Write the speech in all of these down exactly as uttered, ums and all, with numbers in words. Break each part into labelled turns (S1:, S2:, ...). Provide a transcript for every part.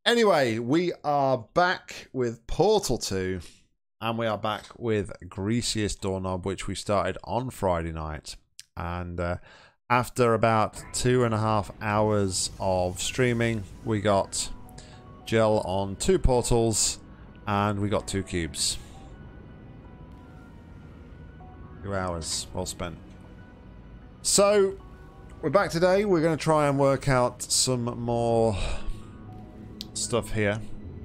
S1: Anyway, we are back with Portal two, and we are back with Greasiest Doorknob, which we started on Friday night. And uh, after about two and a half hours of streaming, we got gel on two portals, and we got two cubes. Two hours well spent. So, we're back today. We're going to try and work out some more stuff here.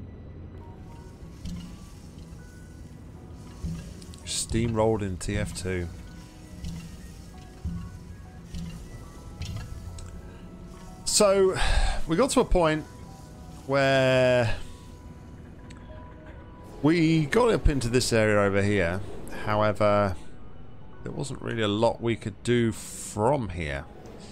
S1: Steamrolled in T F two. So we got to a point where we got up into this area over here. However, there wasn't really a lot we could do from here.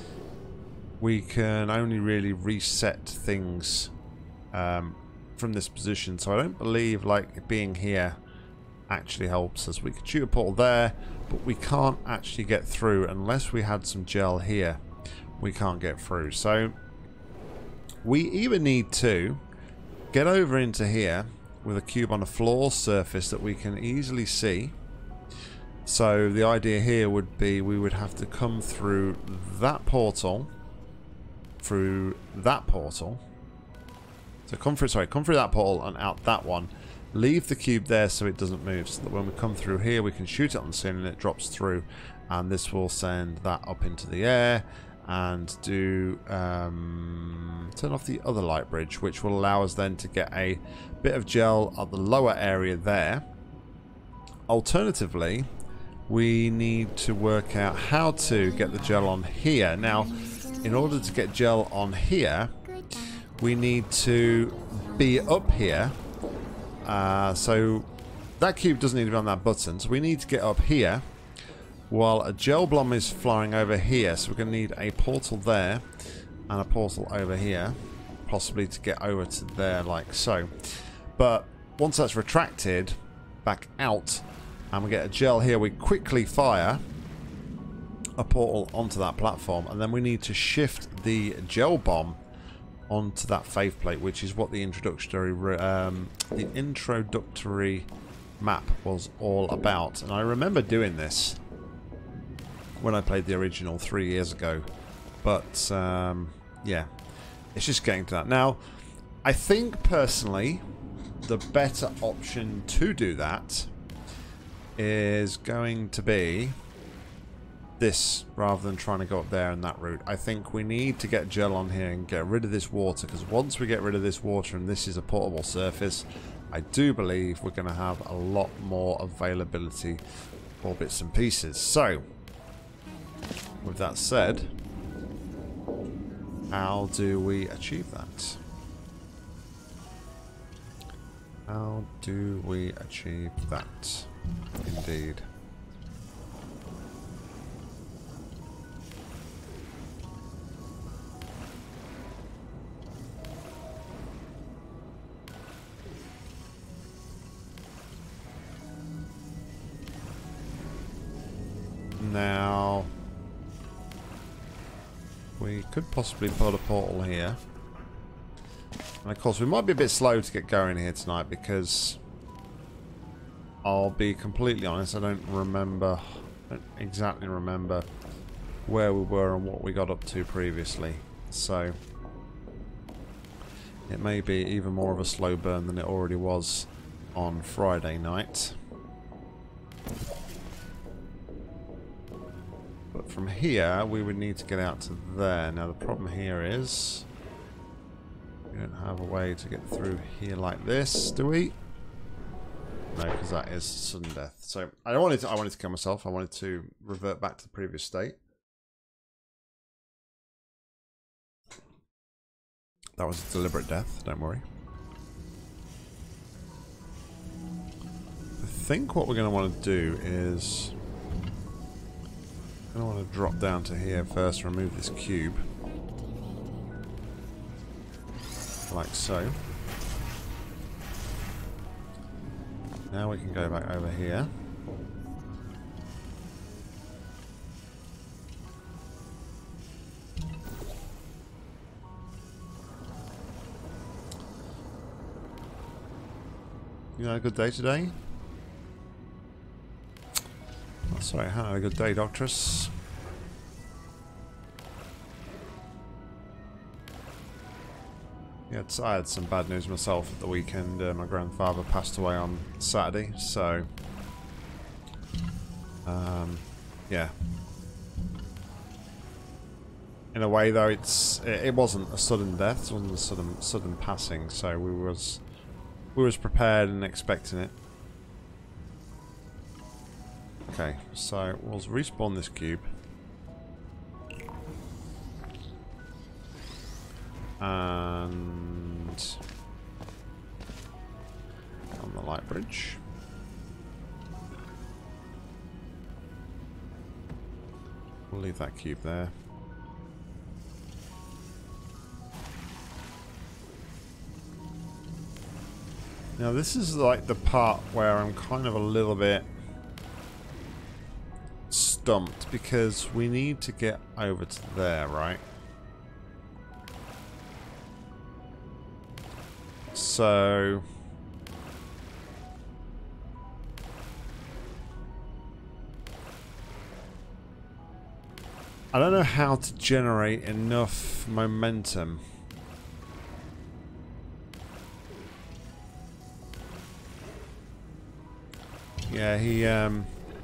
S1: We can only really reset things Um, from this position, so I don't believe like being here actually helps us. We could shoot a portal there, but we can't actually get through unless we had some gel here. We can't get through, so we either need to get over into here with a cube on a floor surface that we can easily see. So the idea here would be we would have to come through that portal, through that portal. So come through, sorry, come through that portal and out that one. Leave the cube there so it doesn't move, so that when we come through here, we can shoot it on the ceiling and it drops through. And this will send that up into the air and do um, turn off the other light bridge, which will allow us then to get a bit of gel at the lower area there. Alternatively, we need to work out how to get the gel on here. Now, in order to get gel on here, we need to be up here. Uh, so that cube doesn't need to be on that button. So we need to get up here while a gel bomb is flying over here. So we're going to need a portal there and a portal over here, possibly to get over to there like so. But once that's retracted back out and we get a gel here, we quickly fire a portal onto that platform, and then we need to shift the gel bomb onto that faith plate, which is what the introductory um, the introductory map was all about. And I remember doing this when I played the original three years ago, but um, yeah, it's just getting to that. Now, I think personally the better option to do that is going to be this, rather than trying to go up there in that route. I think we need to get gel on here and get rid of this water, because once we get rid of this water and this is a portable surface, I do believe we're going to have a lot more availability for bits and pieces. So, with that said, how do we achieve that? How do we achieve that? Indeed. Now, we could possibly put a portal here. And of course, we might be a bit slow to get going here tonight, because I'll be completely honest, I don't remember, I don't exactly remember where we were and what we got up to previously. So, it may be even more of a slow burn than it already was on Friday night. But from here, we would need to get out to there. Now, the problem here is we don't have a way to get through here like this, do we? No, because that is sudden death. So I wanted to, I wanted to kill myself. I wanted to revert back to the previous state. That was a deliberate death. Don't worry. I think what we're going to want to do is I want to drop down to here first, remove this cube. Like so. Now we can go back over here. You had a good day today? Oh, sorry, I had a good day, Doctress. Yeah, it's, I had some bad news myself at the weekend. Uh, my grandfather passed away on Saturday, so... Um, yeah. In a way, though, it's it, it wasn't a sudden death, it wasn't a sudden, sudden passing, so we was, we was prepared and expecting it. Okay, so we'll respawn this cube. And on the light bridge. We'll leave that cube there. Now this is like the part where I'm kind of a little bit stumped because we need to get over to there, right? So I don't know how to generate enough momentum. Yeah, he um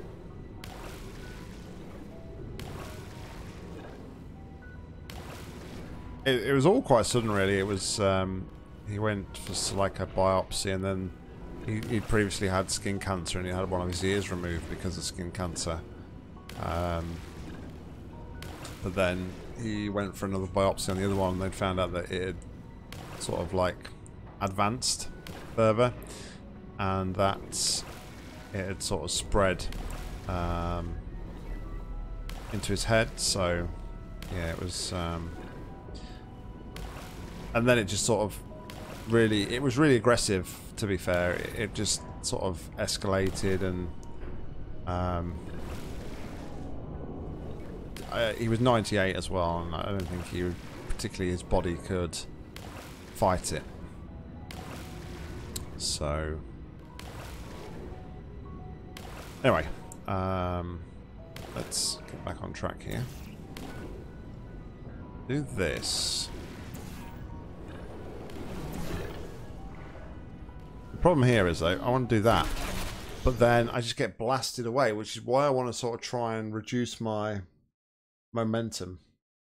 S1: it, it was all quite sudden, really. It was um he went for like a biopsy, and then he he'd previously had skin cancer, and he had one of his ears removed because of skin cancer. Um, but then he went for another biopsy on the other one, and they'd found out that it had sort of like advanced further, and that it had sort of spread um, into his head. So yeah, it was, um, and then it just sort of really, it was really aggressive, to be fair. It, it just sort of escalated, and um, I, he was ninety-eight as well, and I don't think he would, particularly his body could fight it. So anyway, um, let's get back on track here. Do this. The problem here is, though, I want to do that, but then I just get blasted away, which is why I want to sort of try and reduce my momentum.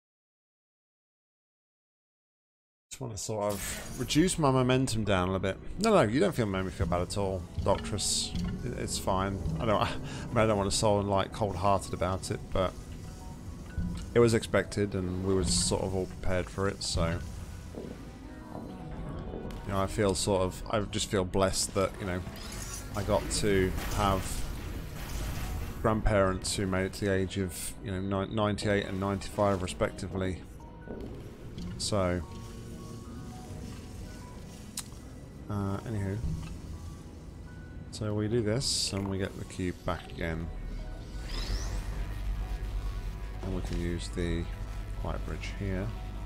S1: Just want to sort of reduce my momentum down a little bit. No, no, you don't feel make me feel bad at all, Doctress. It's fine. I don't. I, mean, I don't want to sound like cold-hearted about it, but it was expected, and we were sort of all prepared for it. So, you know, I feel sort of. I just feel blessed that, you know, I got to have grandparents who made it to the age of, you know, ninety-eight and ninety-five respectively. So. Uh, anywho, so we do this and we get the cube back again, and we can use the light bridge here.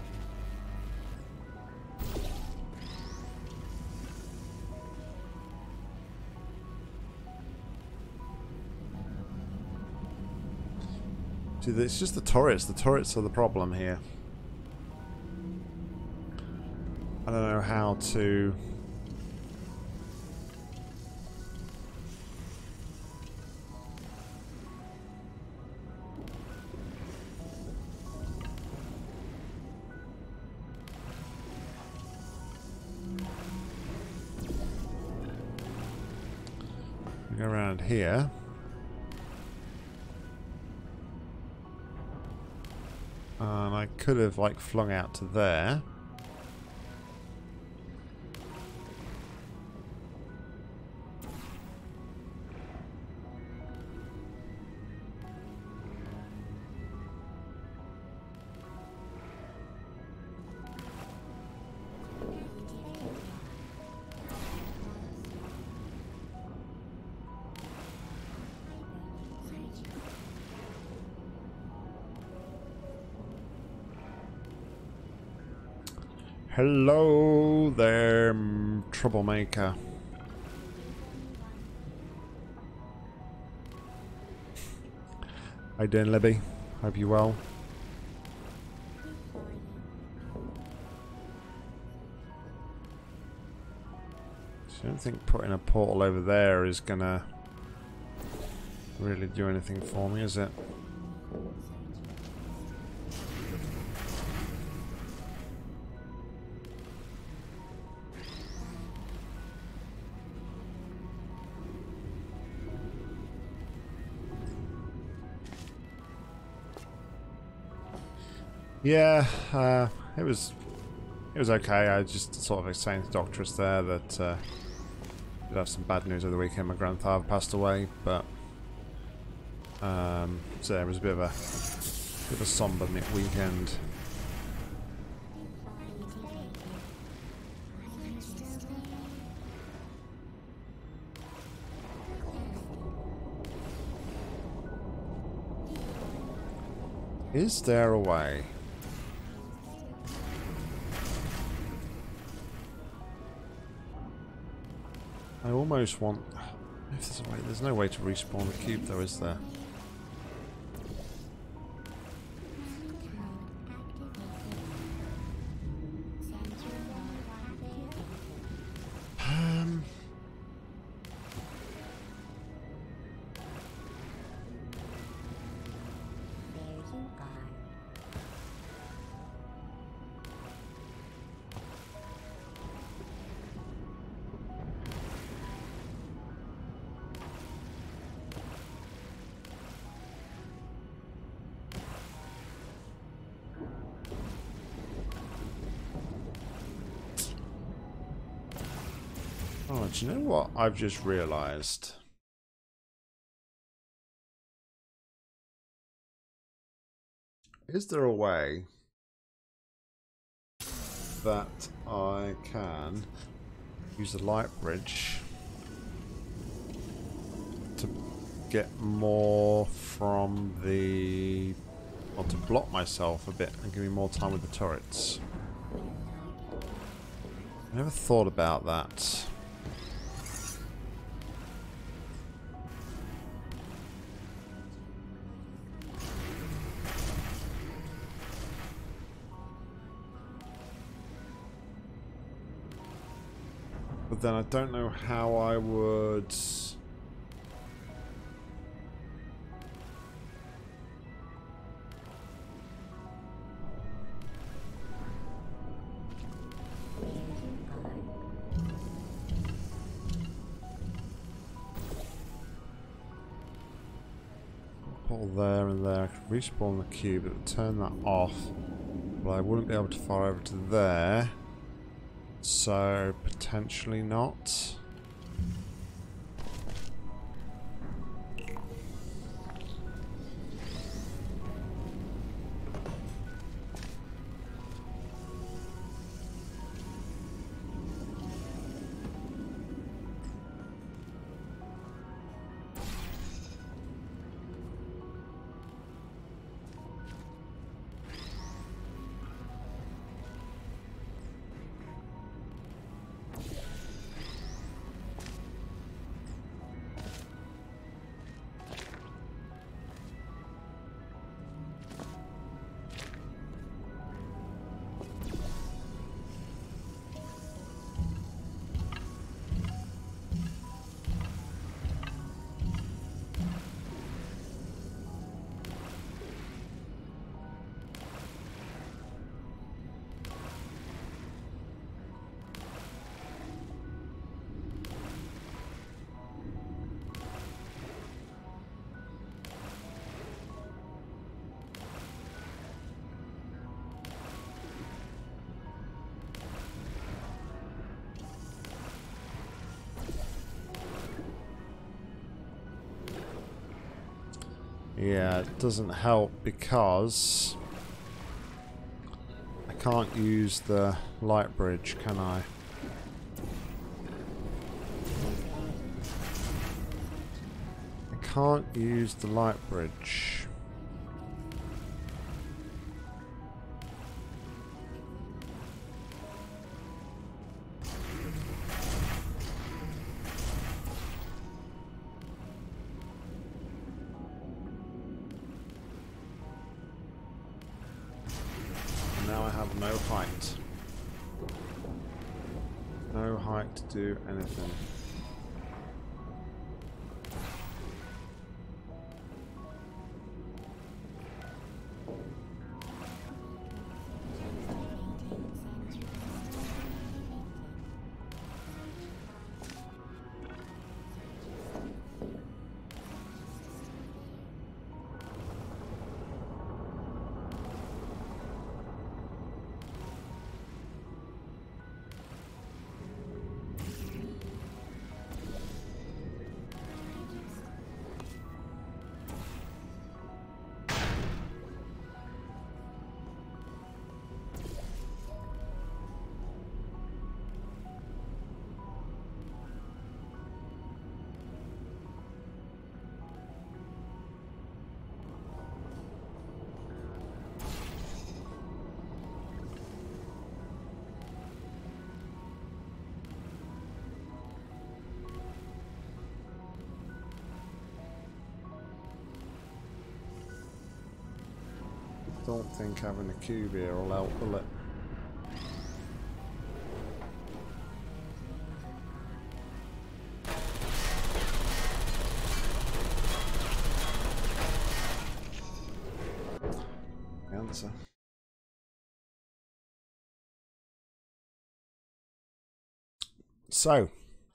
S1: See, it's just the turrets. The turrets are the problem here. I don't know how to. Go around here. And I could have like flung out to there. Hello there, troublemaker. How you doing, Libby? Hope you're well. I don't think putting a portal over there is gonna really do anything for me, is it? Yeah, uh, it was it was okay. I just sort of explained to Doctorus there that uh, I did have some bad news over the weekend. My grandfather passed away, but um, so it was a bit of a bit of a somber weekend. Is there a way? I almost want... If there's a way, there's no way to respawn the cube though, is there? Um... Oh, do you know what I've just realised? Is there a way that I can use the light bridge to get more from the... or to block myself a bit and give me more time with the turrets? I never thought about that. But then I don't know how I would... Pull there and there. I could respawn the cube, it would turn that off. But I wouldn't be able to fire over to there. So, potentially not. Yeah, it doesn't help because I can't use the light bridge, can I? I can't use the light bridge. no height to do anything. Don't think having a cube here will help, will it? The answer. So.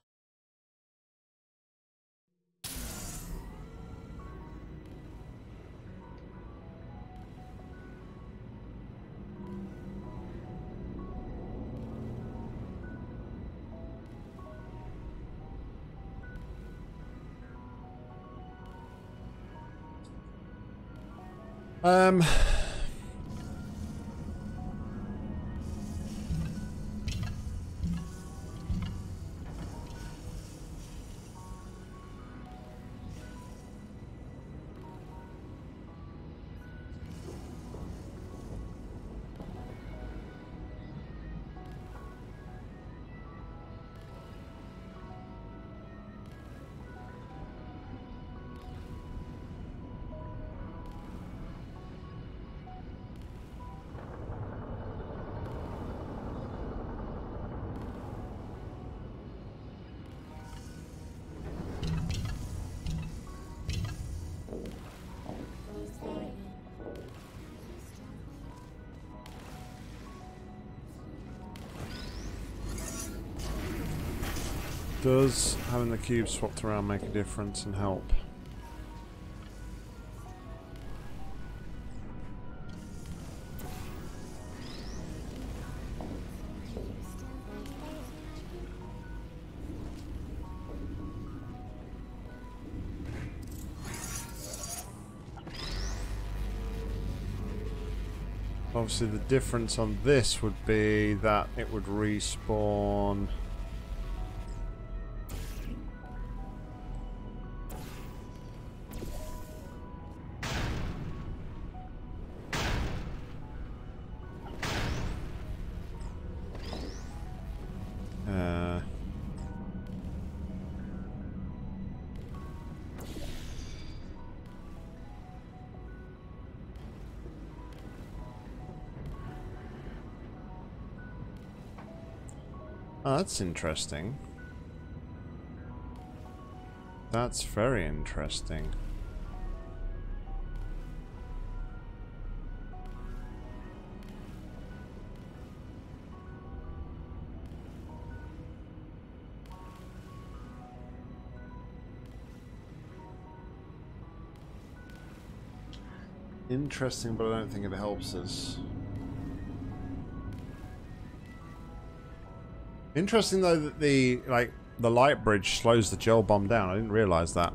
S1: Um, does having the cube swapped around make a difference and help? Obviously the difference on this would be that it would respawn. Uh, oh, that's interesting. That's very interesting. Interesting, but I don't think it helps us. Interesting though that the like the light bridge slows the gel bomb down. I didn't realize that.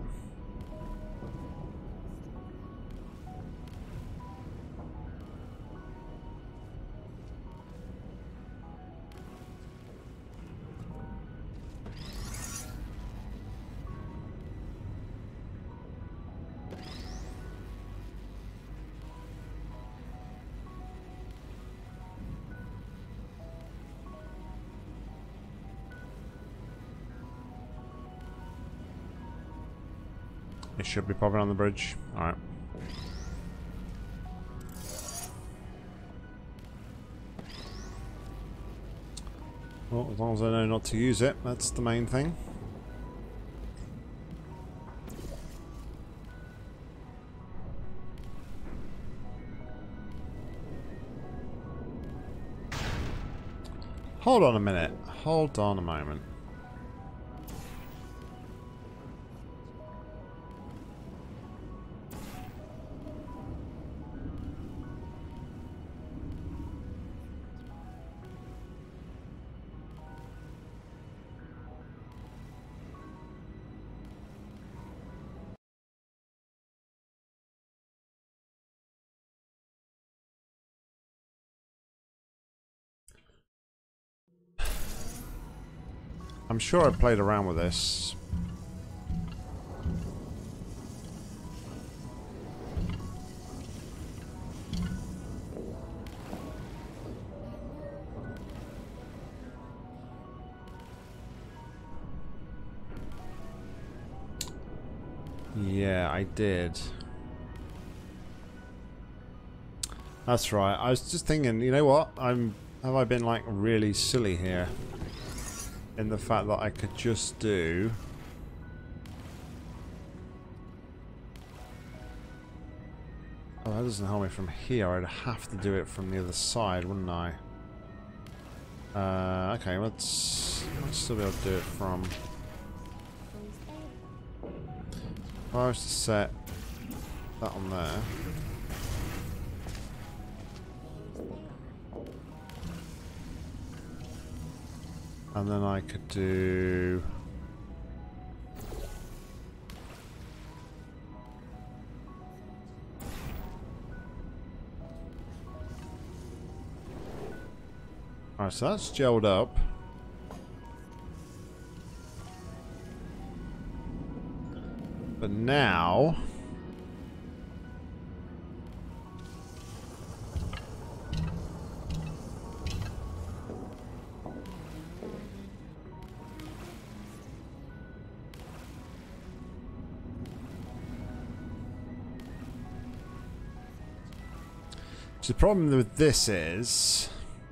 S1: It should be popping on the bridge. Alright. Well, as long as I know not to use it, that's the main thing. Hold on a minute. Hold on a moment. I'm sure I played around with this. Yeah, I did. That's right. I was just thinking, you know what? I'm have I been like really silly here? In the fact that I could just do oh, that doesn't help me from here. I'd have to do it from the other side, wouldn't I? Uh, okay, let's let's still be able to do it from. If I was to set that on there. And then I could do alright, so that's gelled up. But now so the problem with this is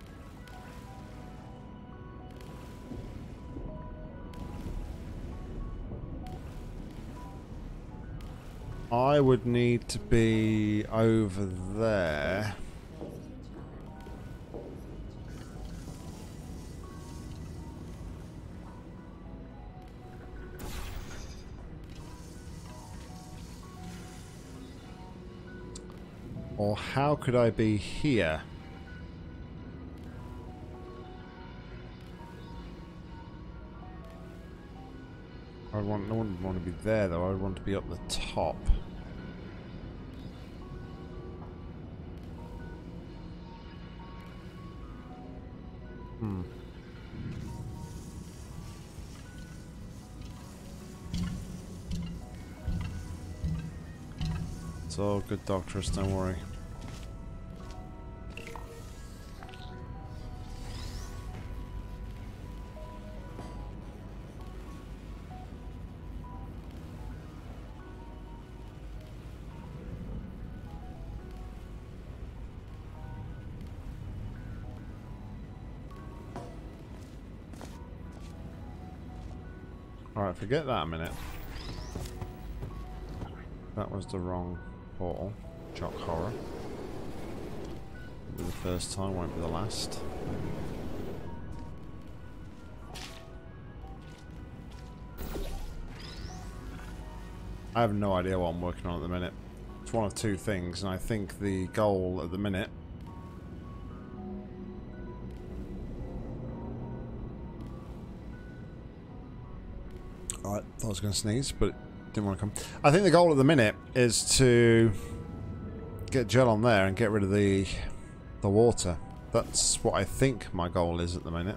S1: I would need to be over there. Or how could I be here? I want, I wouldn't want to be there though, I would want to be up the top. Hmm. It's all good, Doctorus, don't worry. Alright, forget that a minute. That was the wrong portal. Shock horror. Won't be the first time, won't be the last. I have no idea what I'm working on at the minute. It's one of two things, and I think the goal at the minute Alright, thought I was going to sneeze, but it didn't want to come. I think the goal at the minute is to get gel on there and get rid of the the water. That's what I think my goal is at the minute.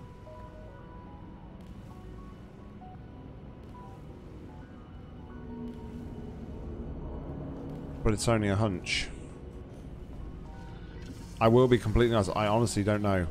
S1: But it's only a hunch. I will be completely honest, I honestly don't know.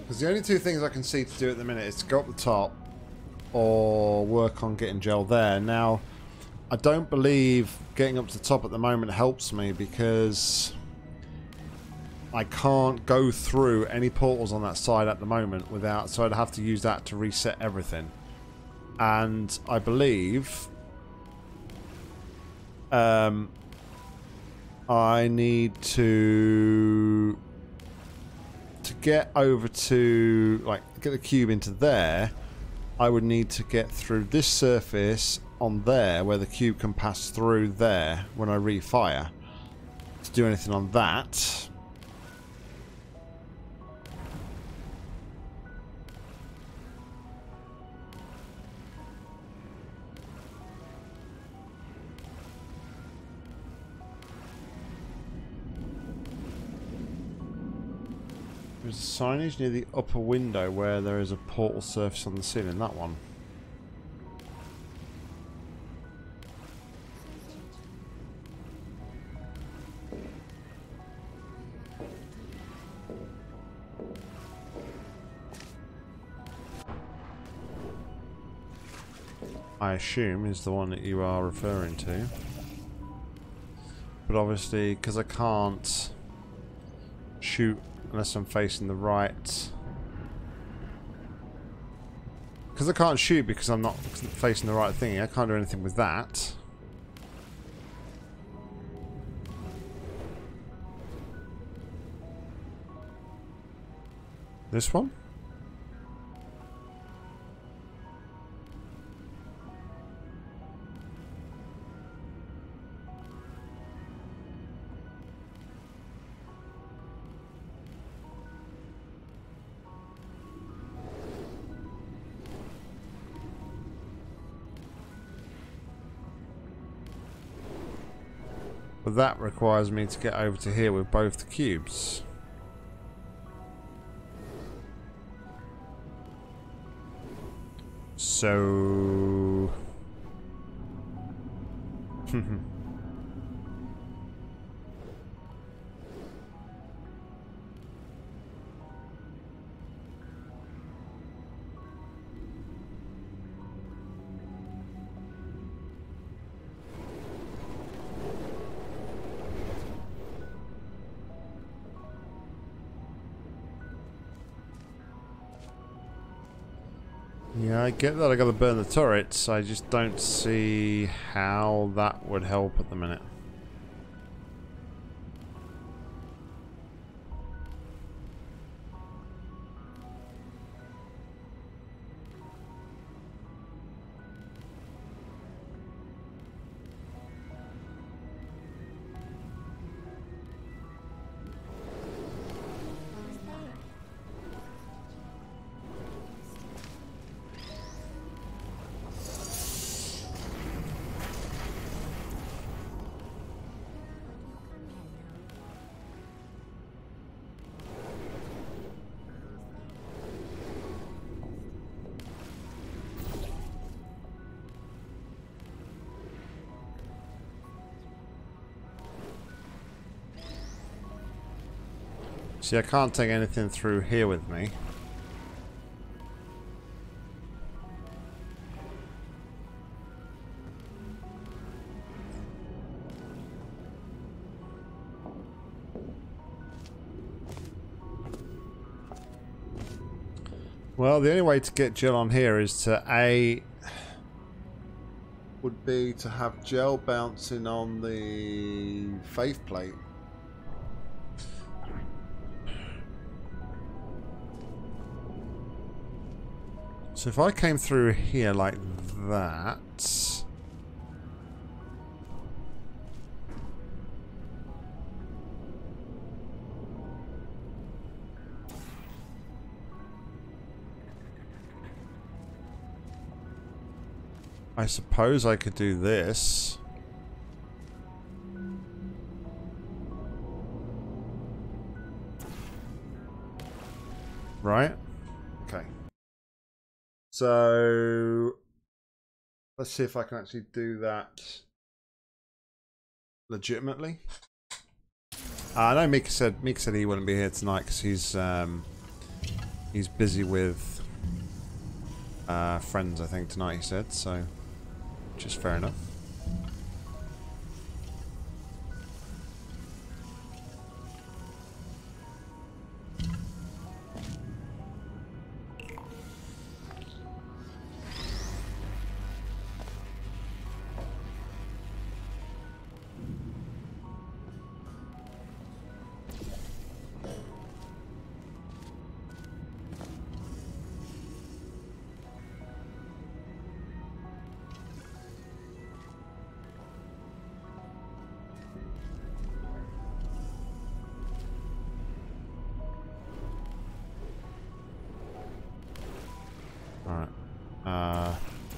S1: Because the only two things I can see to do at the minute is to go up the top or work on getting gel there. Now, I don't believe getting up to the top at the moment helps me because I can't go through any portals on that side at the moment without, so I'd have to use that to reset everything. And I believe um, I need to to get over to, like, get the cube into there. I would need to get through this surface on there where the cube can pass through there when I refire. To do anything on that, there's a signage near the upper window where there is a portal surface on the ceiling. That one. I assume is the one that you are referring to. But obviously, because I can't shoot unless I'm facing the right. Because I can't shoot because I'm not facing the right thing, I can't do anything with that. This one? But that requires me to get over to here with both the cubes. So... Yeah, I get that I gotta burn the turrets, I just don't see how that would help at the minute. See, I can't take anything through here with me. Well, the only way to get gel on here is to A would be to have gel bouncing on the faith plate. So if I came through here like that, I suppose I could do this. Right? Okay. So let's see if I can actually do that legitimately. Uh, I know Mika said Mika said he wouldn't be here tonight because he's um, He's busy with uh, friends, I think, tonight, he said, so just fair enough. Alright. Uh...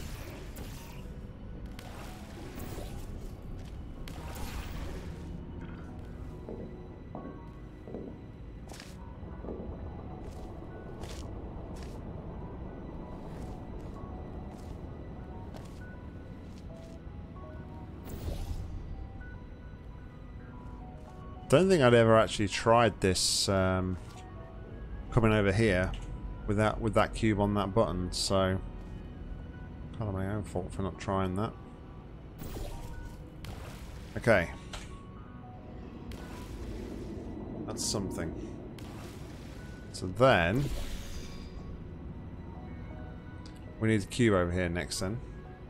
S1: Don't think I'd ever actually tried this um, coming over here without with that cube on that button, so kind of my own fault for not trying that. Okay, that's something. So then we need the cube over here next then,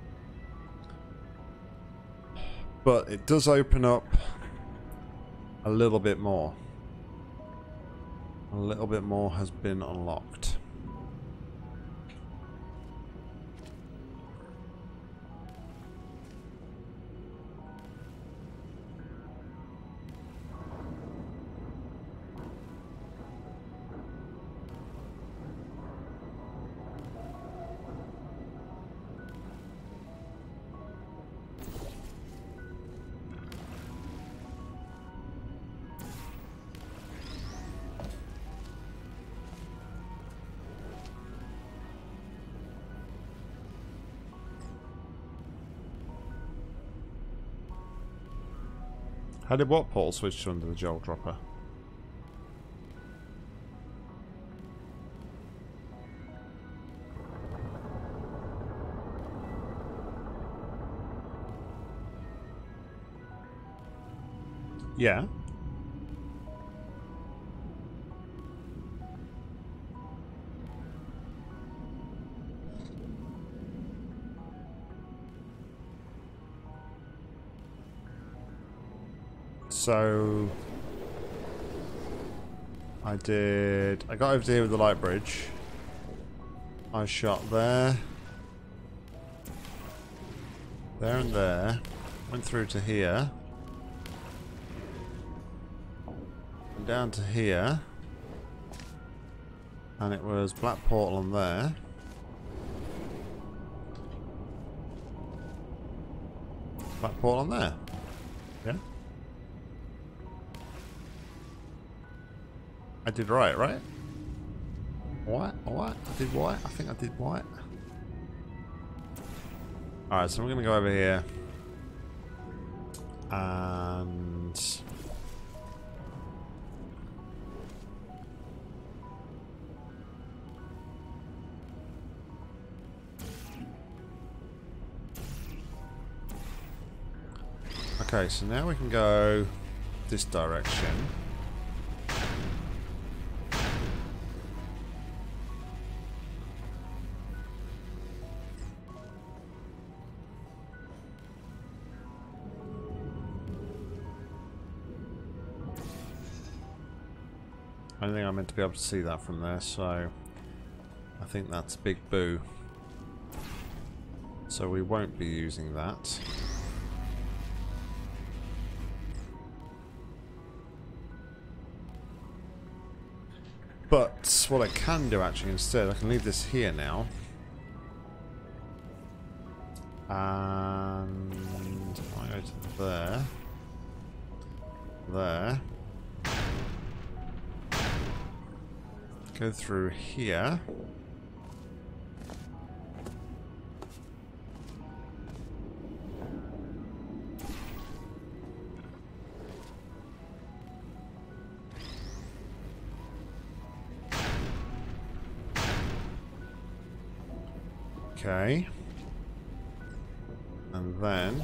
S1: but it does open up a little bit more. A little bit more has been unlocked. How did what portal switch to under the gel dropper? Yeah. So I did I got over to here with the light bridge. I shot there. There and there. Went through to here. And down to here. And it was black portal on there. Black portal on there. Yeah. I did right, right? White? White? I did white? I think I did white. Alright, so we're going to go over here. And... okay, so now we can go this direction. I don't think I'm meant to be able to see that from there, so I think that's Big Boo. So we won't be using that. But what I can do actually instead, I can leave this here now. And I go to there. There. Go through here. Okay. And then...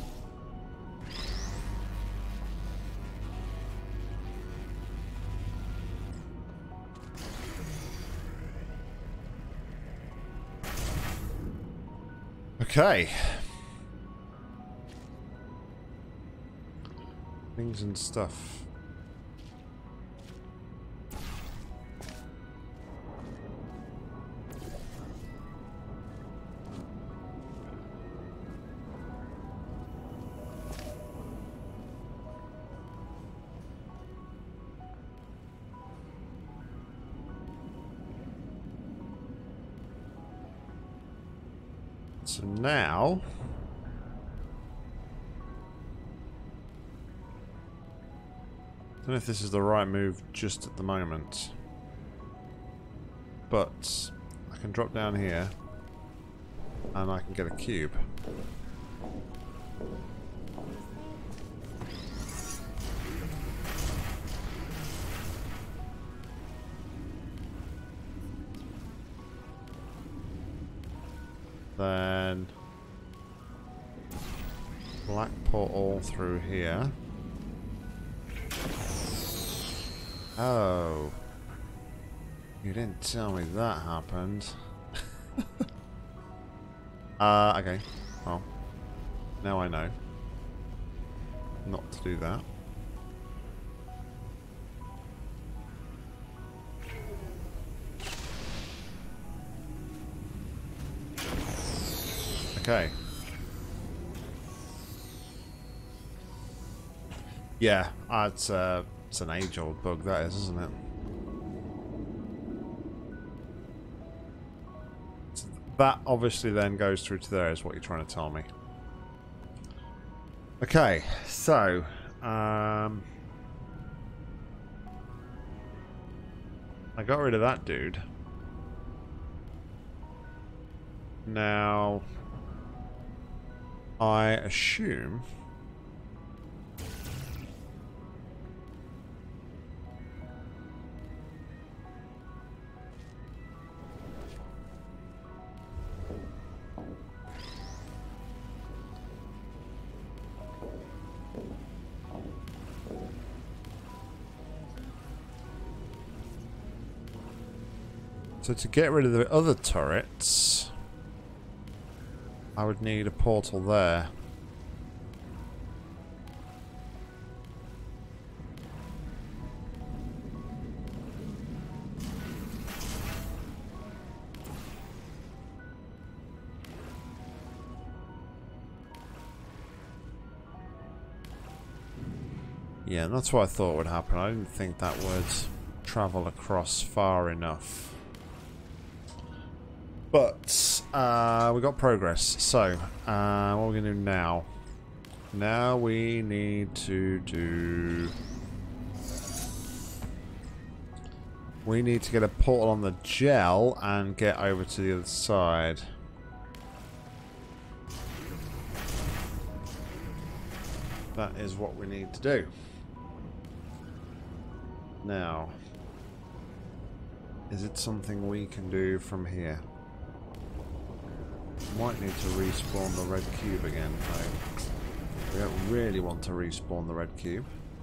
S1: Okay. Things and stuff. So now, I don't know if this is the right move just at the moment, but I can drop down here and I can get a cube. Then black portal through here. Oh, you didn't tell me that happened. uh, okay. Well, now I know not to do that. Okay. Yeah, uh, it's, uh, it's an age-old bug, that is, isn't it? So that obviously then goes through to there, is what you're trying to tell me. Okay, so... Um, I got rid of that dude. Now... I assume... So to get rid of the other turrets, I would need a portal there. Yeah, that's what I thought would happen. I didn't think that would travel across far enough. But, uh, we got progress. So, uh, what are we going to do now? Now we need to do... We need to get a portal on the gel and get over to the other side. That is what we need to do. Now, is it something we can do from here? Might need to respawn the red cube again, though. We don't really want to respawn the red cube.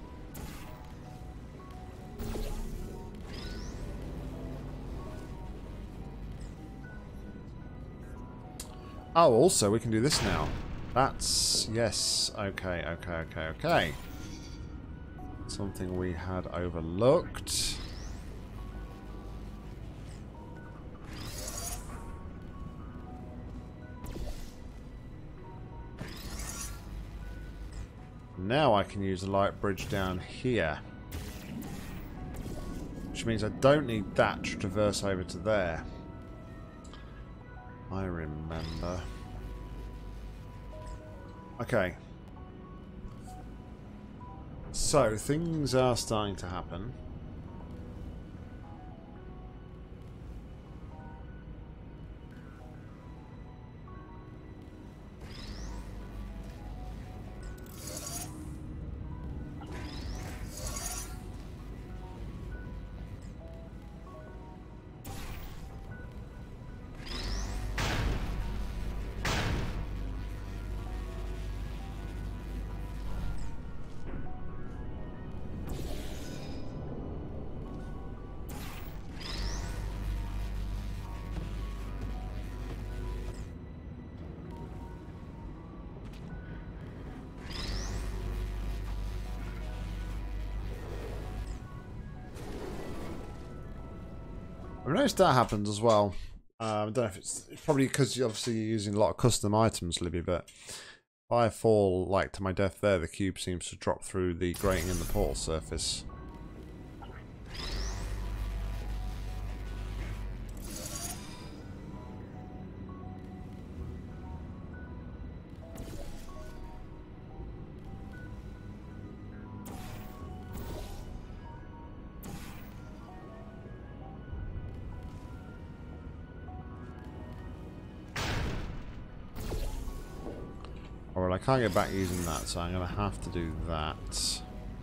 S1: Oh, also, we can do this now. That's... yes. Okay, okay, okay, okay. Something we had overlooked. Now I can use the light bridge down here. Which means I don't need that to traverse over to there. I remember. Okay. So, things are starting to happen. I've noticed that happens as well. Um, I don't know if it's, it's probably because you're obviously you're using a lot of custom items, Libby, but if I fall like to my death there, the cube seems to drop through the grating in the portal surface. Alright, I can't get back using that, so I'm going to have to do that.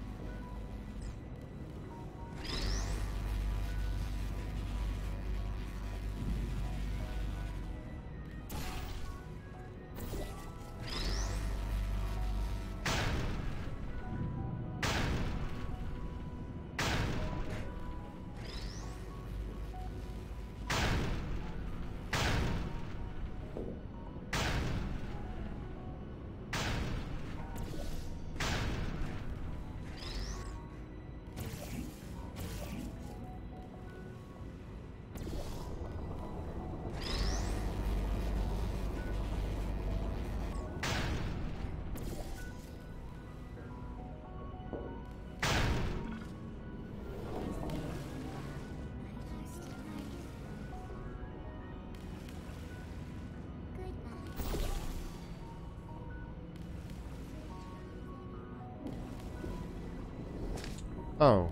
S1: Oh.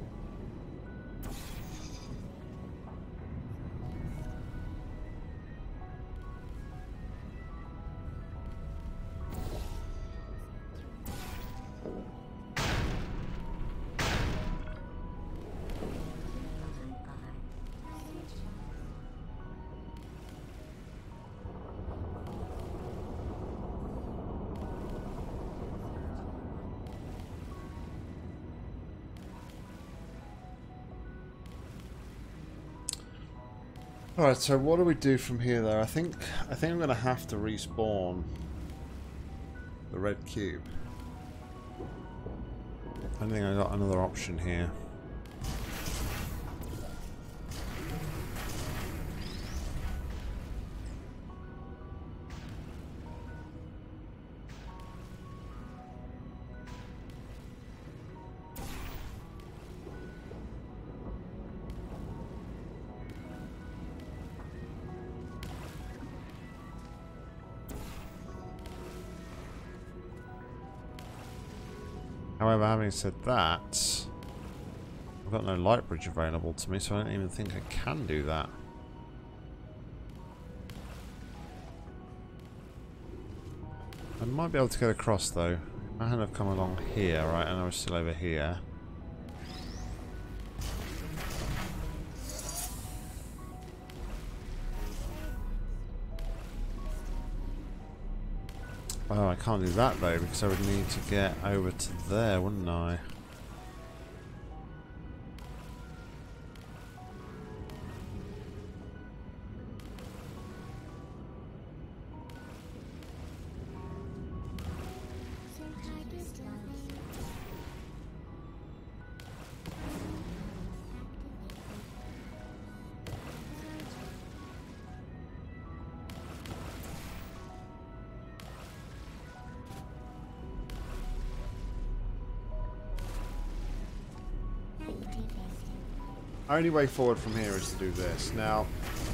S1: Alright, so what do we do from here though? I think I think I'm gonna have to respawn the red cube. I think I got another option here. However, having said that, I've got no light bridge available to me, so I don't even think I can do that. I might be able to get across though. I had have come along here, right, and I was still over here. Oh, I can't do that though, because I would need to get over to there, wouldn't I? Only way forward from here is to do this. Now,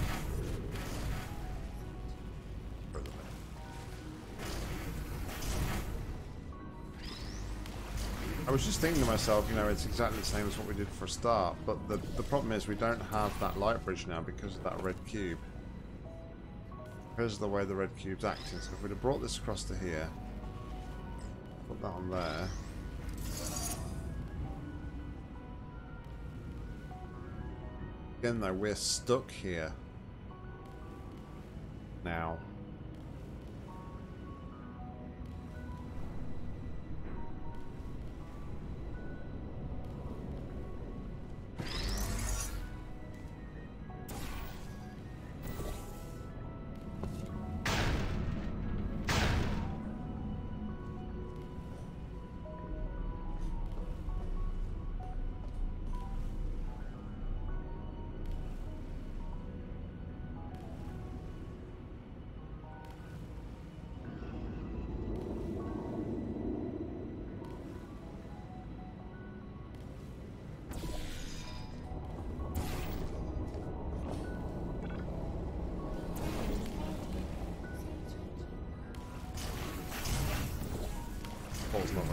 S1: I was just thinking to myself, you know, it's exactly the same as what we did for a start, but the, the problem is we don't have that light bridge now because of that red cube. Because of the way the red cube's acting. So if we'd have brought this across to here, put that on there. Again though, we're stuck here now.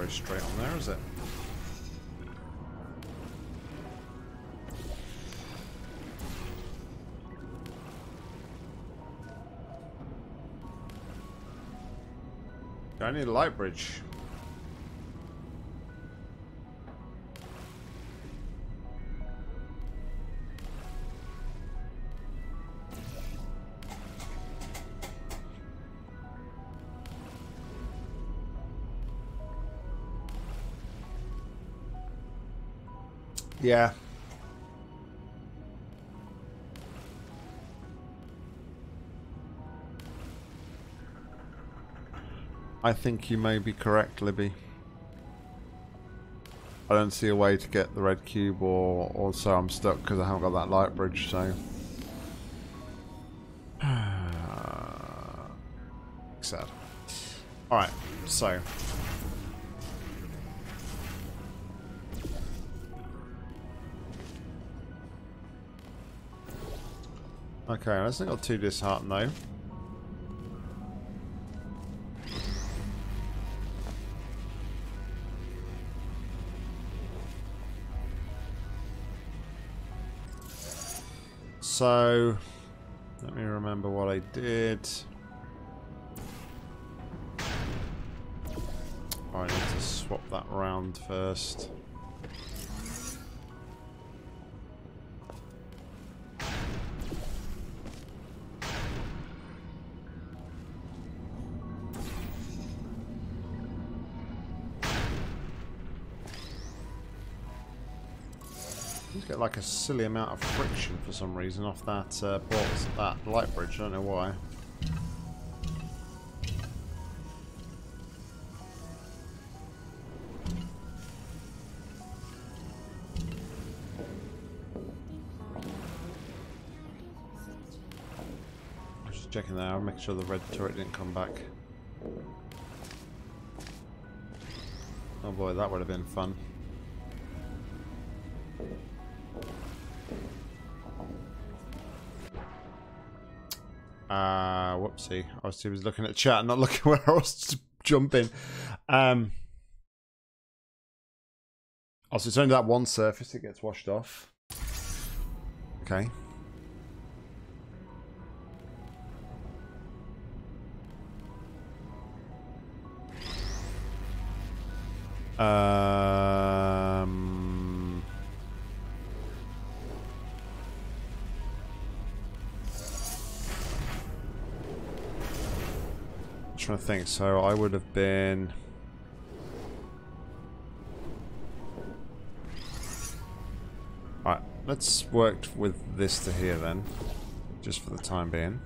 S1: very straight on there, is it? I need a light bridge. Yeah. I think you may be correct, Libby. I don't see a way to get the red cube, or also I'm stuck because I haven't got that light bridge, so... sad. Alright, so... Okay, I still got two disheartened though. So, let me remember what I did. Oh, I need to swap that round first. Get like a silly amount of friction for some reason off that uh, port, that light bridge. I don't know why. I'm just checking there. I'll make sure the red turret didn't come back. Oh boy, that would have been fun. Uh, whoopsie. I was, I was looking at chat, not looking where I was jumping. Um, also, it's only that one surface that gets washed off. Okay. Um... Trying to think, so I would have been alright, let's work with this to here then, just for the time being.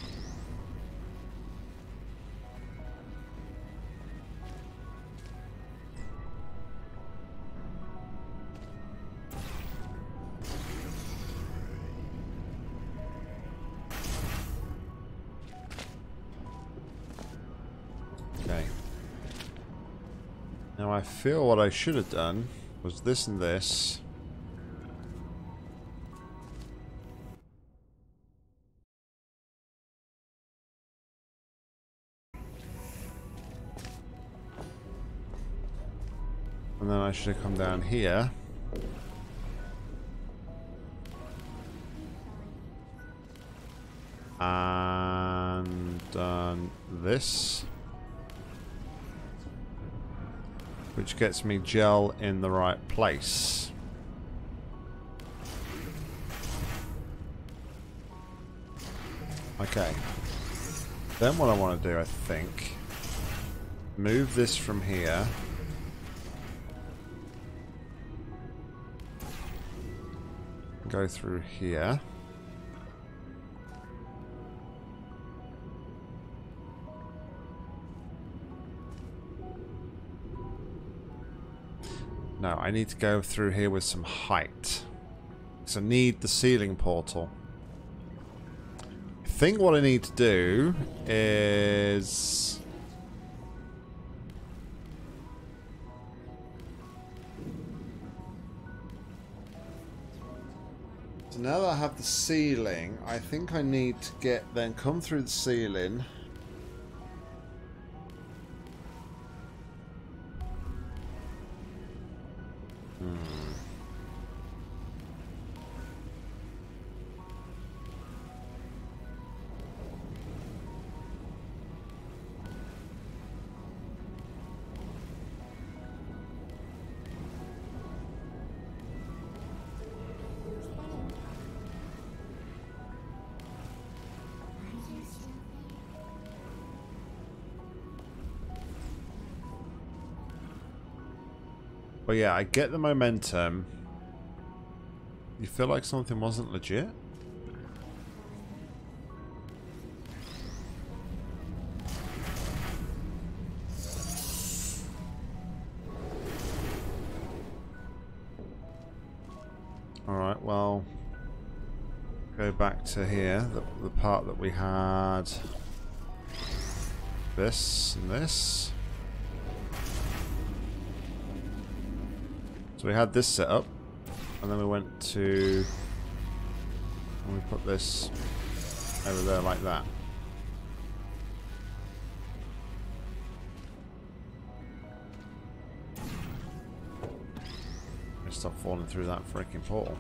S1: I feel what I should have done was this and this. And then I should have come down here. And done this. Which gets me gel in the right place. Okay. Then what I want to do, I think, move this from here. Go through here. No, I need to go through here with some height. So I need the ceiling portal. I think what I need to do is... So now that I have the ceiling, I think I need to get then come through the ceiling. Hmm. But yeah, I get the momentum. You feel like something wasn't legit? Alright, well, go back to here, the, the part that we had this and this. So we had this set up, and then we went to, and we put this over there like that. I stopped falling through that freaking portal.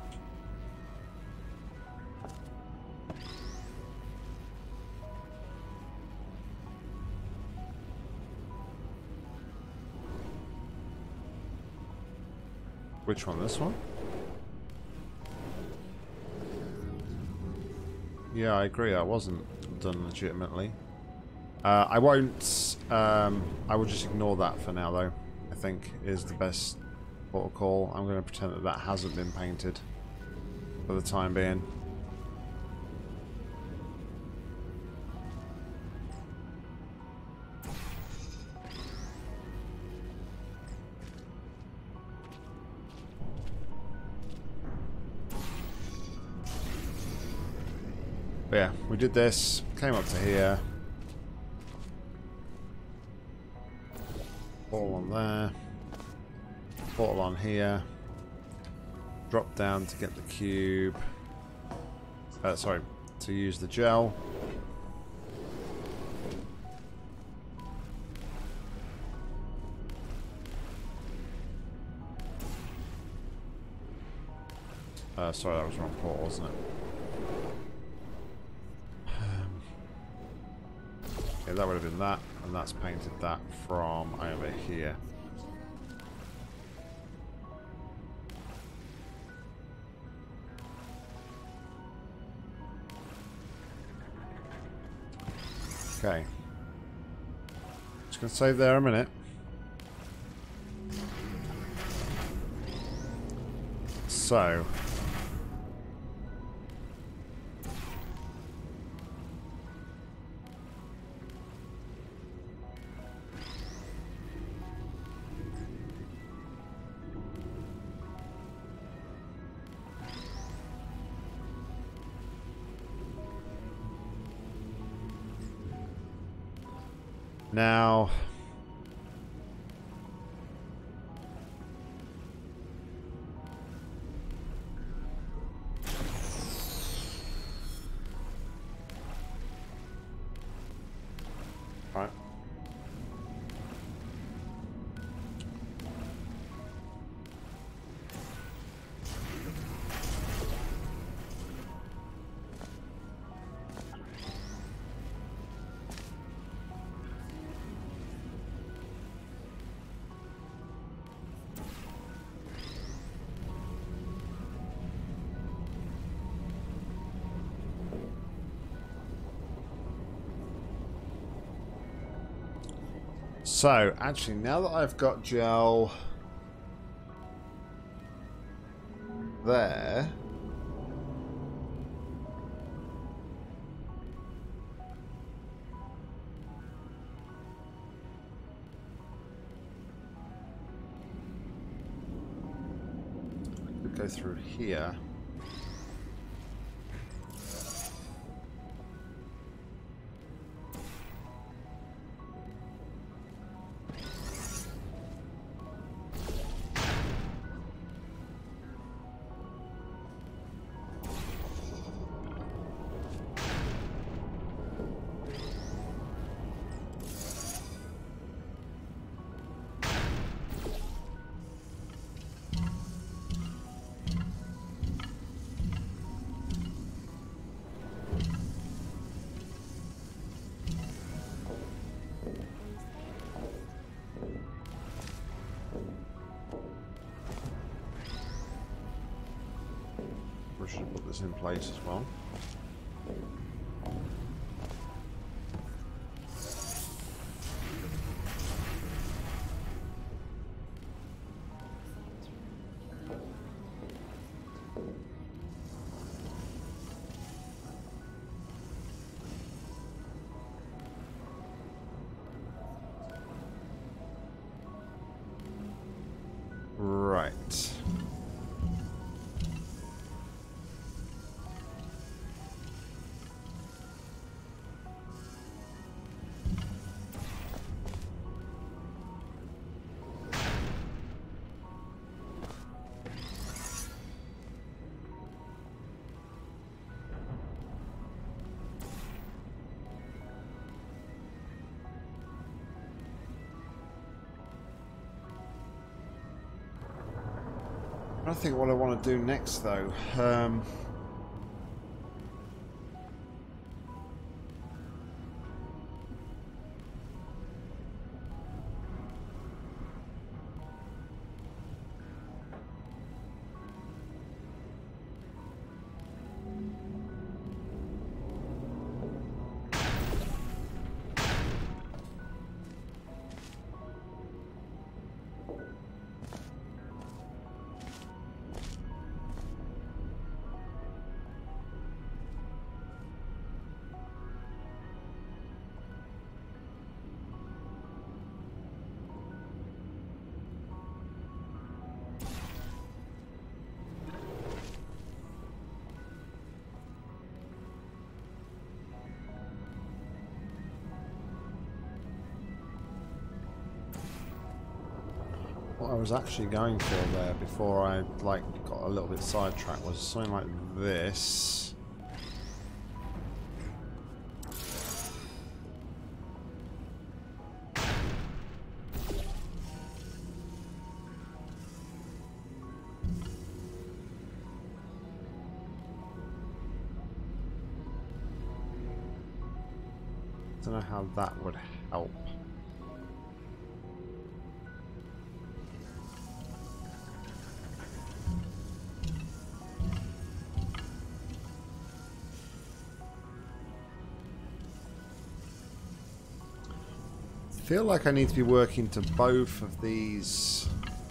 S1: Which one? This one? Yeah, I agree. That wasn't done legitimately. Uh, I won't... Um, I will just ignore that for now, though. I think is the best protocol. I'm going to pretend that that hasn't been painted for the time being. But yeah, we did this, came up to here. Portal on there. Portal on here. Drop down to get the cube. Uh, sorry, to use the gel. Uh, sorry, that was the wrong portal, wasn't it? Yeah, that would have been that, and that's painted that from over here. Okay. Just gonna save there a minute. So. Now, right. So, actually, now that I've got gel there, I could go through here. We should put this in place as well. Right. I think what I want to do next, though. Um, What I was actually going for there before I like got a little bit sidetracked was something like this. Don't know how that would help. I feel like I need to be working to both of these.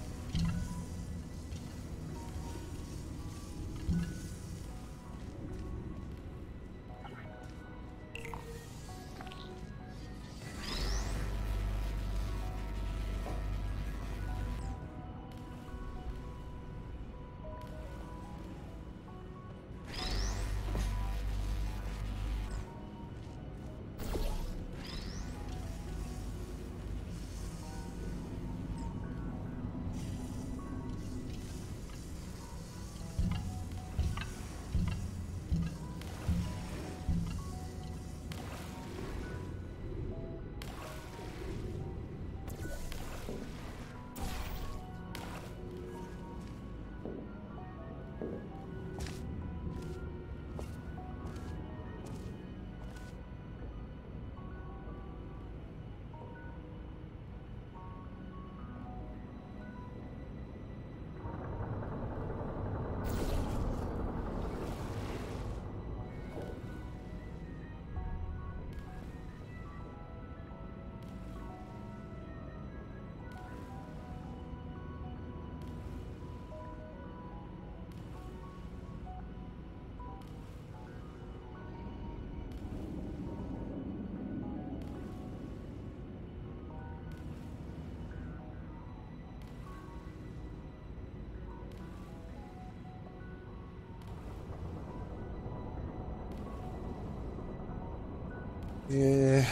S1: Yeah.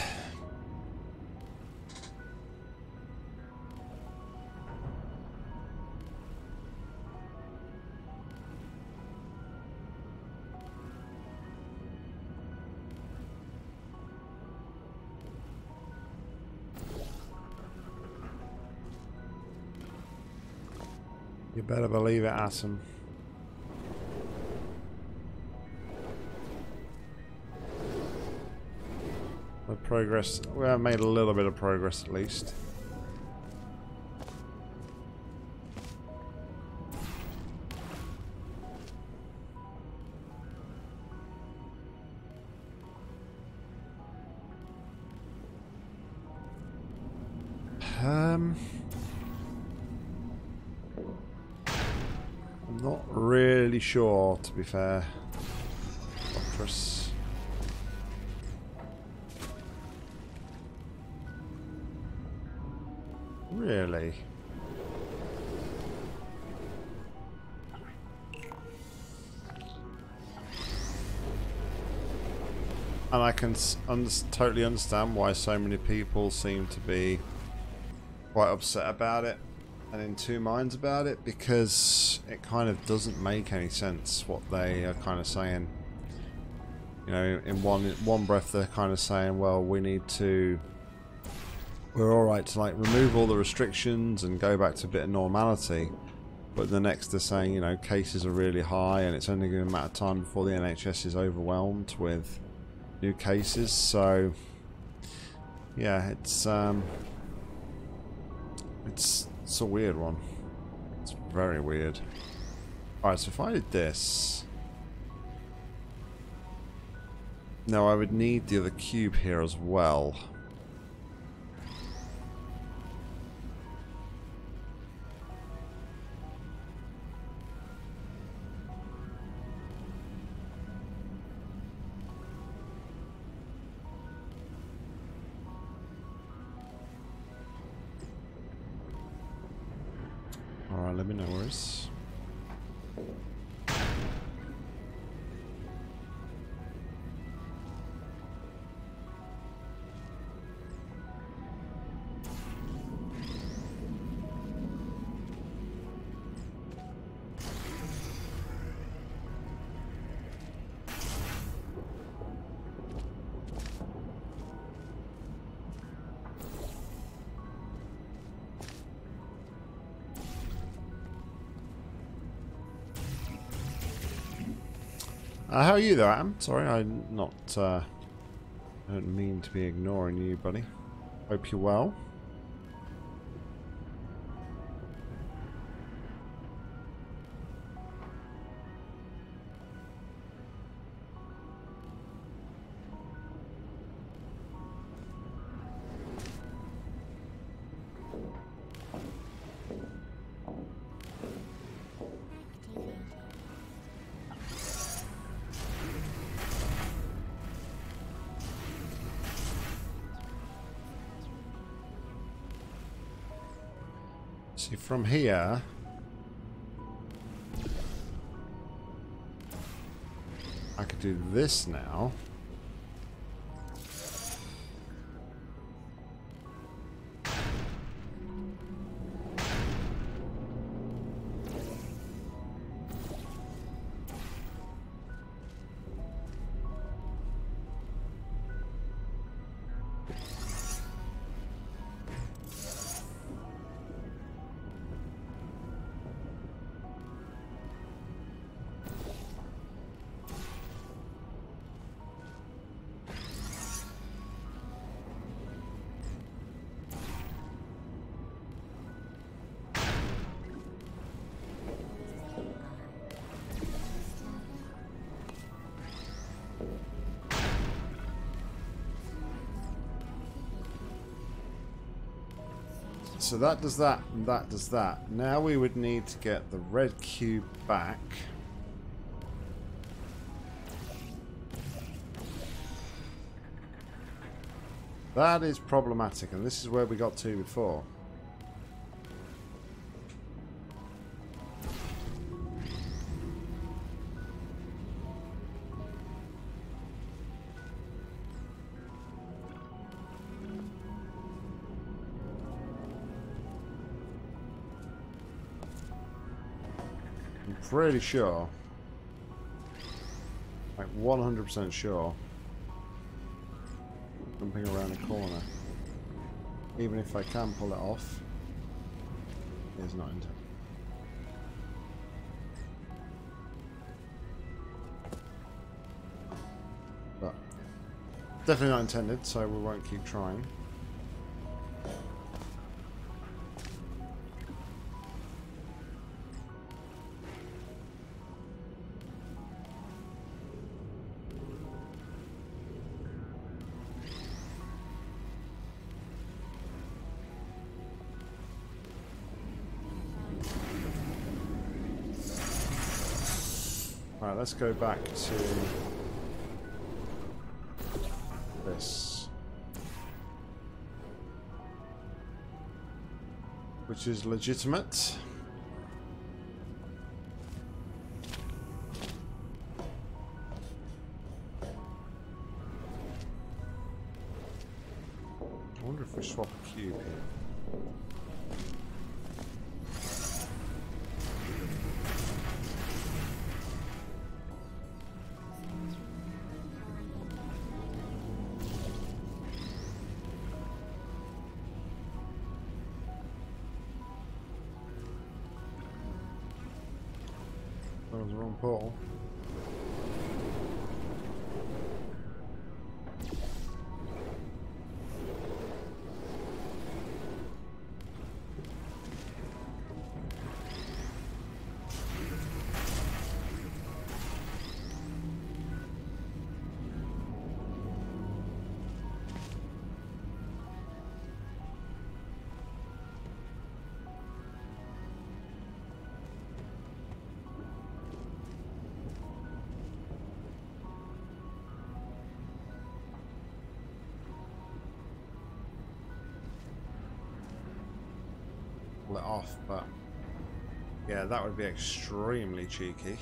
S1: You better believe it, Asim. The progress, well, I made a little bit of progress at least. Um, I'm not really sure, to be fair. Doctress. Really? And I can un totally understand why so many people seem to be quite upset about it and in two minds about it, because it kind of doesn't make any sense what they are kind of saying. You know, in one one breath they're kind of saying, well, we need to, we're alright to like remove all the restrictions and go back to a bit of normality, but the next they're saying, you know, cases are really high and it's only going to be a matter of time before the N H S is overwhelmed with new cases. So yeah, it's um it's it's a weird one. It's very weird. Alright, so if I did this, now I would need the other cube here as well. Alright, let me know where it's. Uh, how are you though, Adam? Sorry, I'm not, uh, I don't mean to be ignoring you, buddy. Hope you're well. See, from here, I could do this now. So that does that, and that does that. Now we would need to get the red cube back. That is problematic, and this is where we got to before. Pretty sure, like one hundred percent sure, jumping around the corner, even if I can pull it off, is not intended. But definitely not intended, so we won't keep trying. Right, let's go back to this, which is legitimate. I wonder if we swap a cube here. That was the wrong portal. It off, but yeah, that would be extremely cheeky.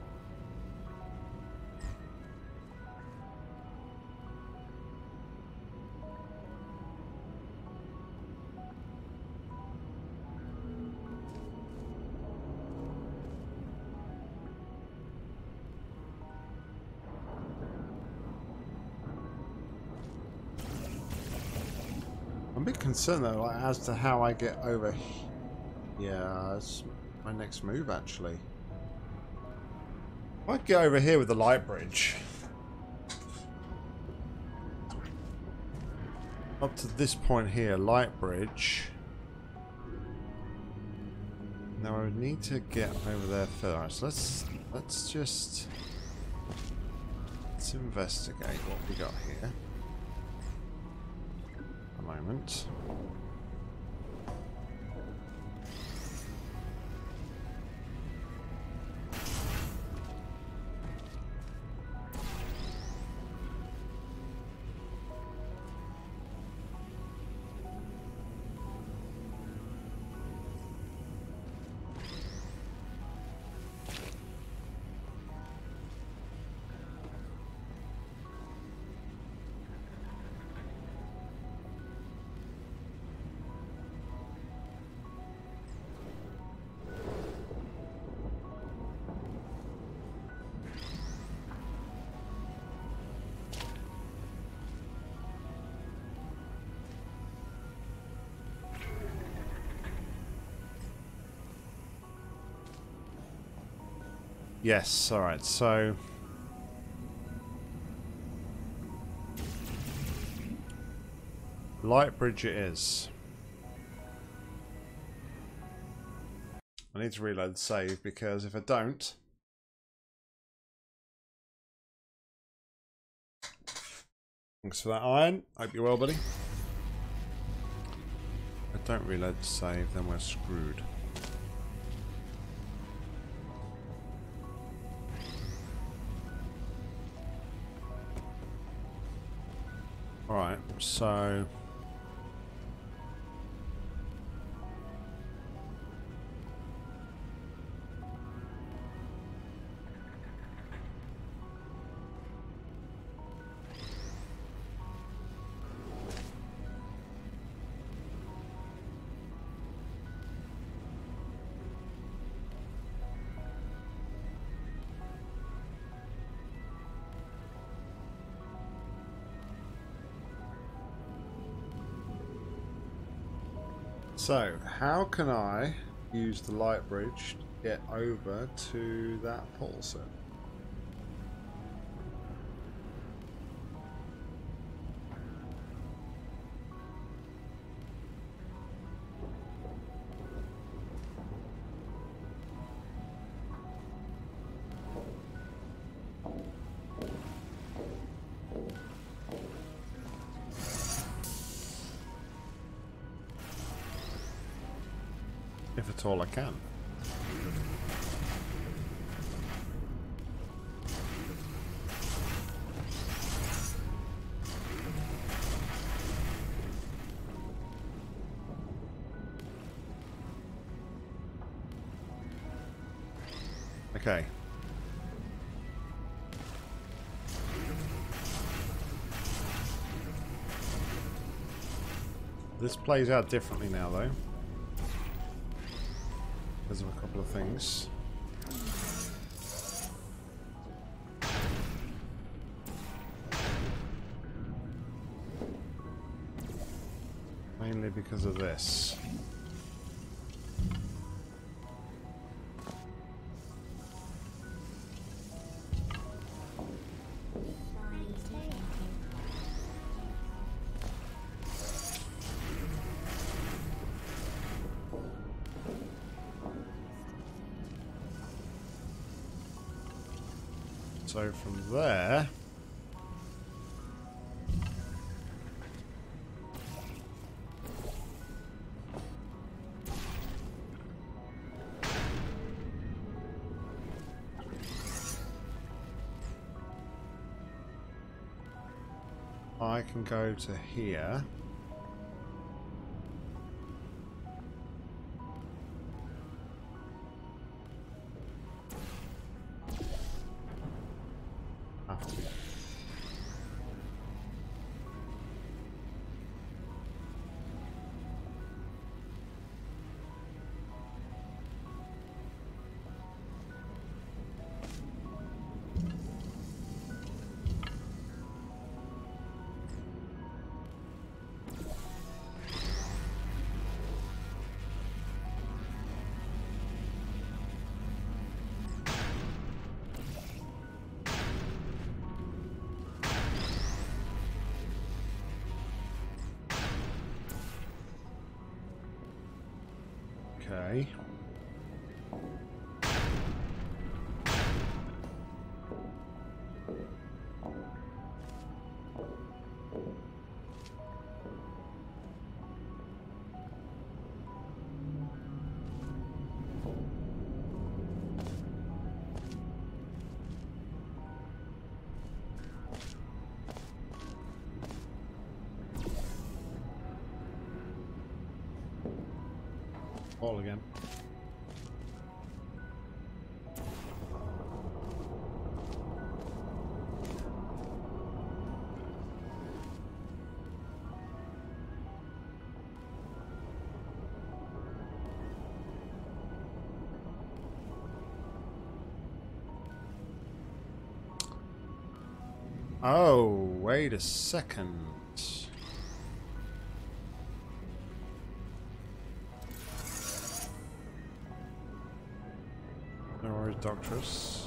S1: I'm a bit concerned though, like, as to how I get over here. Yeah, that's my next move actually. I might get over here with the light bridge. Up to this point here, light bridge. Now I would need to get over there first. So let's let's just let's investigate what we got here. A moment. Yes, alright, so light bridge it is. I need to reload the save because if I don't, thanks for that iron. Hope you're well, buddy. If I don't reload the save, then we're screwed. Alright, so So, how can I use the light bridge to get over to that portal set? If at all I can. Okay. This plays out differently now, though. Because of a couple of things. Mainly because of this. So from there, I can go to here. Have to. Okay. All again. Oh, wait a second. No worries, Doctress.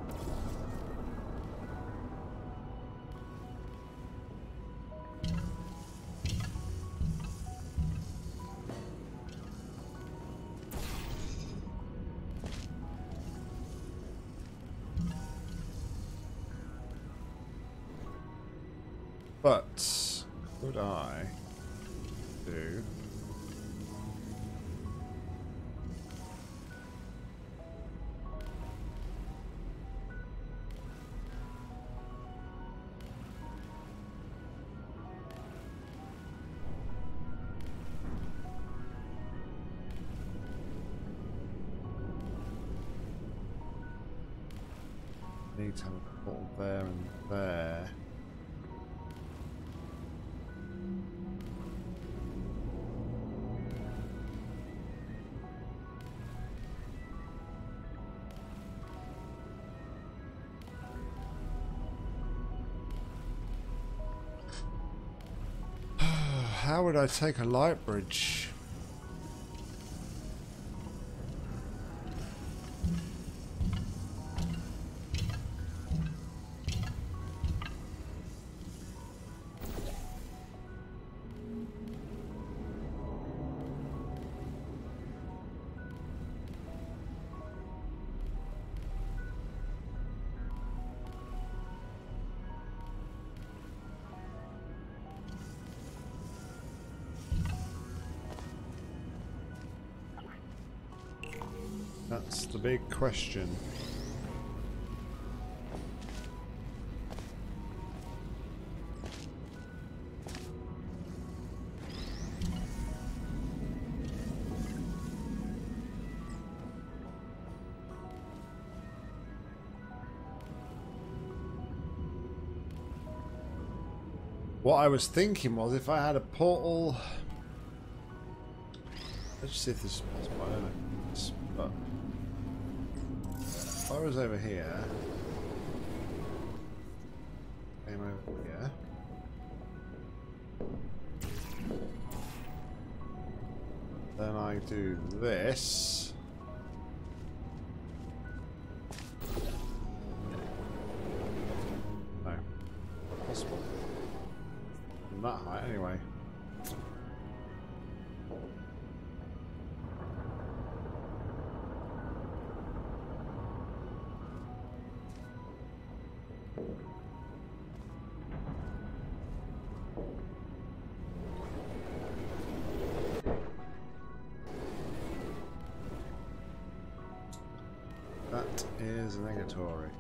S1: But could I do need to have a portal there and there? How would I take a light bridge? That's the big question. What I was thinking was if I had a portal... Let's just see if this is possible. I don't know. It's, but if I was over here... Came over here... Then I do this... No. Not possible. From that height, anyway. That is negatory.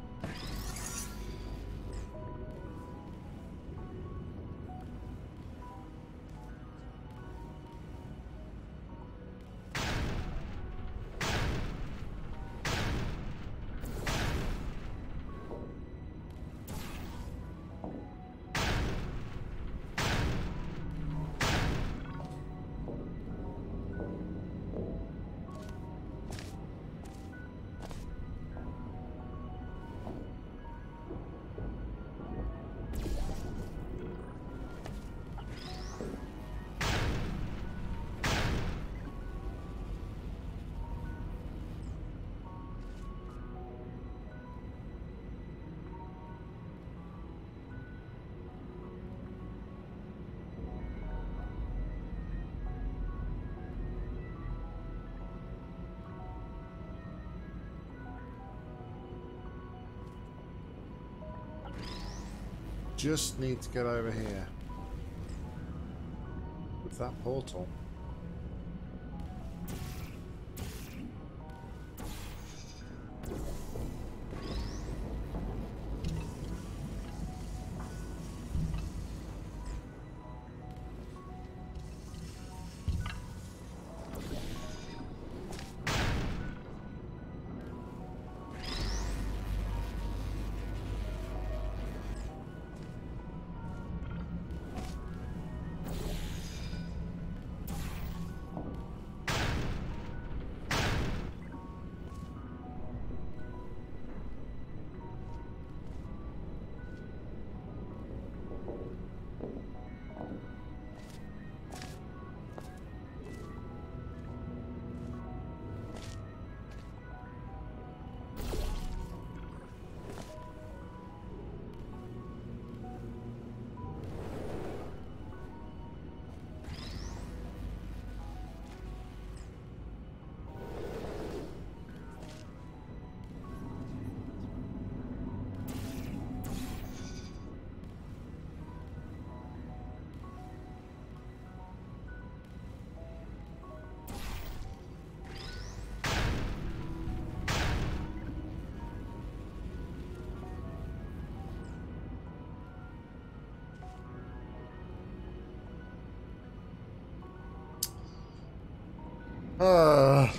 S1: Just need to get over here with that portal. Uh.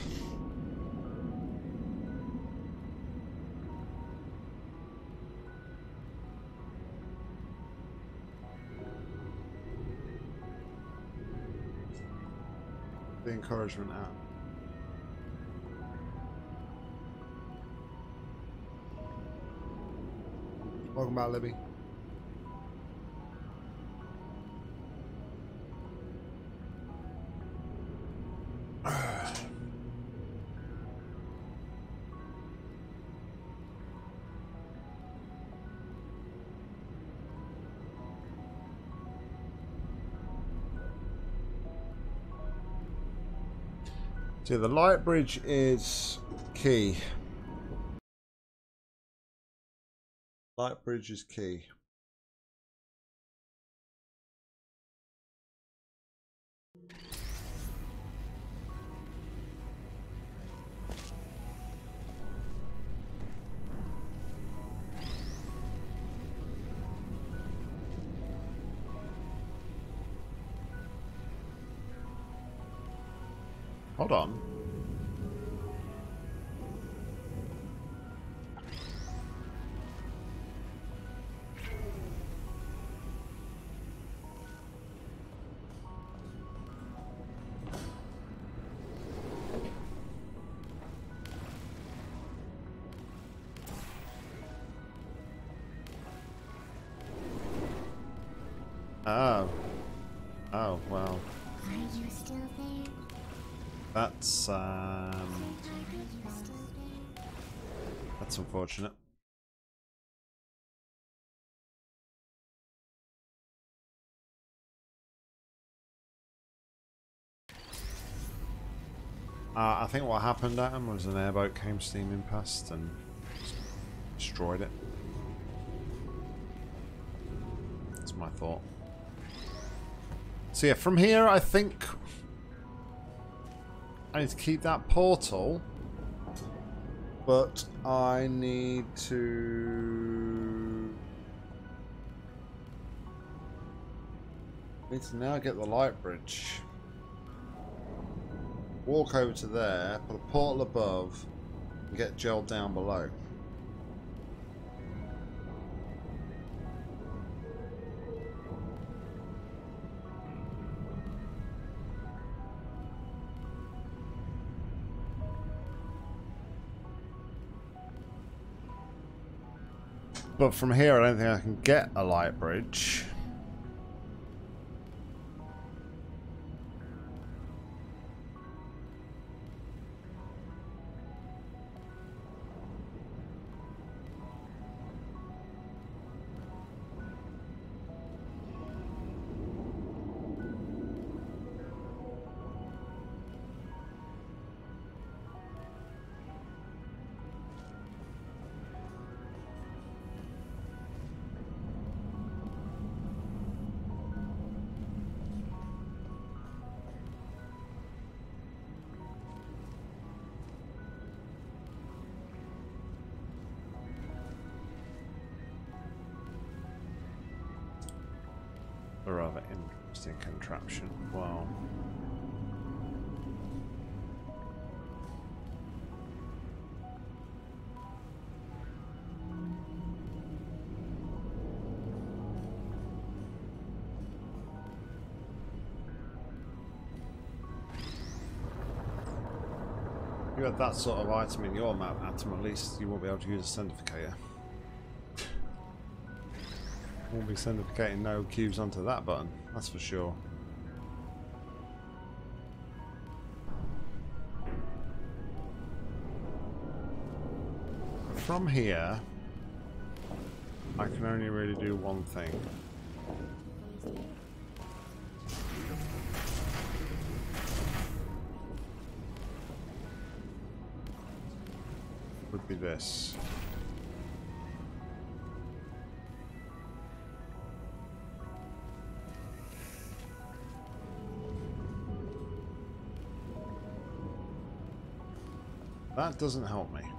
S1: The encouragement out. Welcome back, Libby. So the light bridge is key. Light bridge is key. Hold on. Oh. Oh, well.
S2: Are you still there?
S1: That's, um...
S2: Are you still there?
S1: That's unfortunate. Uh, I think what happened at him was an airboat came steaming past and destroyed it. That's my thought. So yeah, from here I think I need to keep that portal, but I need to need to now get the light bridge. Walk over to there, put a portal above, and get gel down below. But from here, I don't think I can get a light bridge. A rather interesting contraption. Wow. If you had that sort of item in your map, Atom, at least you won't be able to use a centrifugator. Won't be centrifugating no cubes onto that button, that's for sure. From here, I can only really do one thing. Would be this. That doesn't help me.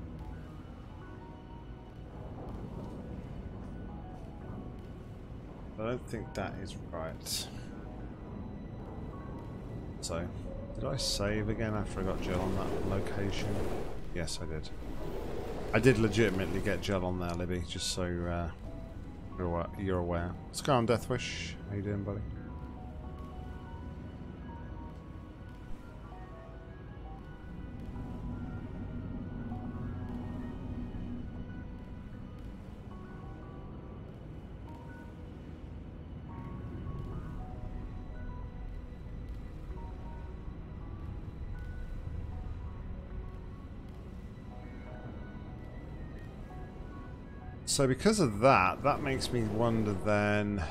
S1: I don't think that is right. So, did I save again after I got gel on that location? Yes, I did. I did legitimately get gel on there, Libby, just so uh, you're, aware, you're aware. What's going on, Deathwish? How you doing, buddy? So because of that, that makes me wonder then...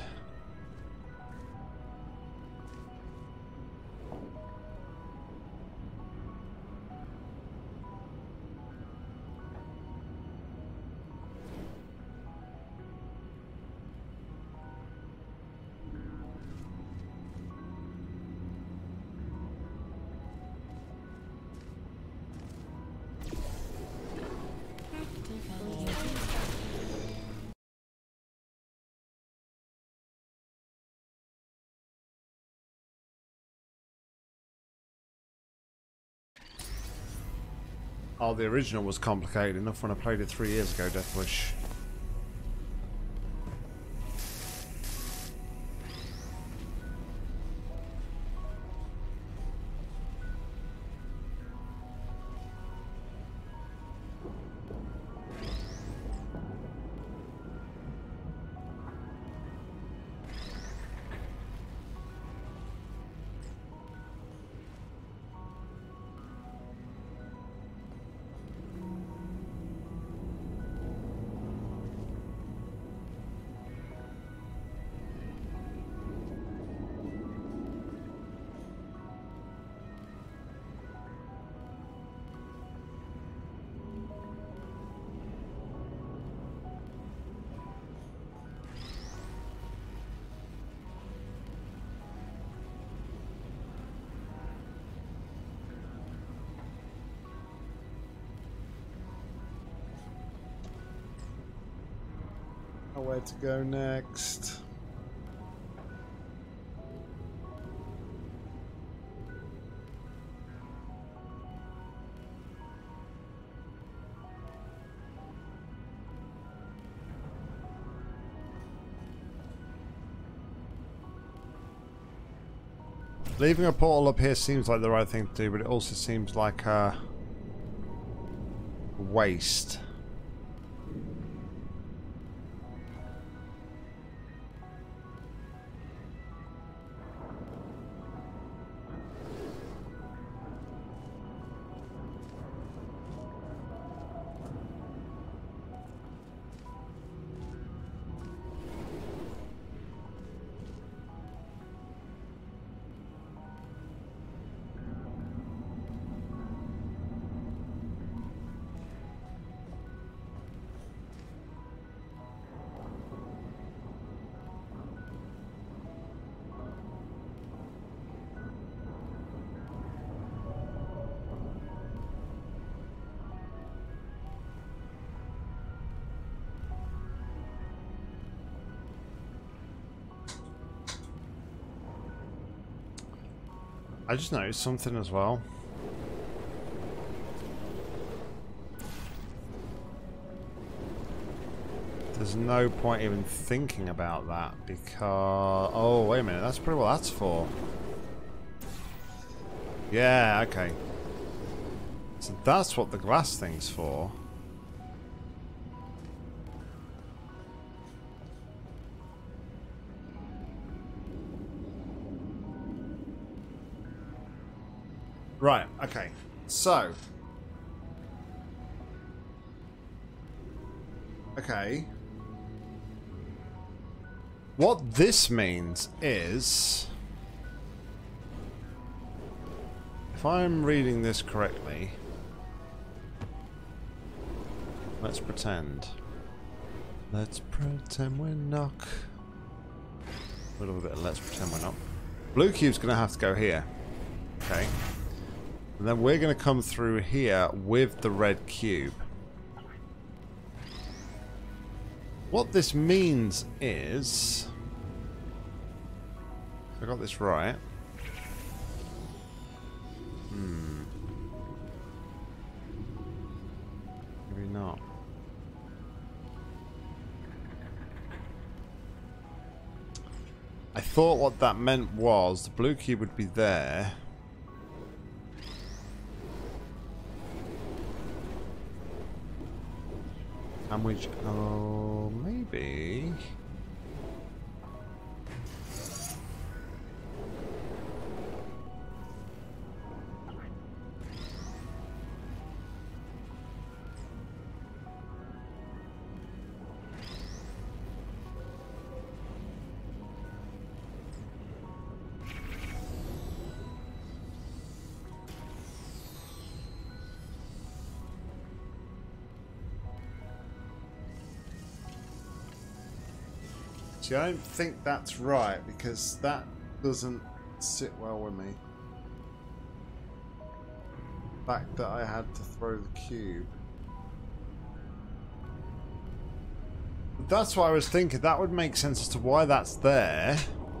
S1: Oh, the original was complicated enough when I played it three years ago, Deathwish. know where to go next. Leaving a portal up here seems like the right thing to do, but it also seems like a waste. I just noticed something as well. There's no point even thinking about that because... Oh, wait a minute. That's probably what that's for. Yeah, okay. So that's what the glass thing's for. Right, okay. So. Okay. What this means is, if I'm reading this correctly, let's pretend. Let's pretend we're knock. A little bit of let's pretend we're not. Blue cube's going to have to go here. Okay. And then we're going to come through here with the red cube. What this means is... If I got this right... Hmm... Maybe not. I thought what that meant was the blue cube would be there... And which, oh, maybe. See, I don't think that's right because that doesn't sit well with me. The fact that I had to throw the cube. That's what I was thinking. That would make sense as to why that's there.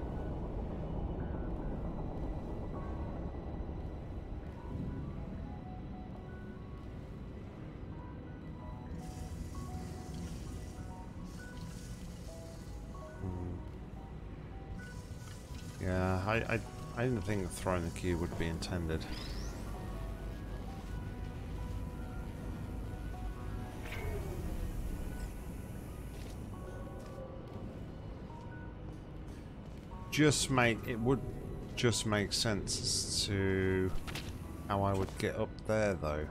S1: Yeah, I, I, I didn't think throwing the cube would be intended. Just make, it would just make sense as to how I would get up there though.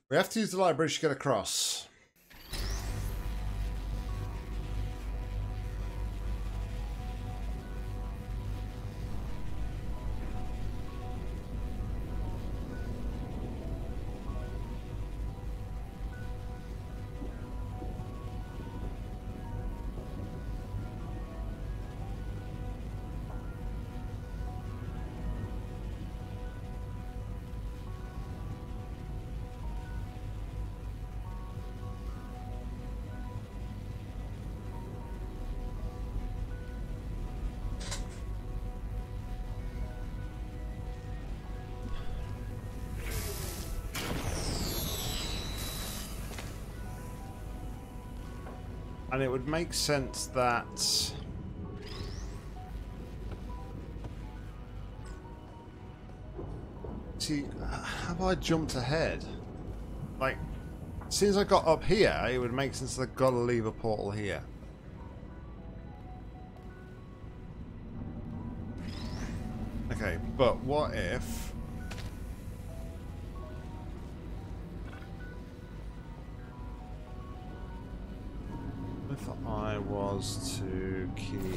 S1: We have to use the light bridge to get across. And it would make sense that see, have I jumped ahead? Like, as soon as I got up here, it would make sense that I've got to leave a portal here. Okay, but what if if I was to keep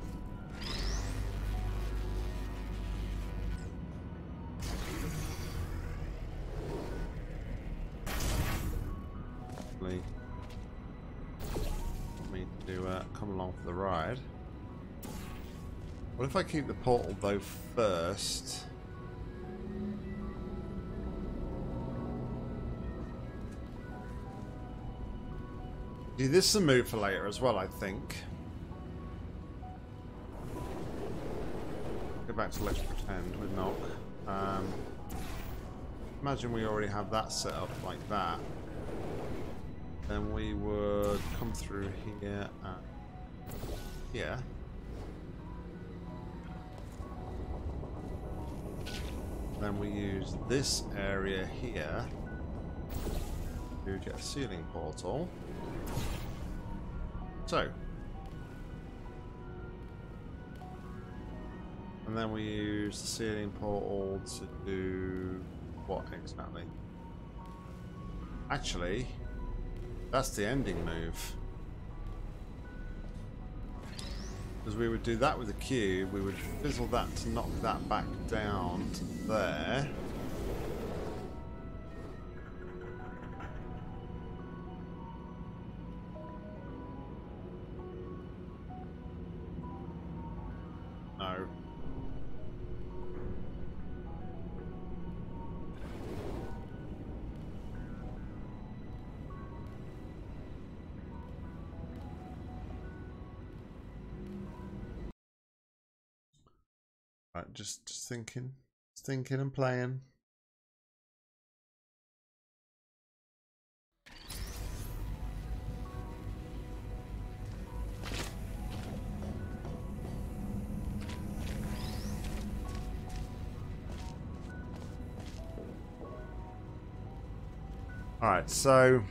S1: me to uh, come along for the ride? What if I keep the portal though first? See, this is a move for later as well, I think. Go back to Let's Pretend with Knock. Um, imagine we already have that set up like that. Then we would come through here and here. Then we use this area here to get a ceiling portal. So, and then we use the ceiling portal to do what exactly? Actually, that's the ending move. Because we would do that with the cube, we would fizzle that to knock that back down to there. No. Right, just just thinking, just thinking and playing. All right, so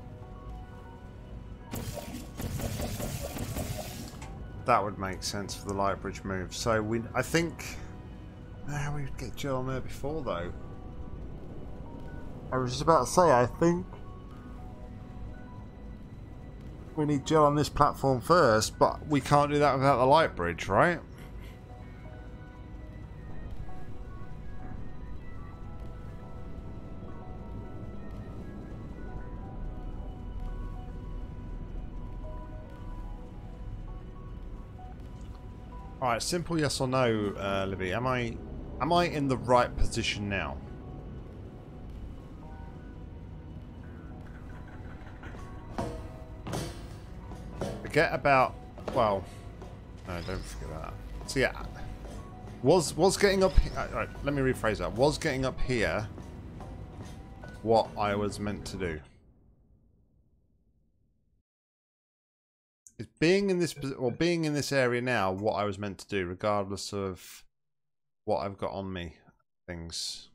S1: that would make sense for the light bridge move. So we, I think, ah, we would get Jill on there before though. I was just about to say, I think we need Jill on this platform first, but we can't do that without the light bridge, right? All right, simple yes or no, uh, Libby. Am I, am I in the right position now? Forget about. Well, no, don't forget that. So yeah, was was getting up. All right, let me rephrase that. Was getting up here what I was meant to do? Is being in this or being in this area now what I was meant to do, regardless of what I've got on me, things.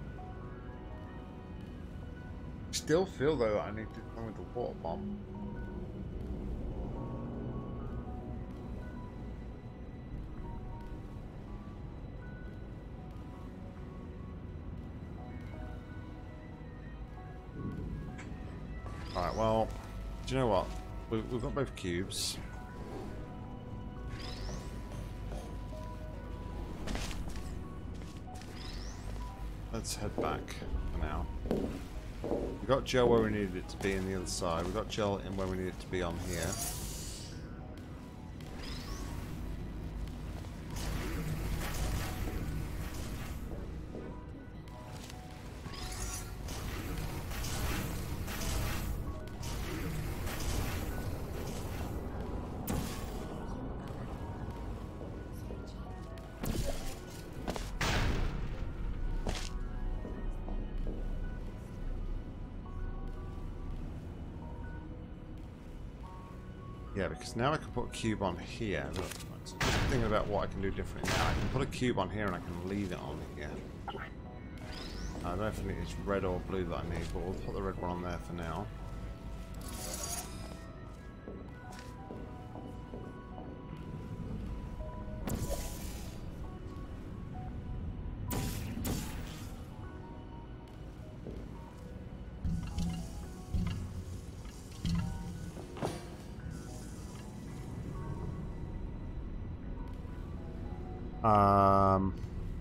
S1: Still feel though that I need to come with the water bomb. Alright, well, do you know what? We've, we've got both cubes. Let's head back for now. We got gel where we needed it to be on the other side. We got gel in where we need it to be on here. Yeah, because now I can put a cube on here. Look, just thinking about what I can do differently now. I can put a cube on here and I can leave it on here. I don't know if it's red or blue that I need, but we'll put the red one on there for now. Um,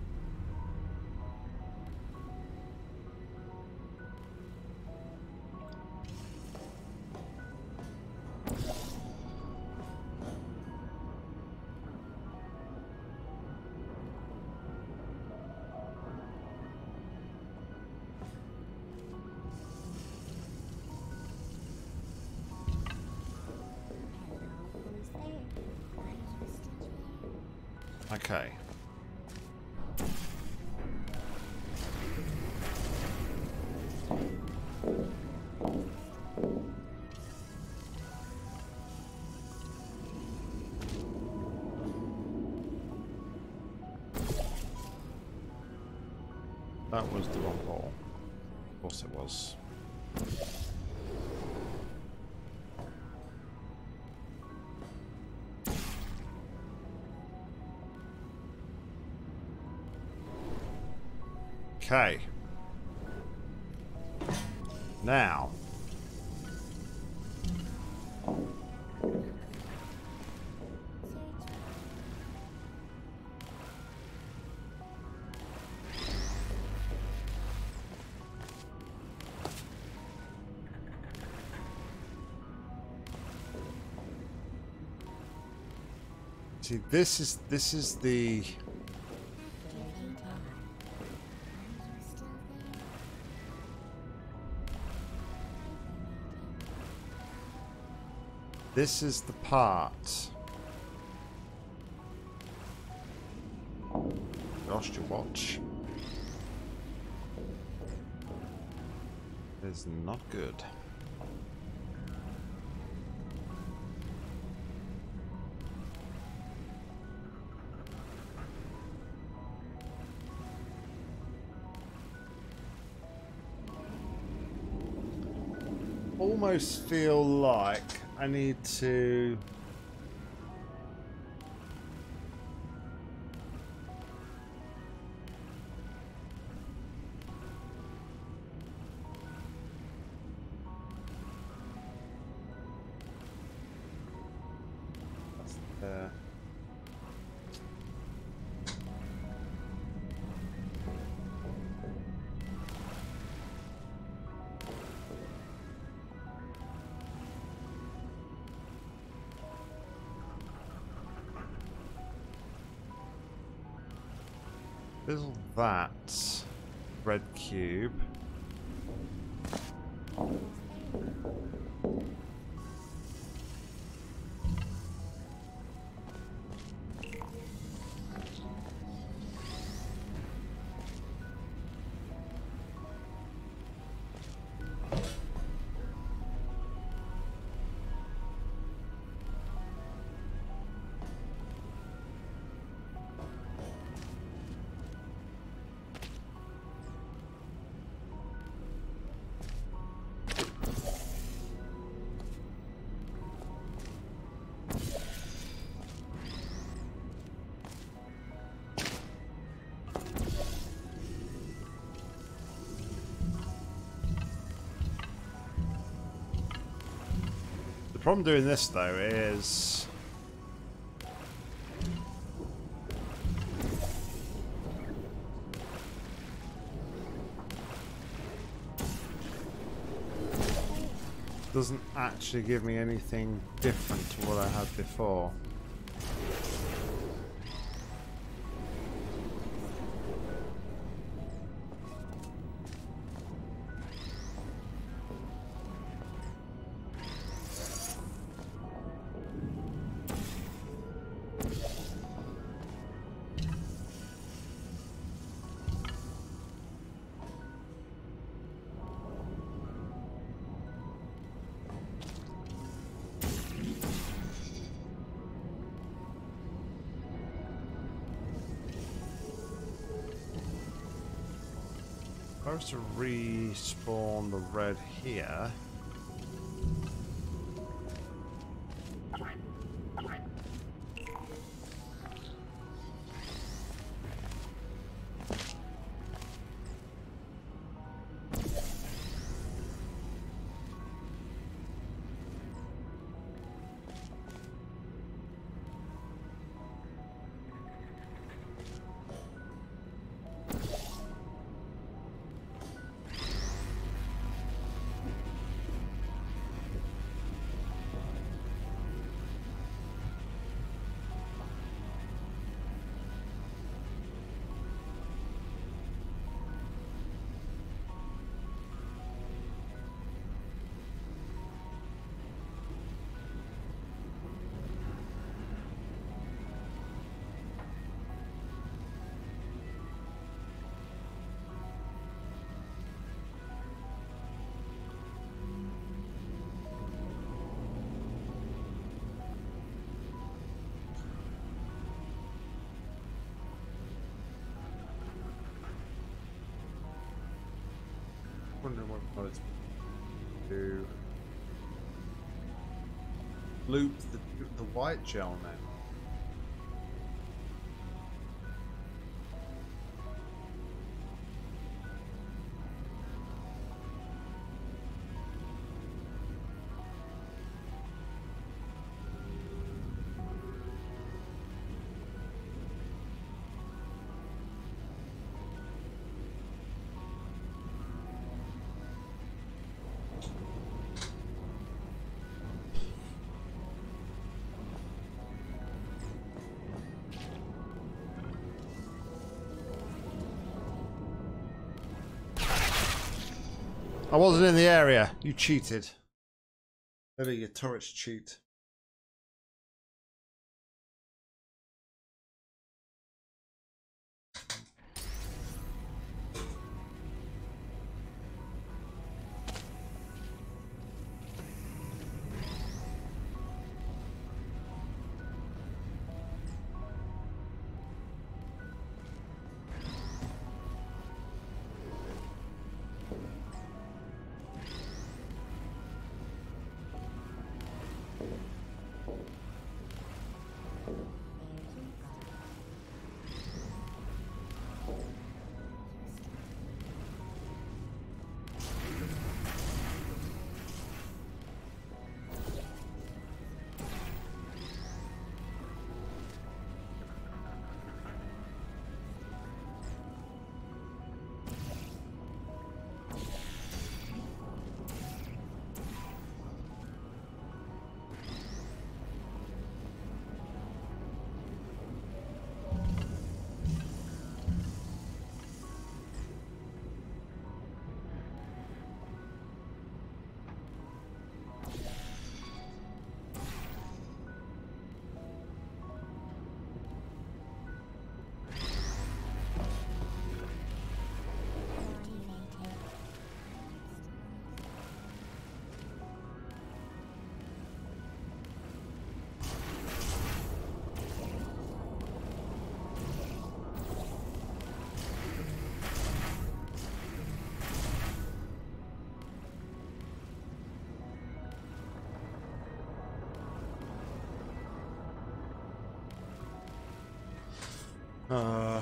S1: okay. That was the wrong hole. Of course it was. Okay. Now. See, this is this is the This is the part. Lost your watch. Is not good. Almost feel like I need to that's there. Fizzle that red cube. problem doing this though is doesn't actually give me anything different to what I had before. If I was to respawn the red here. Wondering what I wanted to do. Loop the the white gel now. I wasn't in the area. You cheated. Maybe your turrets cheat. Uh,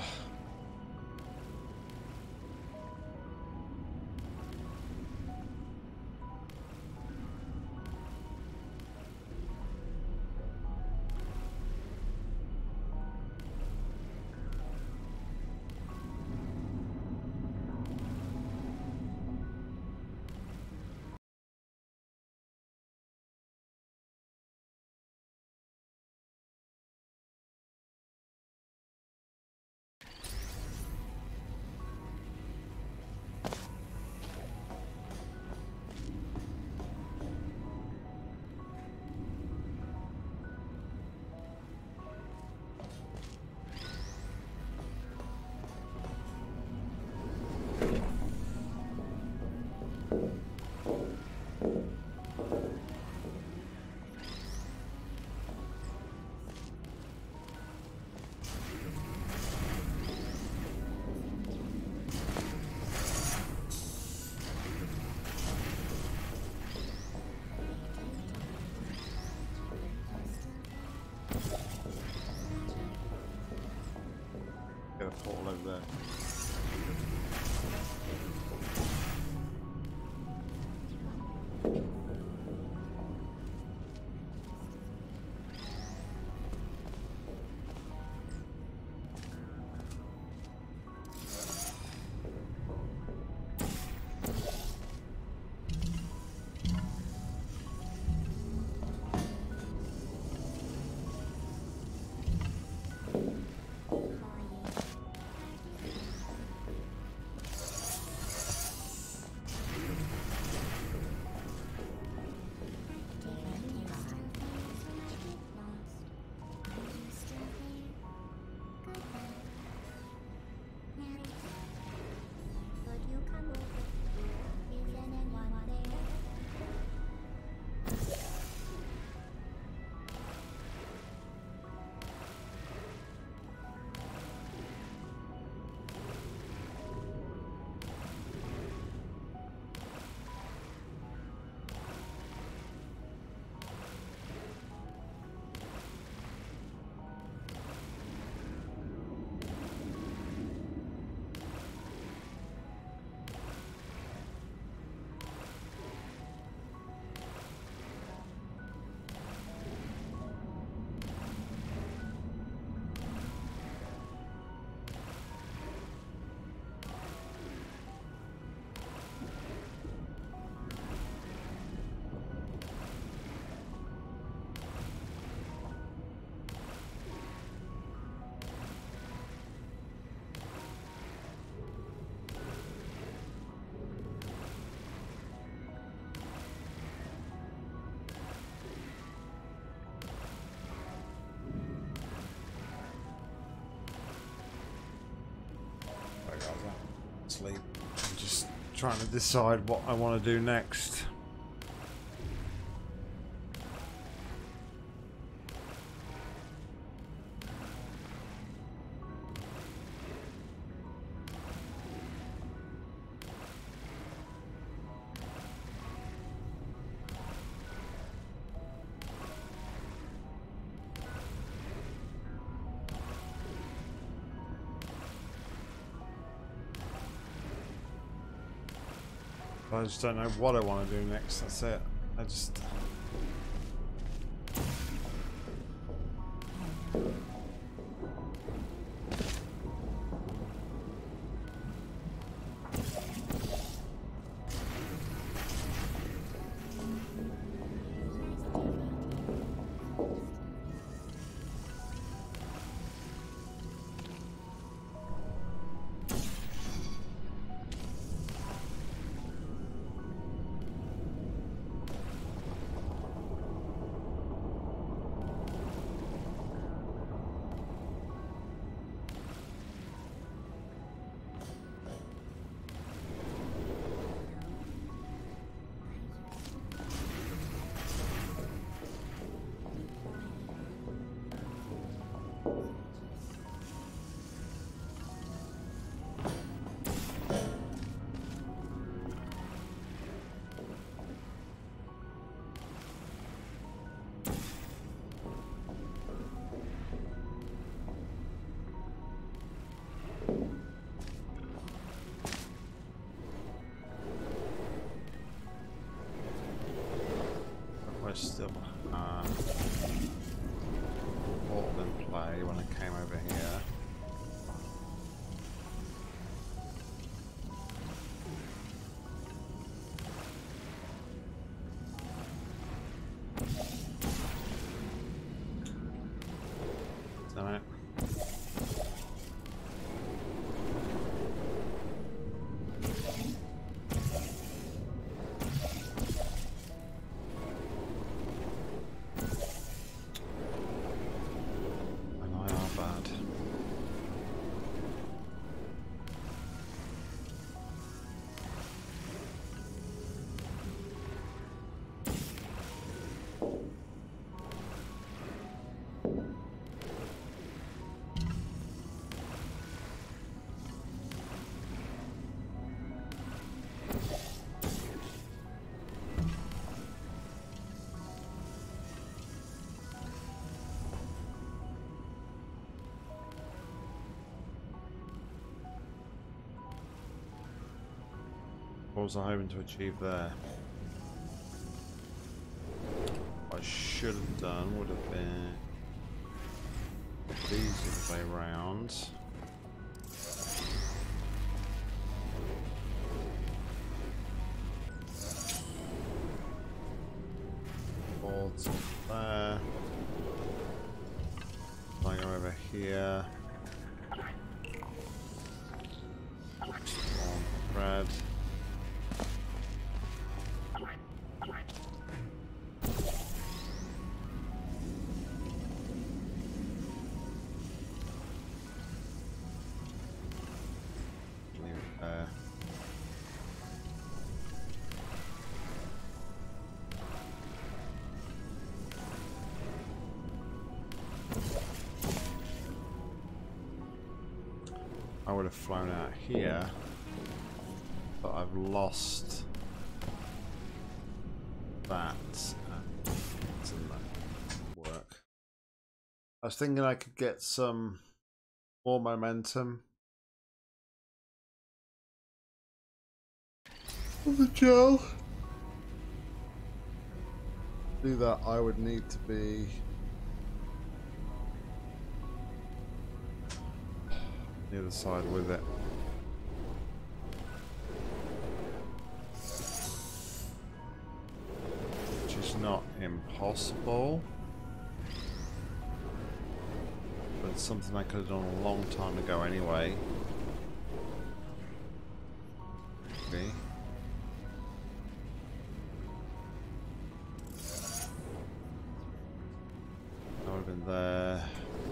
S1: over there. Sleep. I'm just trying to decide what I want to do next. I just don't know what I want to do next. That's it. I just... Still uh, portal in play when I came over here. Damn it. What was I hoping to achieve there? What I should have done would have been these the way round. Boards there. I go over here. Spawn thread. Leave it there. I would have flown out here, but I've lost that. Doesn't that work? I was thinking I could get some more momentum with the gel. To do that, I would need to be the other side with it. Which is not impossible. But it's something I could have done a long time ago anyway. Maybe. That would have been there.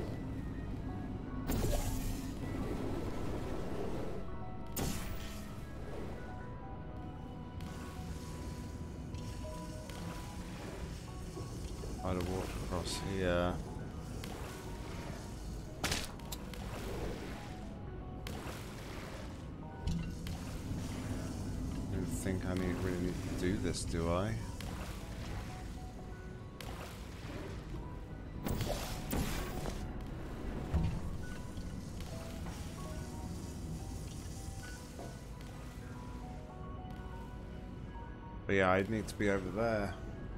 S1: I'd have walked across here. I don't think I need, really need to do this, do I? But yeah, I'd need to be over there.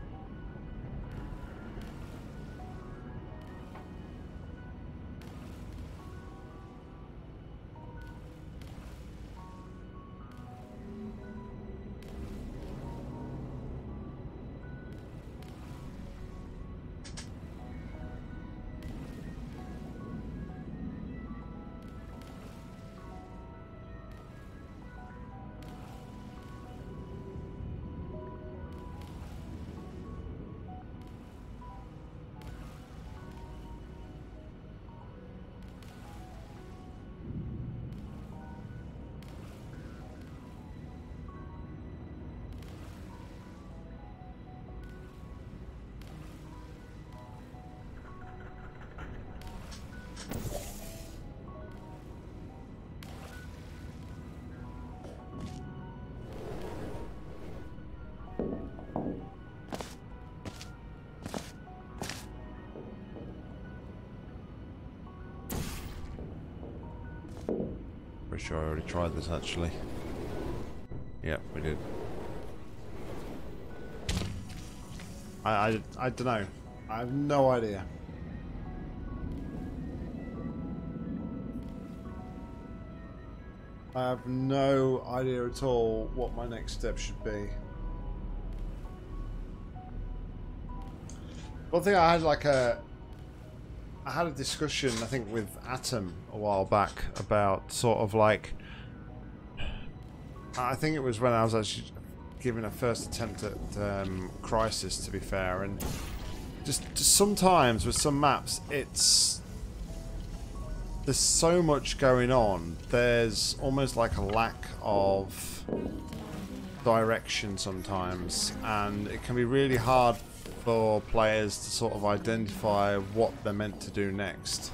S1: Pretty sure I already tried this actually. Yep, we did. I, I, I don't know. I have no idea. I have no idea at all what my next step should be. One thing I had like a I had a discussion, I think, with Atom a while back about sort of like, I think it was when I was actually giving a first attempt at um, Crisis, to be fair, and just, just sometimes with some maps, it's there's so much going on. There's almost like a lack of direction sometimes, and it can be really hard for players to sort of identify what they're meant to do next.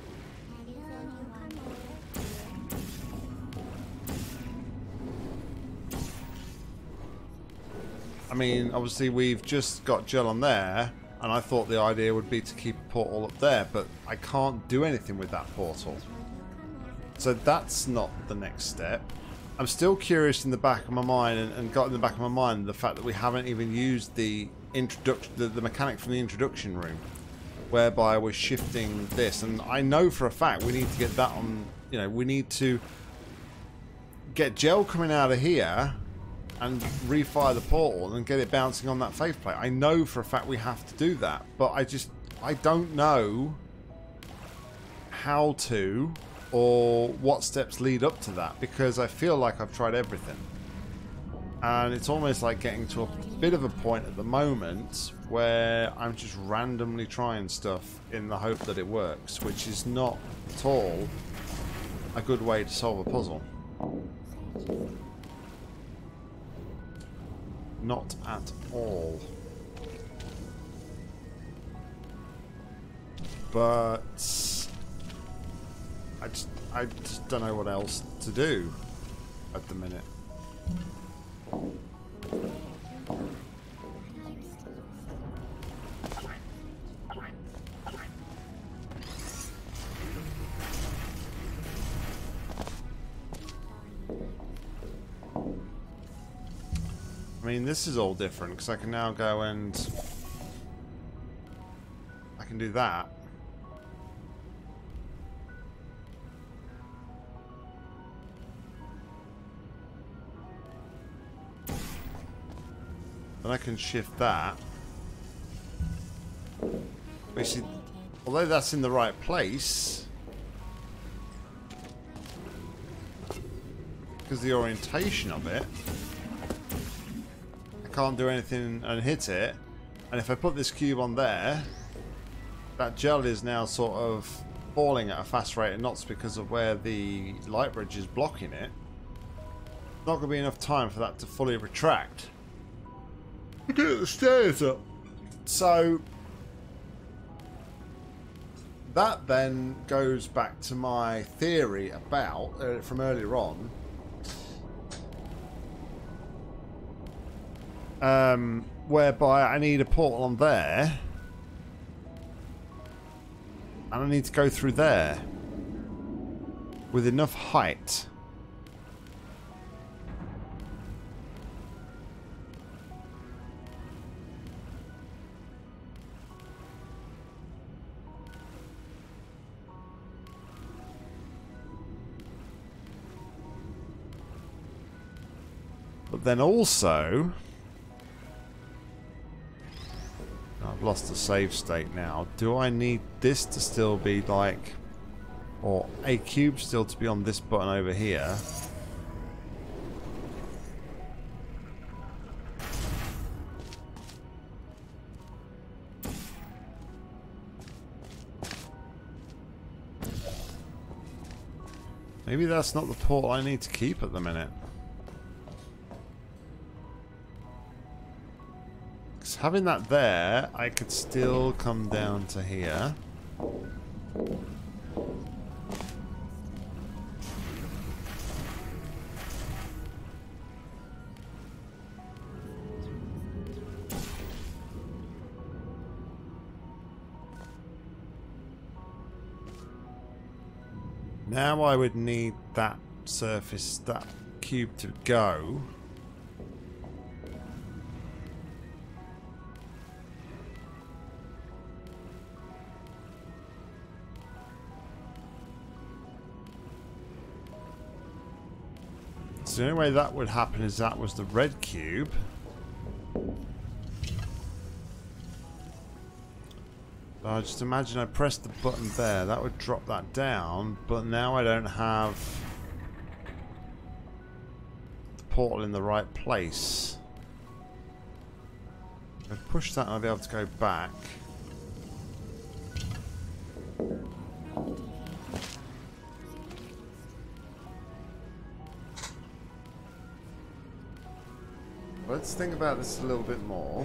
S1: I mean, obviously we've just got gel on there, and I thought the idea would be to keep a portal up there, but I can't do anything with that portal. So that's not the next step. I'm still curious in the back of my mind, and, and got in the back of my mind the fact that we haven't even used the introduction, the, the mechanic from the introduction room, whereby we're shifting this. And I know for a fact we need to get that on. You know, we need to get gel coming out of here and refire the portal and get it bouncing on that faith plate. I know for a fact we have to do that, but I just I don't know how to. Or what steps lead up to that, because I feel like I've tried everything, and it's almost like getting to a bit of a point at the moment where I'm just randomly trying stuff in the hope that it works, which is not at all a good way to solve a puzzle. Not at all. But I just, I just don't know what else to do at the minute. I mean, this is all different because I can now go and I can do that. Then I can shift that. Basically, although that's in the right place, because the orientation of it, I can't do anything and hit it. And if I put this cube on there, that gel is now sort of falling at a fast rate of knots because of where the light bridge is blocking it. Not going to be enough time for that to fully retract. Get the stairs up. So that then goes back to my theory about uh, from earlier on, um, whereby I need a portal on there, and I need to go through there with enough height. But then also, I've lost the save state now. Do I need this to still be like, or a cube still to be on this button over here? Maybe that's not the port I need to keep at the minute. Having that there, I could still come down to here. Now I would need that surface, that cube to go. The only way that would happen is that was the red cube. So I just imagine I pressed the button there, that would drop that down, but now I don't have the portal in the right place. If I push that, I'll be able to go back. Let's think about this a little bit more.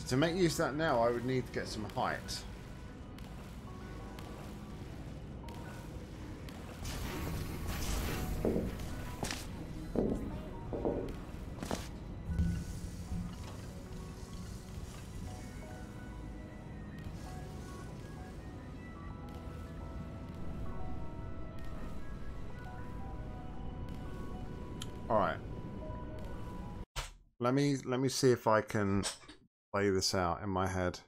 S1: To make use of that now, I would need to get some height. Alright. Let me let me see if I can play this out in my head.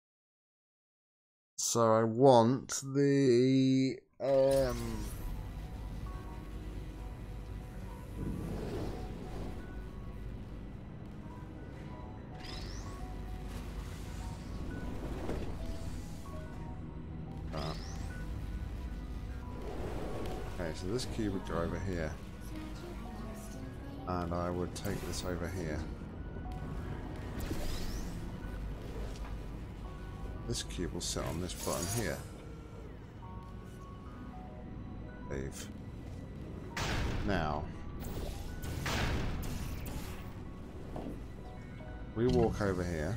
S1: So I want the um uh, okay, so this cube would go over here. And I would take this over here. This cube will sit on this button here. Leave. Now, we walk over here.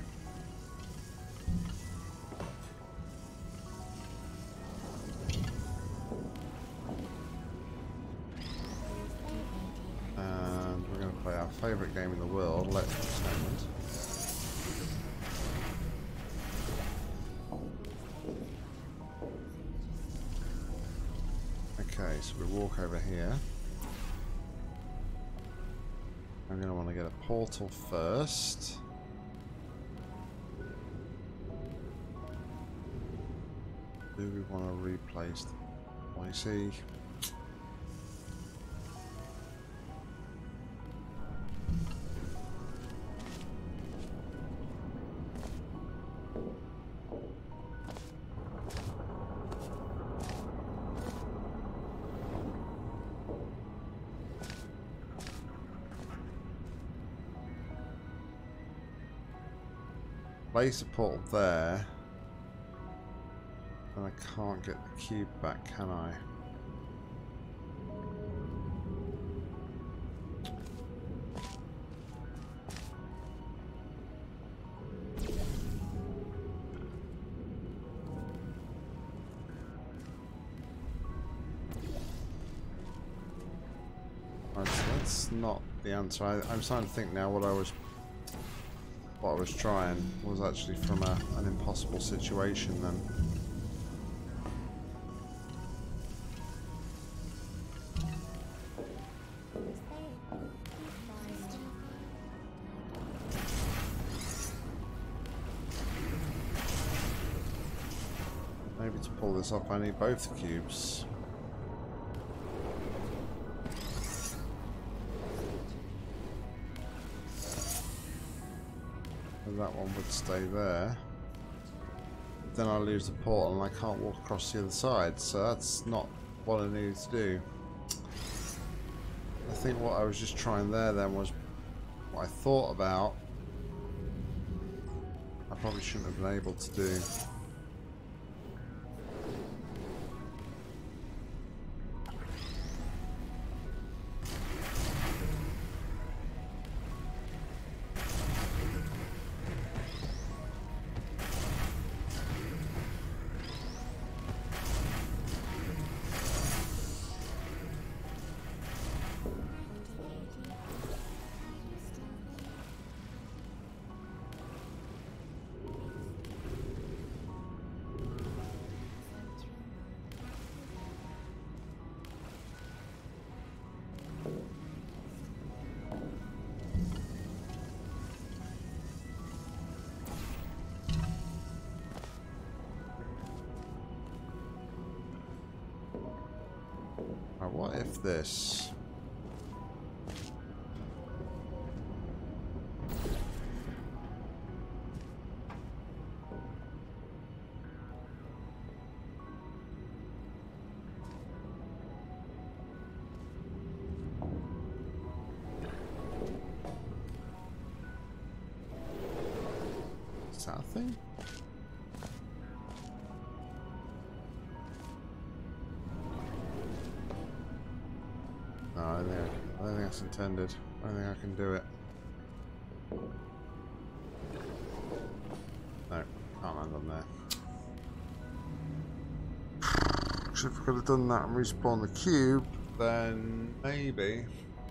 S1: Our favourite game in the world, Let's Experiment. Okay, so we walk over here. I'm going to want to get a portal first. Do we want to replace the Y C? Place a portal there, and I can't get the cube back, can I? Right, so that's not the answer. I, I'm starting to think now what I was What I was trying was actually from a, an impossible situation then. Maybe to pull this off I need both the cubes. That one would stay there. Then I lose the portal and I can't walk across the other side, so that's not what I needed to do. I think what I was just trying there then was what I thought about. I probably shouldn't have been able to do. Right, what if this? Is that a thing? No, I don't think I, I don't think that's intended. I don't think I can do it. Actually, if we could have done that and respawned the cube, then maybe.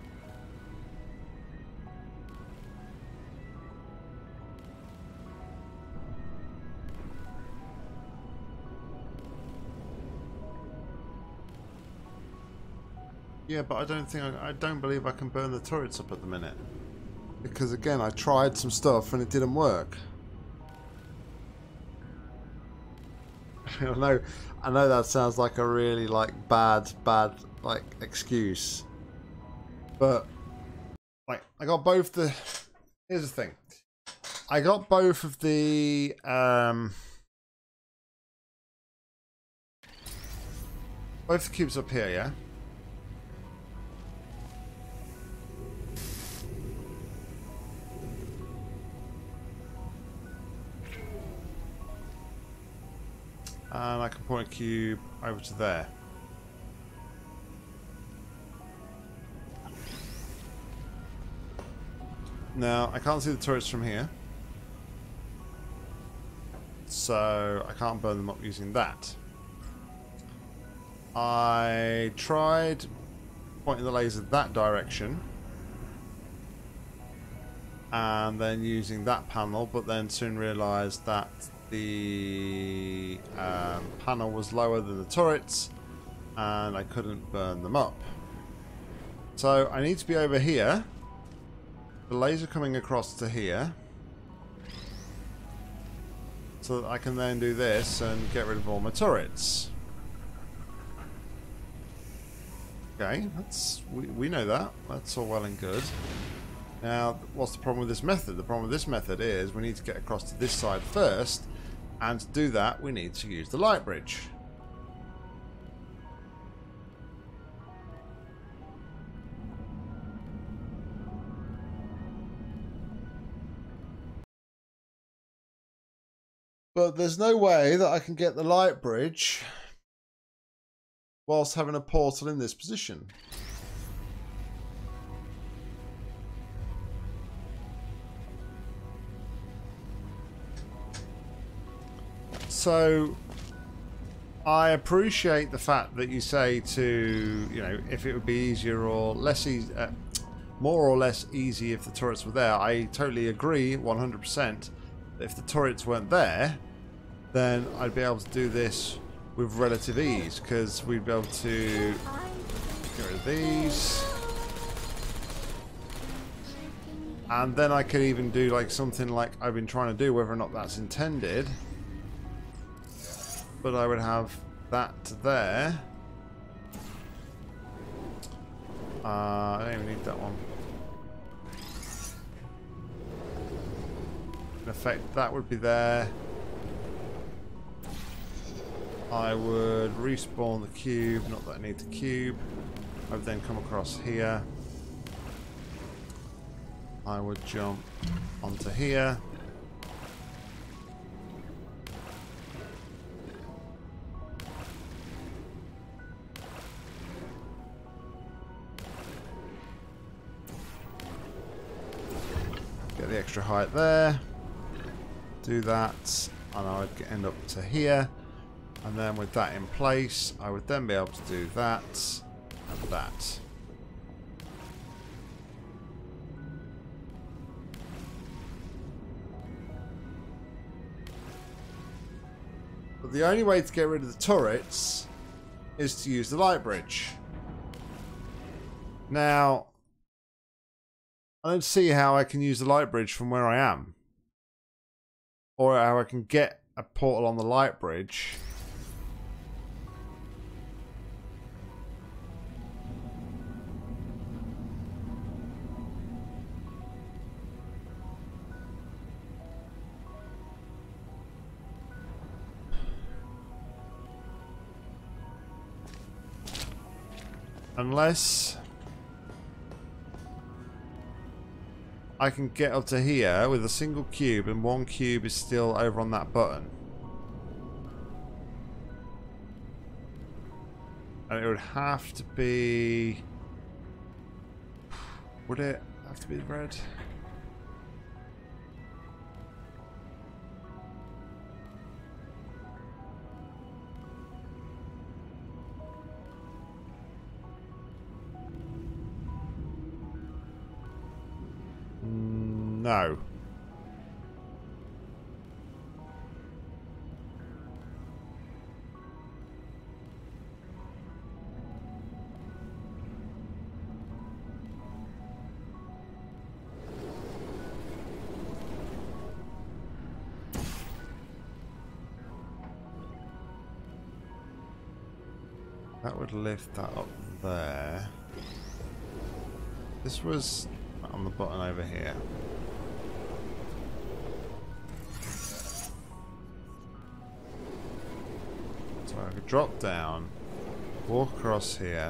S1: Yeah, but I don't think I, I don't believe I can burn the turrets up at the minute. Because again, I tried some stuff and it didn't work. I know, I know that sounds like a really like bad, bad like excuse. But like, I got both the. Here's the thing. I got both of the um. Both the cubes up here, yeah. And I can point a cube over to there. Now, I can't see the turrets from here. So, I can't burn them up using that. I tried pointing the laser that direction. And then using that panel, but then soon realised that the um, panel was lower than the turrets and I couldn't burn them up. So I need to be over here, the laser coming across to here, so that I can then do this and get rid of all my turrets. Okay, that's we, we know that. That's all well and good. Now, what's the problem with this method? The problem with this method is we need to get across to this side first, and to do that we need to use the light bridge. But there's no way that I can get the light bridge whilst having a portal in this position. So I appreciate the fact that you say to, you know, if it would be easier or less easy, uh, more or less easy if the turrets were there. I totally agree one hundred percent. If the turrets weren't there, then I'd be able to do this with relative ease, because we'd be able to get rid of these. And then I could even do like something like I've been trying to do, whether or not that's intended. But I would have that there. Uh, I don't even need that one. In effect, that would be there. I would respawn the cube, not that I need the cube. I would then come across here. I would jump onto here. Get the extra height there. Do that, and I would end up to here. And then with that in place, I would then be able to do that and that. But the only way to get rid of the turrets is to use the light bridge. Now, I don't see how I can use the light bridge from where I am. Or how I can get a portal on the light bridge. Unless I can get up to here with a single cube and one cube is still over on that button. And it would have to be... Would it have to be red? No. That would lift that up there. This was on the button over here. So I could drop down, walk across here,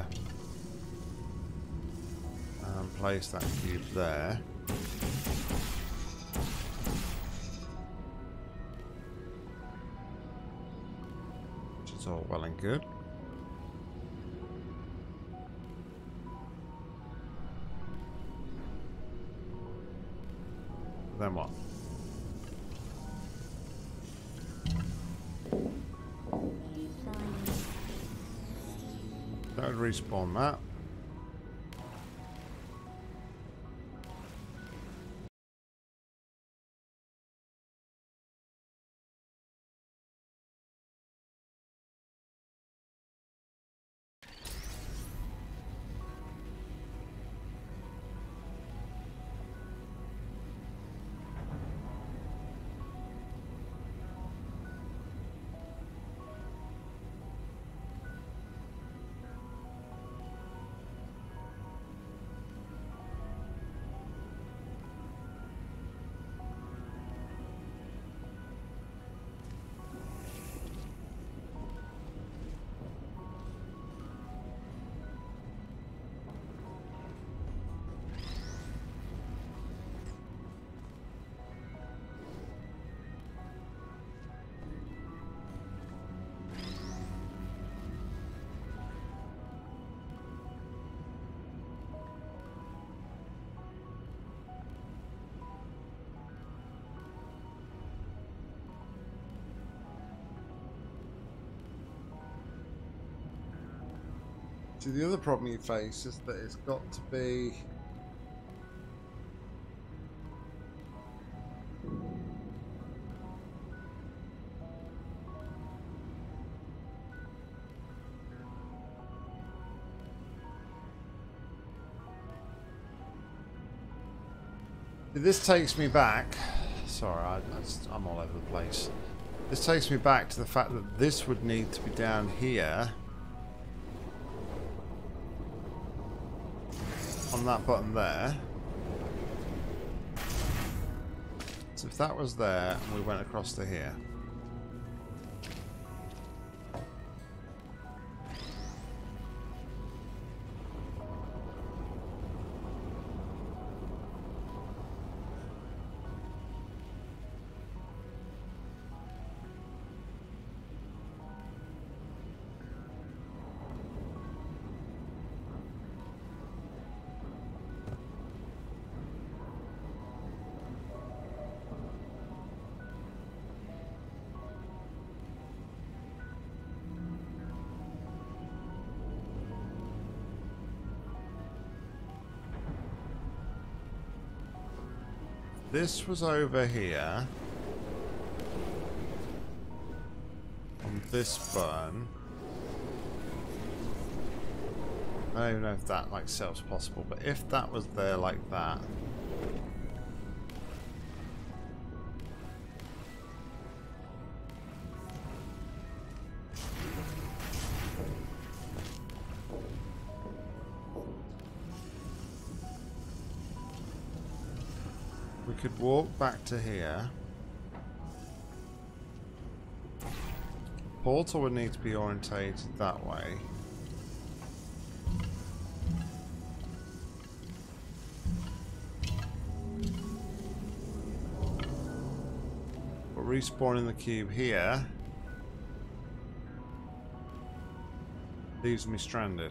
S1: and place that cube there. Which is all well and good. Then what? That would respawn that. See, the other problem you face is that it's got to be this takes me back. Sorry, I, I just, I'm all over the place. This takes me back to the fact that this would need to be down here on that button there. So if that was there and we went across to here. This was over here on this button. I don't even know if that like self's possible, but if that was there like that, we could walk back to here. Portal would need to be orientated that way. But respawning the cube here leaves me stranded.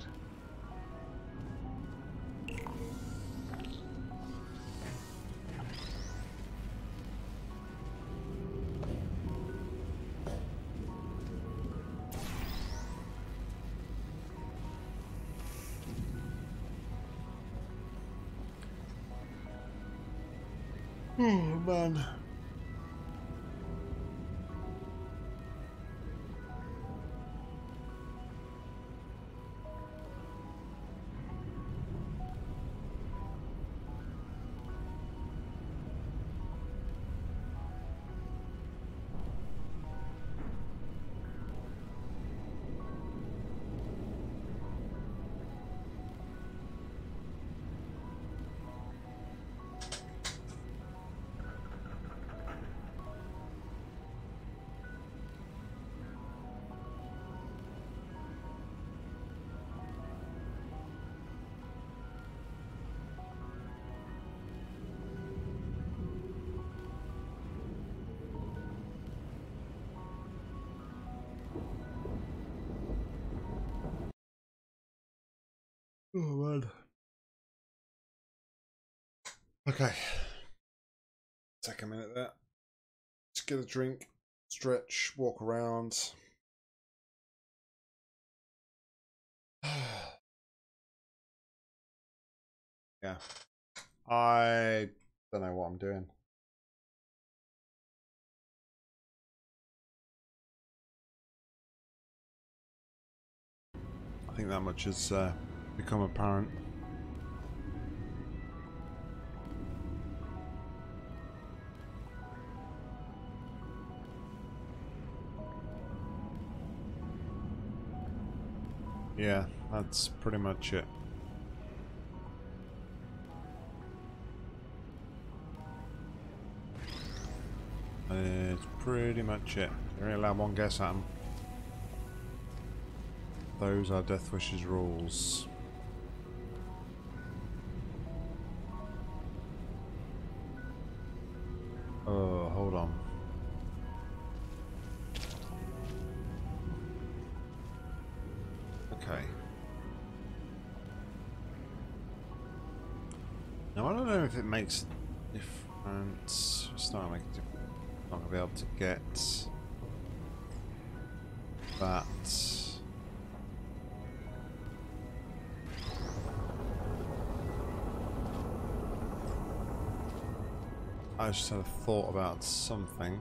S1: Oh man. Oh man. Okay. Take a minute there. Just get a drink, stretch, walk around. Yeah. I don't know what I'm doing. I think that much has uh, become apparent. Yeah, that's pretty much it. It's pretty much it. You're only allowed one guess at them. Those are Deathwish's rules. Oh, hold on. Okay. Now I don't know if it makes a difference. It's not gonna make a difference. I'm not gonna be able to get that. I just had a thought about something.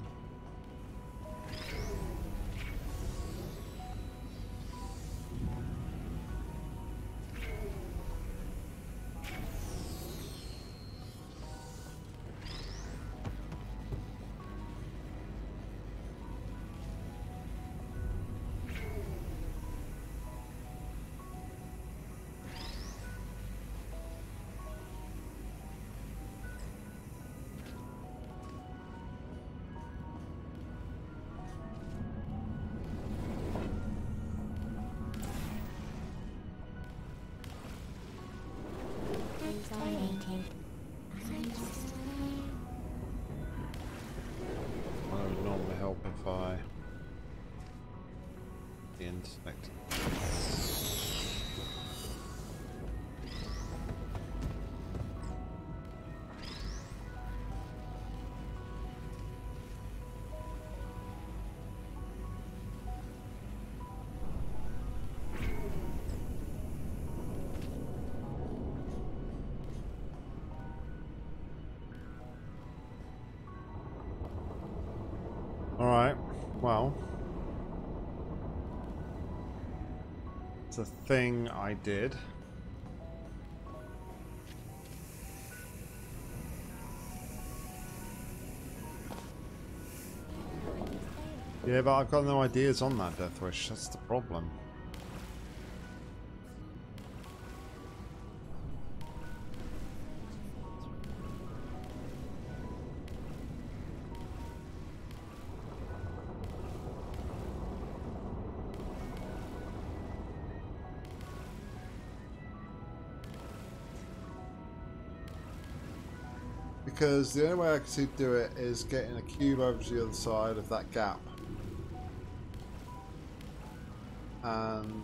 S2: Consolidating.
S1: That would normally help if I inspect. Alright, well. It's a thing I did. Yeah, but I've got no ideas on that Deathwish, that's the problem. Because the only way I can see to do it is getting a cube over to the other side of that gap. And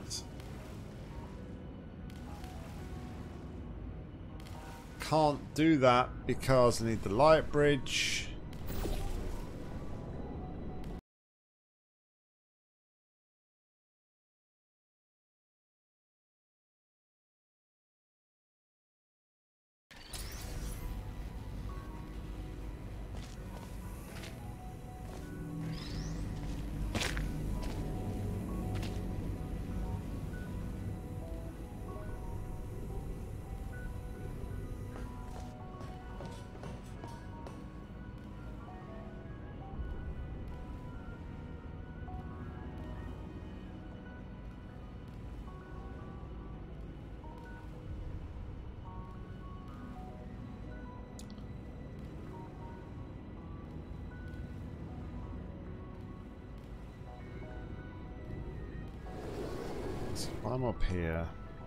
S1: can't do that because I need the light bridge. I'm up here.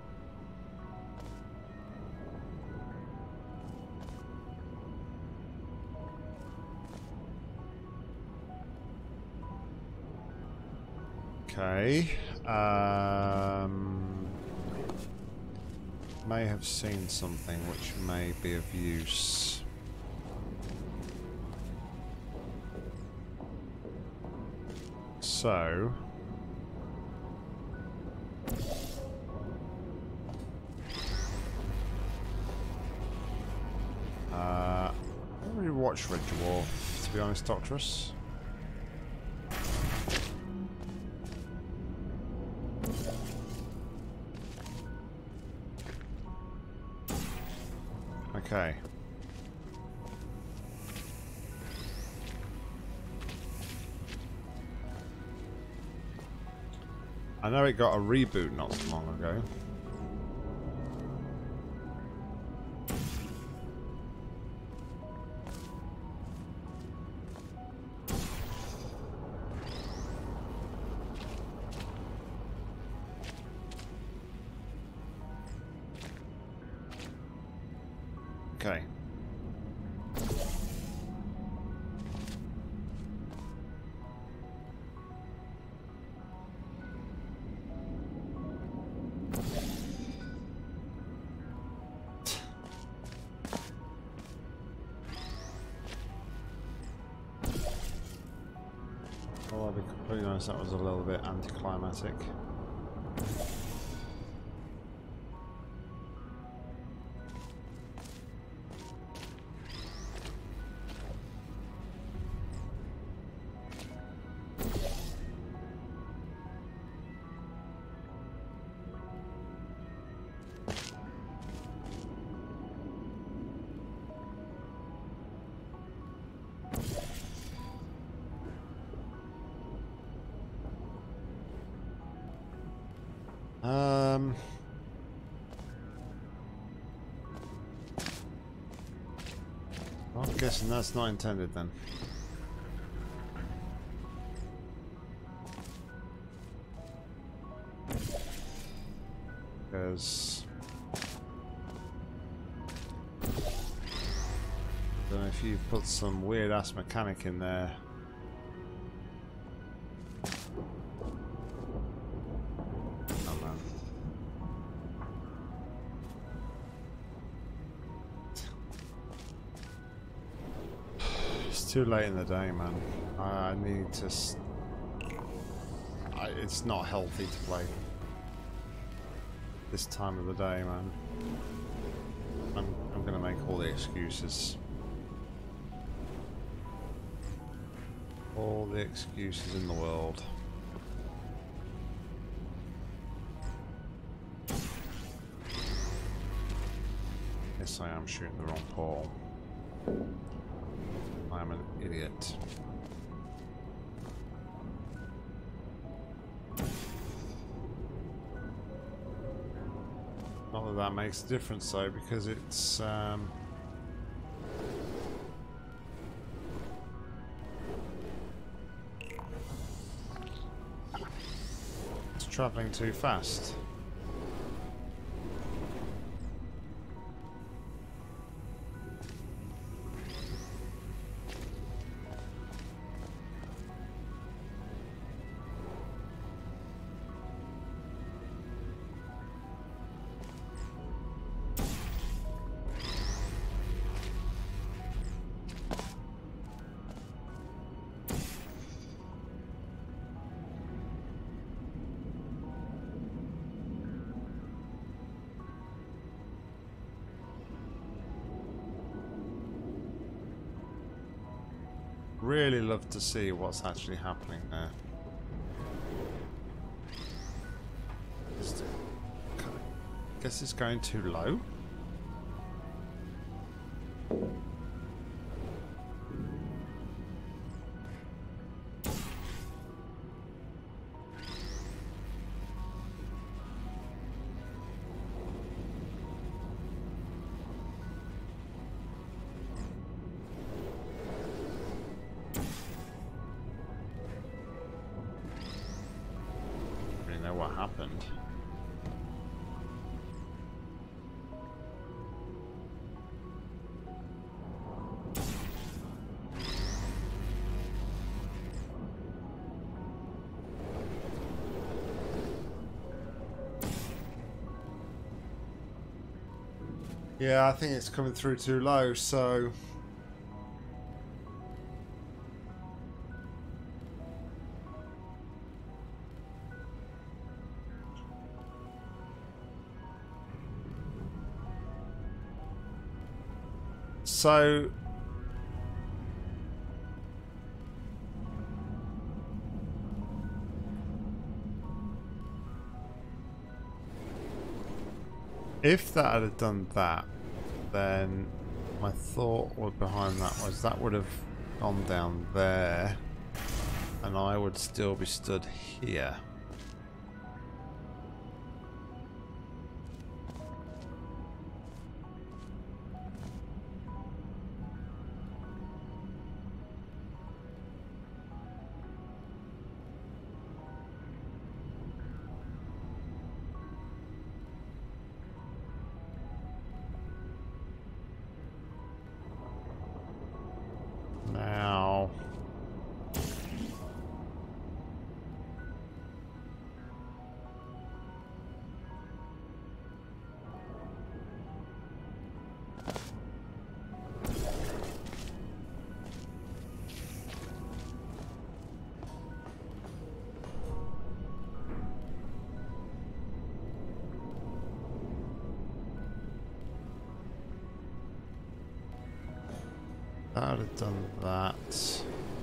S1: Okay. Um, may have seen something which may be of use. So, uh, I don't really watch Red Dwarf, to be honest, Doctorus. Okay. I know it got a reboot not so long ago. Okay. Well, I'll be completely honest, that was a little bit anticlimactic. Um, well, I'm guessing that's not intended then. Because I don't know if you put some weird ass mechanic in there. Too late in the day, man. I need to. S I, it's not healthy to play this time of the day, man. I'm, I'm gonna make all the excuses. All the excuses in the world. Yes, I am shooting the wrong pole. I'm an idiot. Not that that makes a difference though, because it's um, it's traveling too fast. Really love to see what's actually happening there. Just, I guess it's going too low. What happened? Yeah, I think it's coming through too low, so... So... If that had done that, then my thought behind that was that would have gone down there, and I would still be stood here. Now... I'd have done that.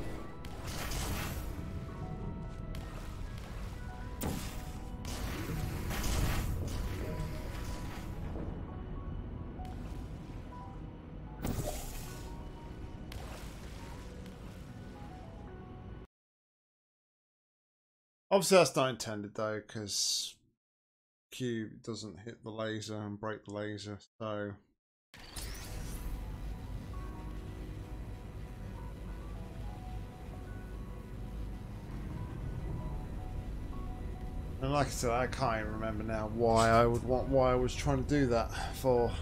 S1: Obviously that's not intended though, because Q doesn't hit the laser and break the laser, so... And like I said, I can't even remember now why I would want, why I was trying to do that for.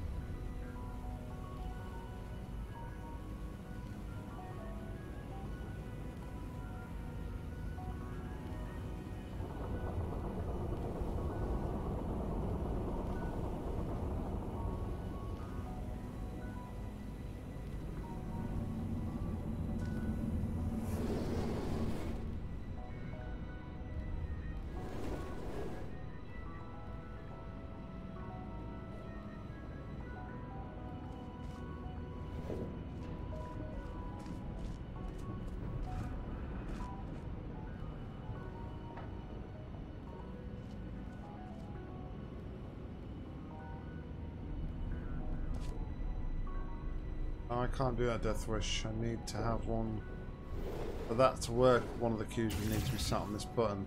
S1: I can't do that Death Wish. I need to have one. For that to work, one of the Qs would need to be sat on this button.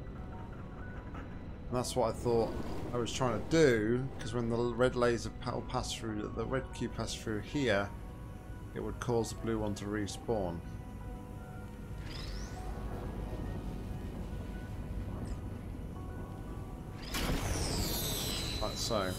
S1: And that's what I thought I was trying to do, because when the red laser will pass through, the red Q passed through here, it would cause the blue one to respawn. Like so.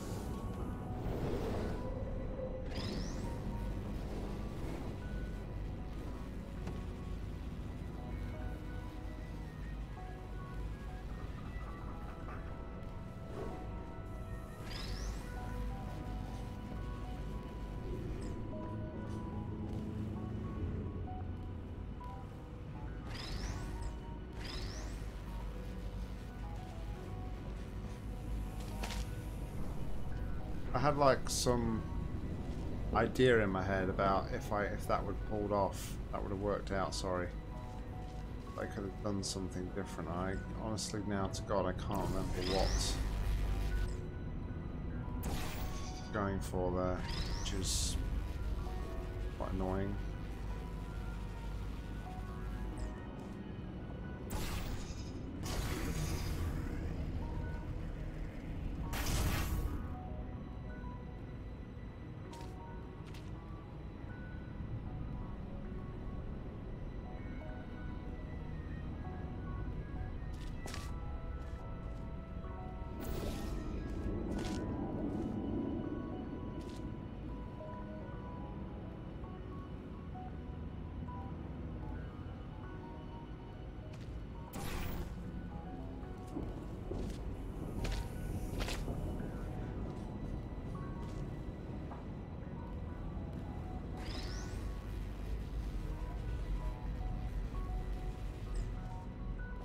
S1: I had like some idea in my head about if I if that would pulled off, that would have worked out. Sorry, I could have done something different. I honestly, now to God, I can't remember what going for there, which is quite annoying.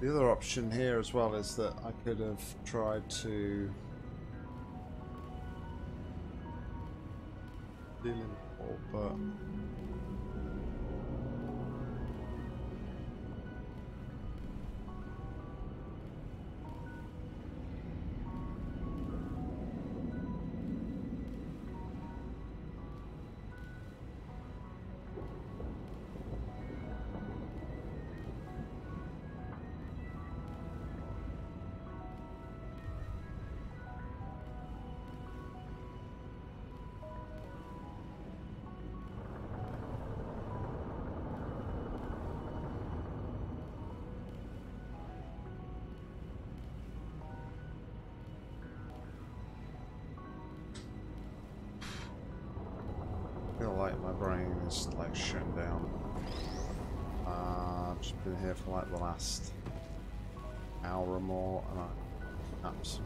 S1: The other option here as well is that I could have tried to deal in the wall, but I feel like my brain is like shutting down. Uh, I've just been here for like the last hour or more, and I naps.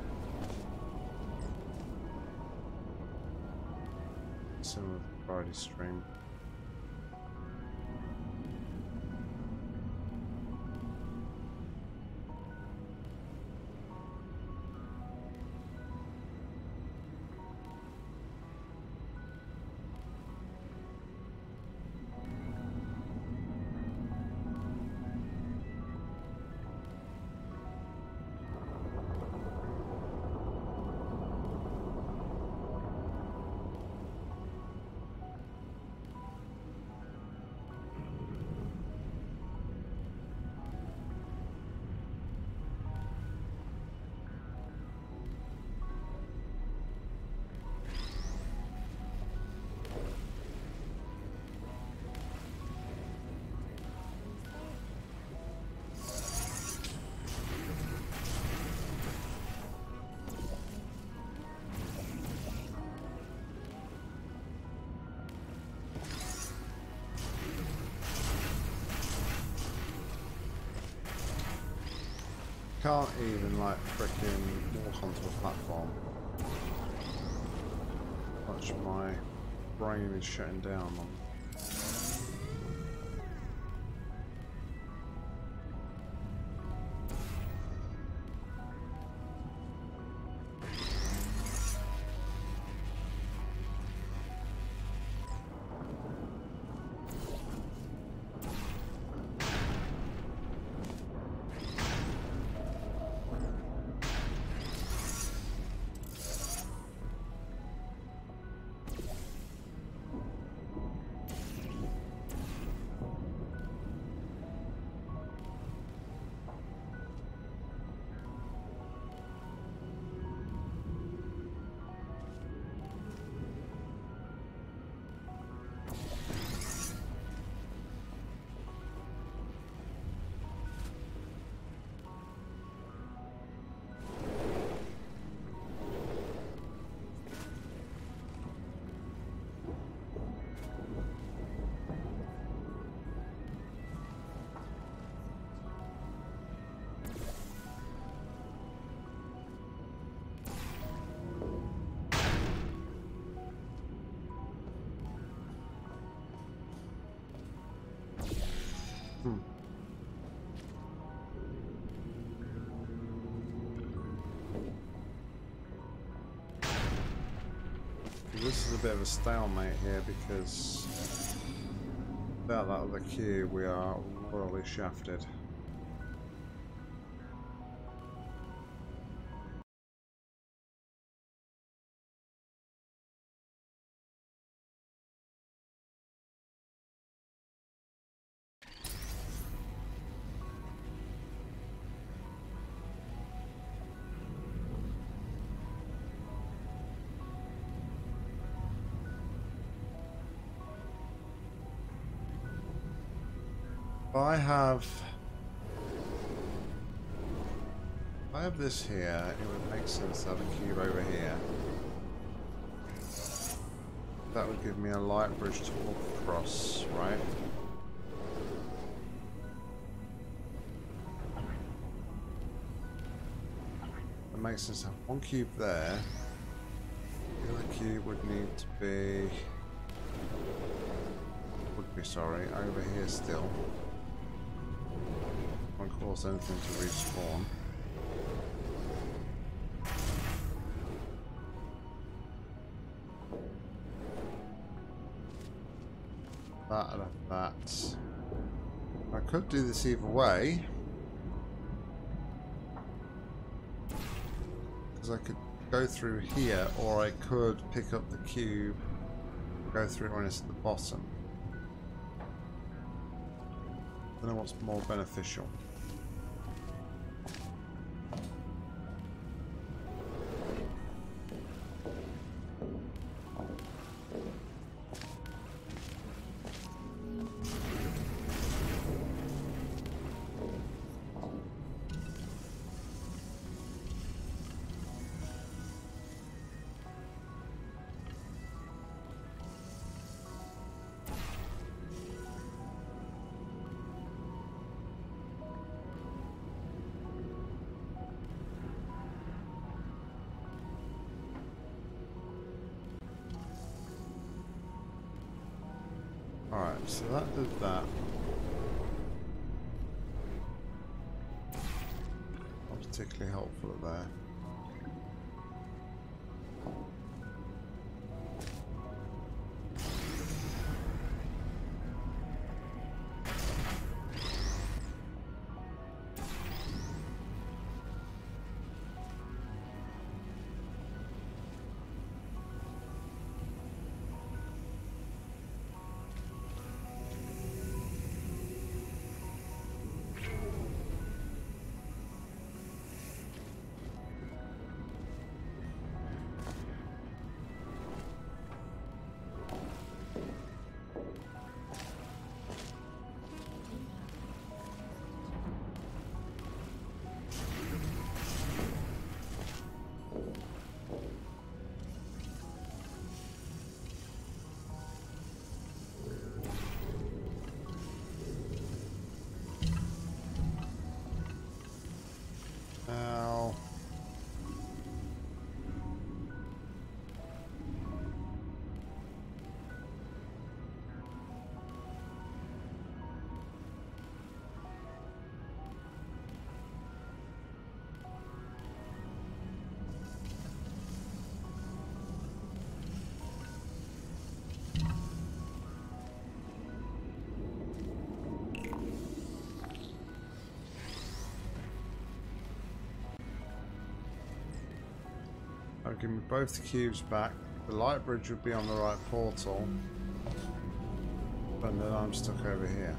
S1: Similar to the Friday stream. Can't even like freaking walk onto a platform. Much my brain is shutting down on. Hmm. This is a bit of a stalemate here because without that other queue we are royally shafted. I have I have this here, it would make sense to have a cube over here. That would give me a light bridge to walk across, right? It makes sense to have one cube there. The other cube would need to be would be sorry, over here still. One cause anything to respawn. That and that. I could do this either way. Because I could go through here, or I could pick up the cube, go through when it's at the bottom. I don't know what's more beneficial. Alright, so that did that. Not particularly helpful there. Now, I'll give me both the cubes back. The light bridge would be on the right portal. And then I'm stuck over here.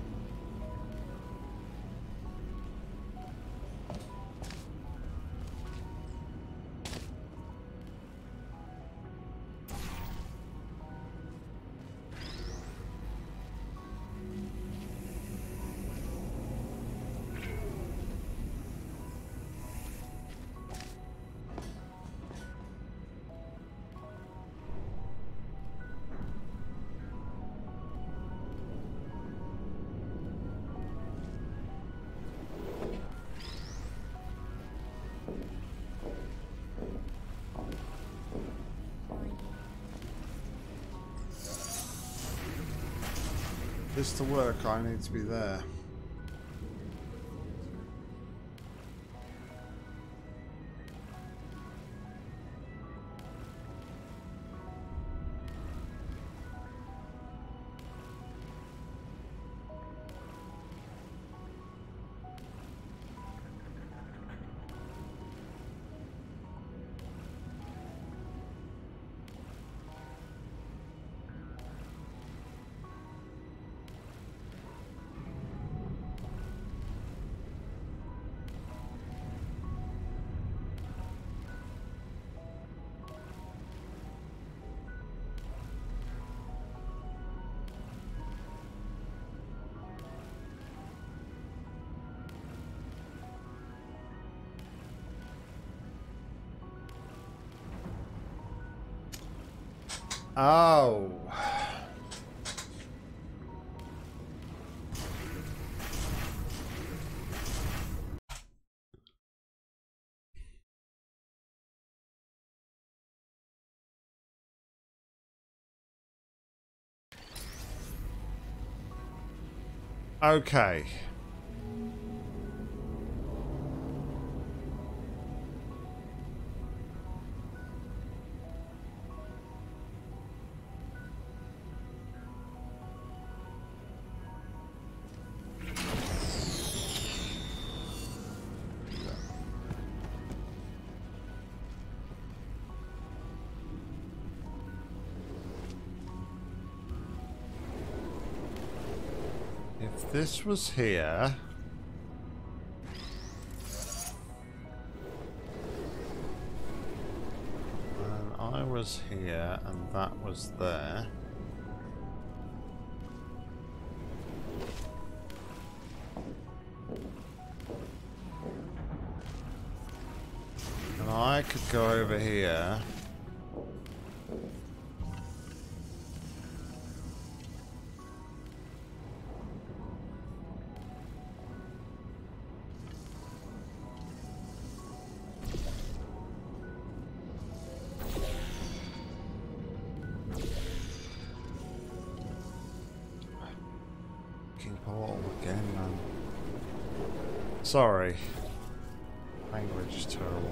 S1: This to work, I need to be there. Oh. Okay. this was here. And I was here, and that was there. And I could go over here. Portal again, man. Sorry. Language is terrible.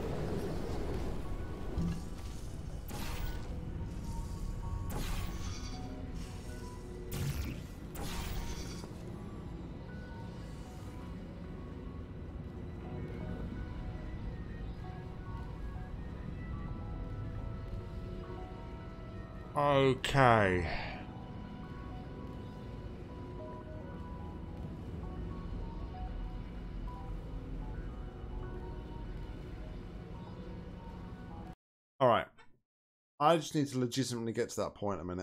S1: Okay. Alright. I just need to legitimately get to that point a minute.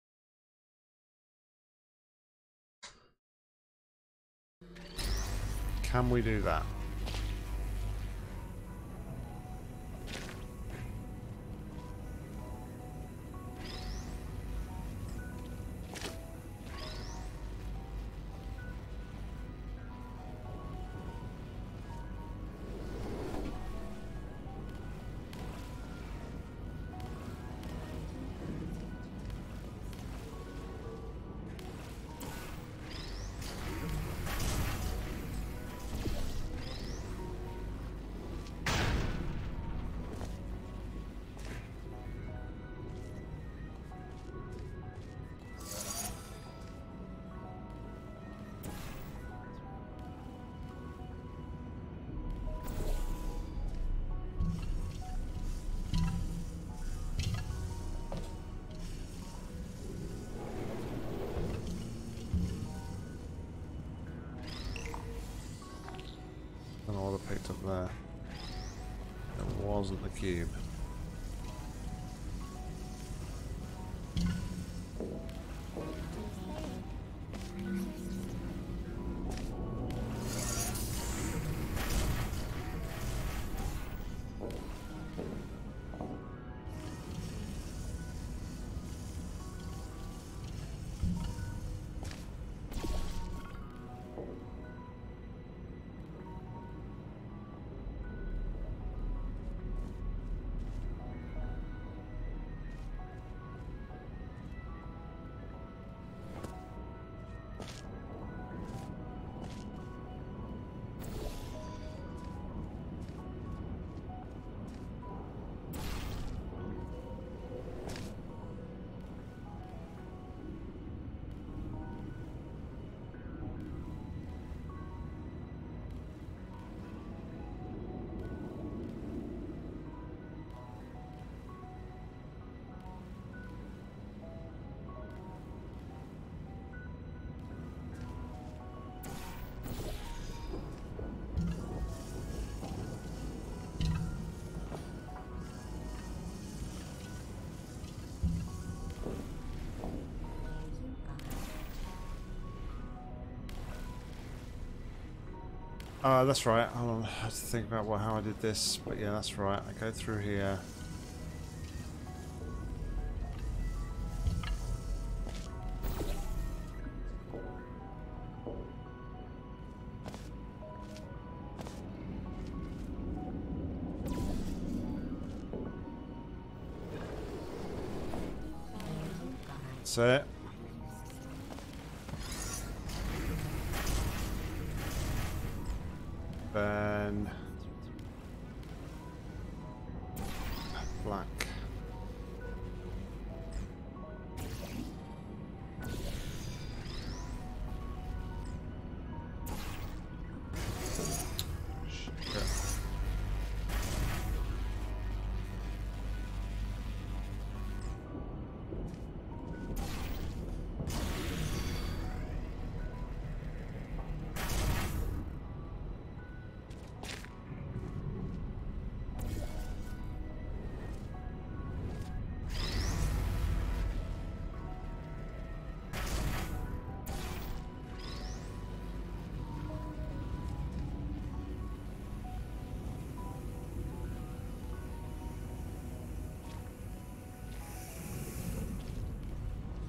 S1: Can we do that? Picked up there. It wasn't the cube. Uh, that's right. Hold on. I have to think about what, how I did this. But yeah, that's right. I go through here. That's it. Then black. Shit.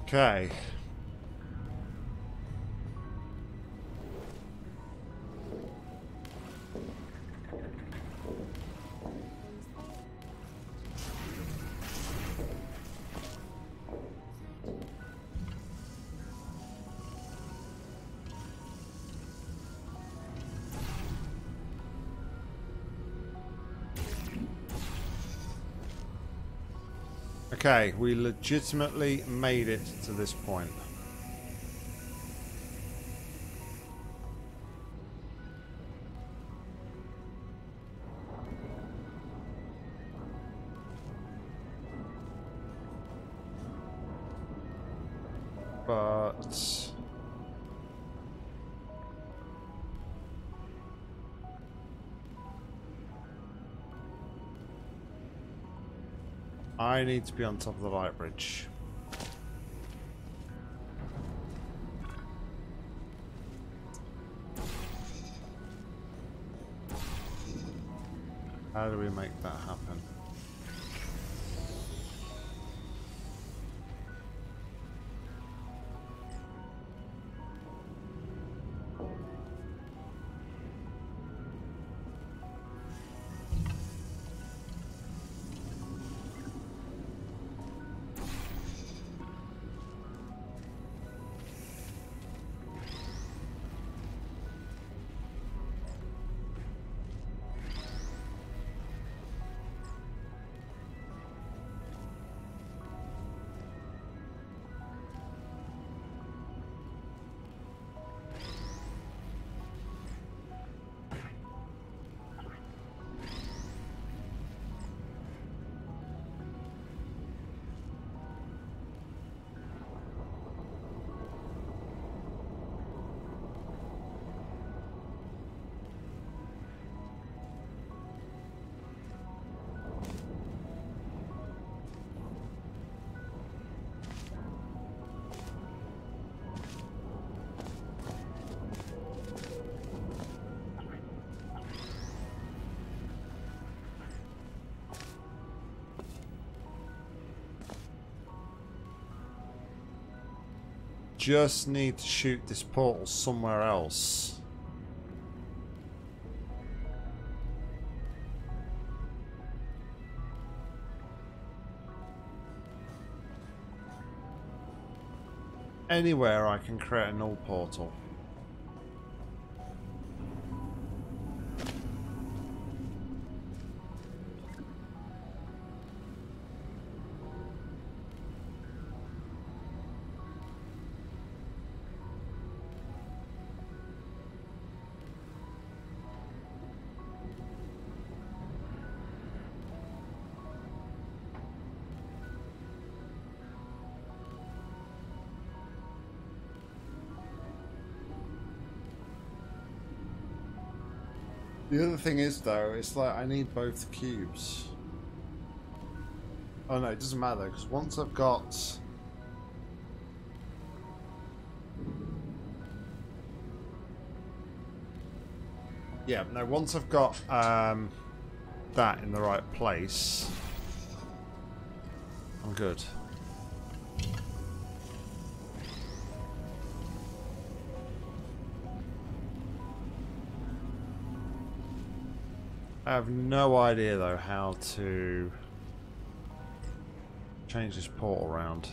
S1: Okay. Okay, we legitimately made it to this point. But I need to be on top of the light bridge. How do we make that happen? Just need to shoot this portal somewhere else. Anywhere I can create a null portal. The other thing is, though, it's like I need both cubes. Oh no, it doesn't matter, because once I've got... Yeah, no, once I've got um, that in the right place, I'm good. I have no idea, though, how to change this portal around.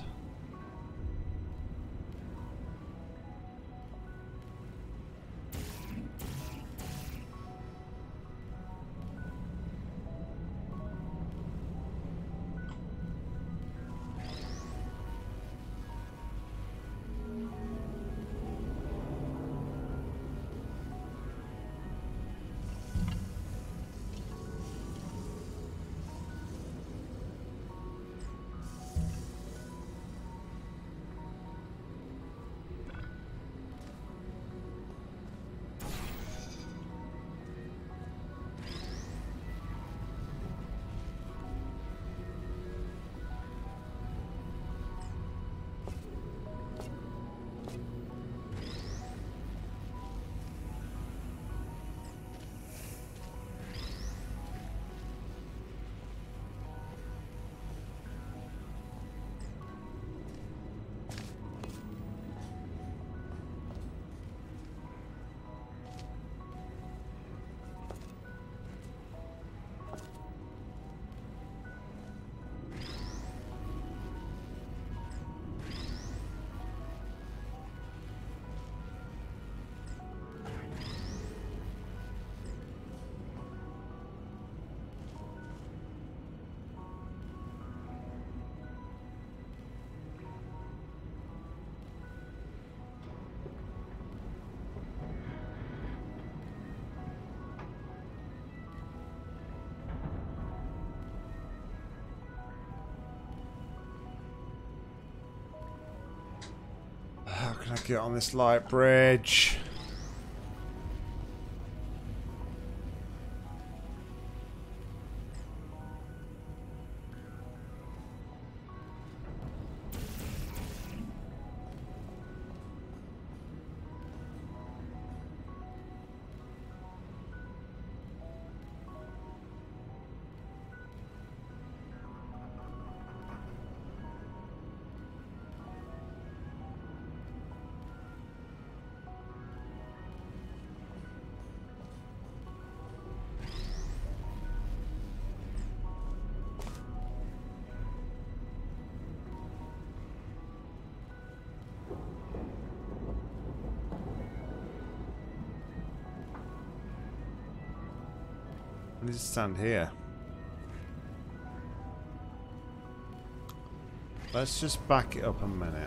S1: Can I get on this light bridge? I need to stand here. Let's just back it up a minute.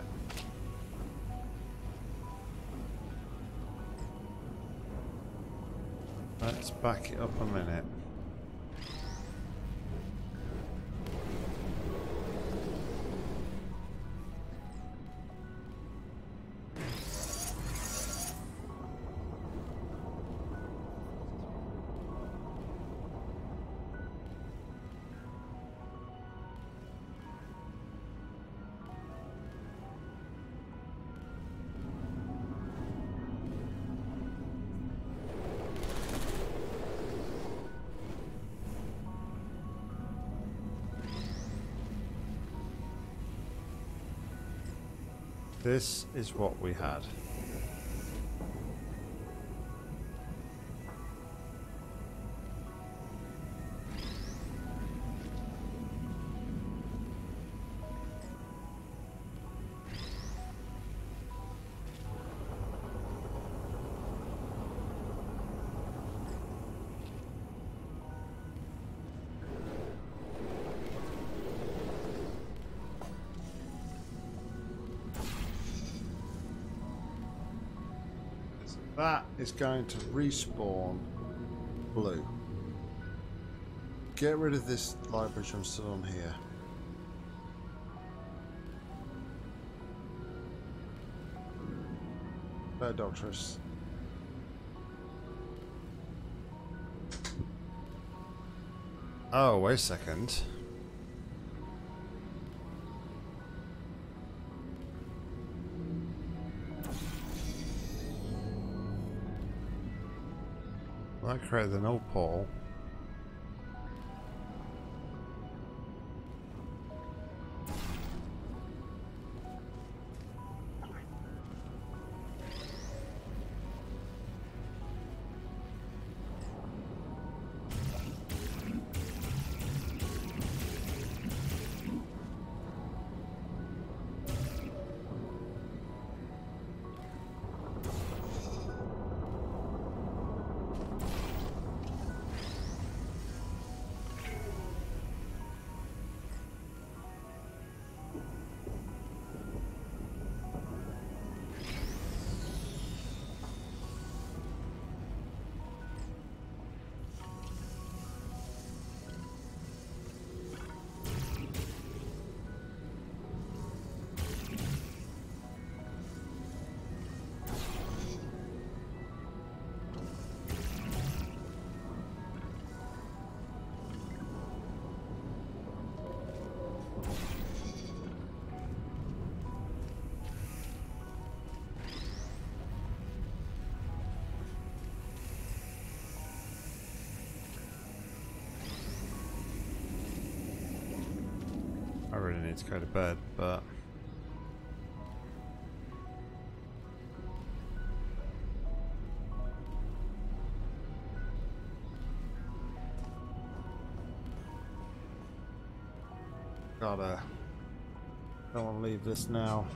S1: Let's back it up a minute. This is what we had. That is going to respawn blue. Get rid of this light bridge. I'm still on here. Better Doctress. Oh, wait a second. That created the null portal. I really need to go to bed, but gotta don't want to leave this now.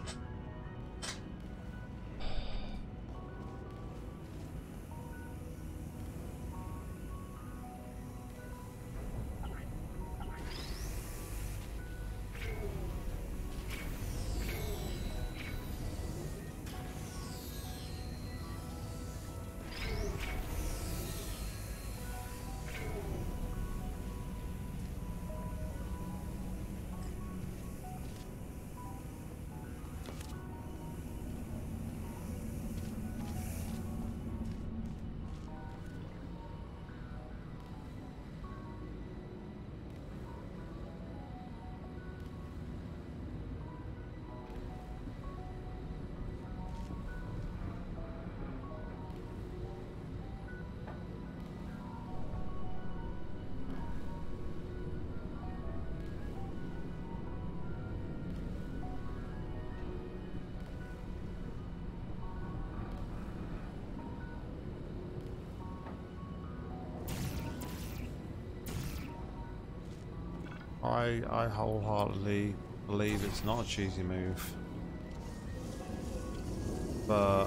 S1: I I wholeheartedly believe it's not a cheesy move. But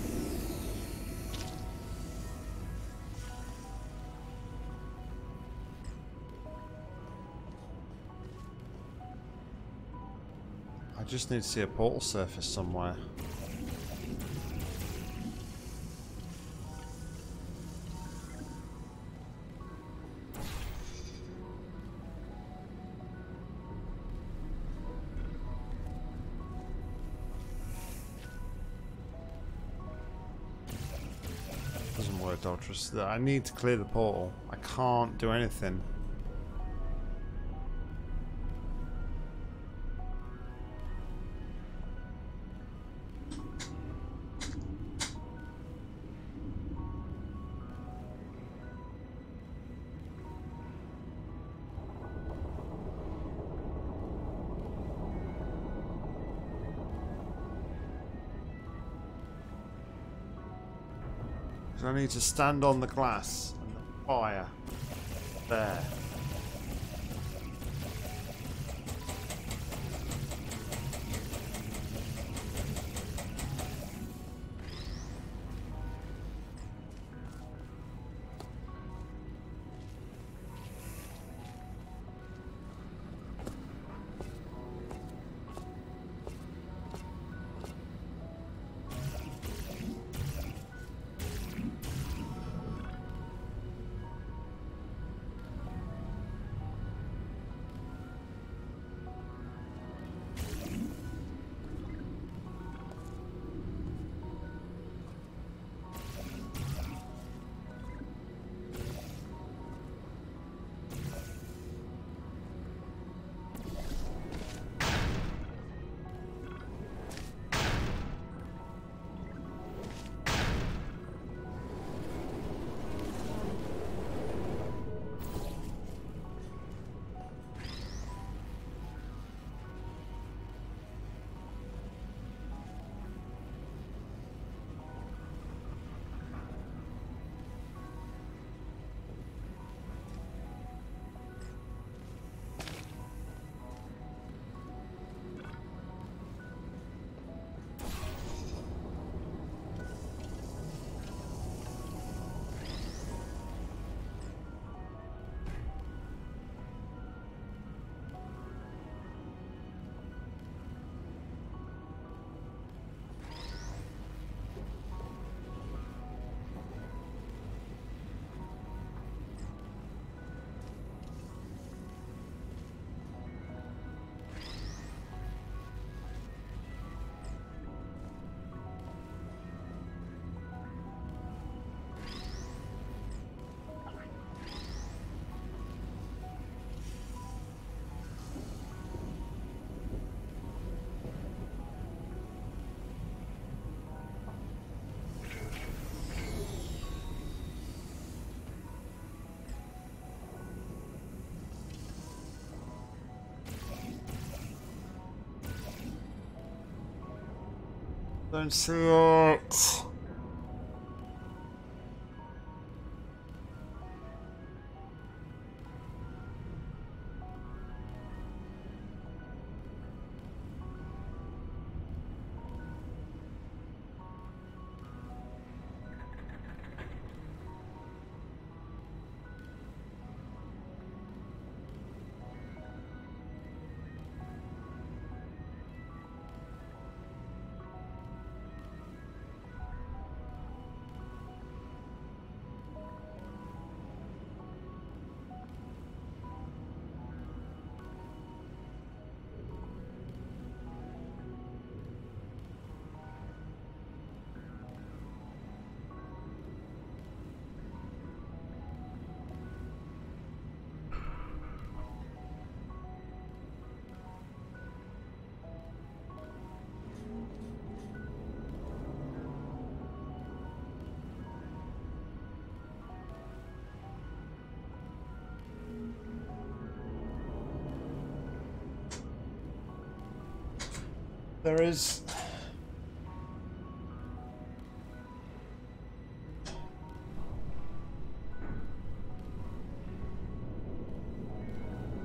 S1: I just need to see a portal surface somewhere. Doesn't work, Doltrus. I need to clear the portal. I can't do anything. I need to stand on the glass and the fire. There. Don't see it. There is...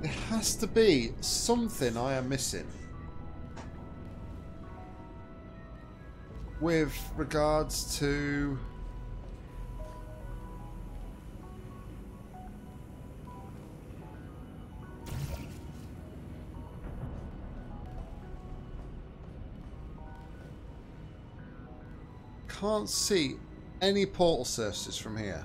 S1: There has to be something I am missing with regards to can't see any portal surfaces from here.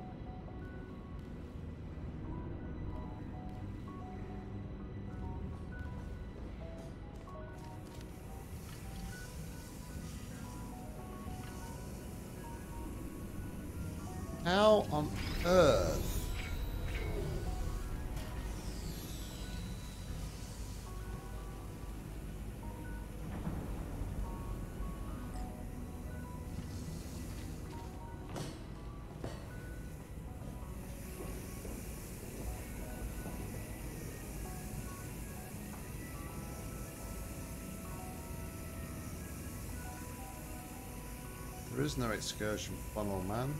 S1: How on earth? There is no excursion funnel, man.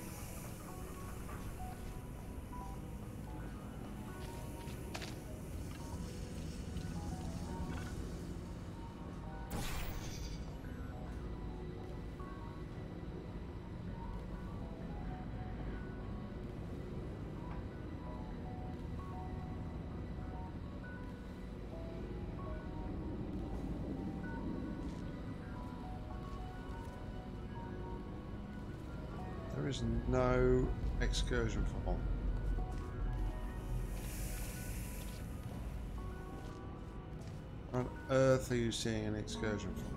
S1: There is no excursion funnel. Where on earth are you seeing an excursion funnel?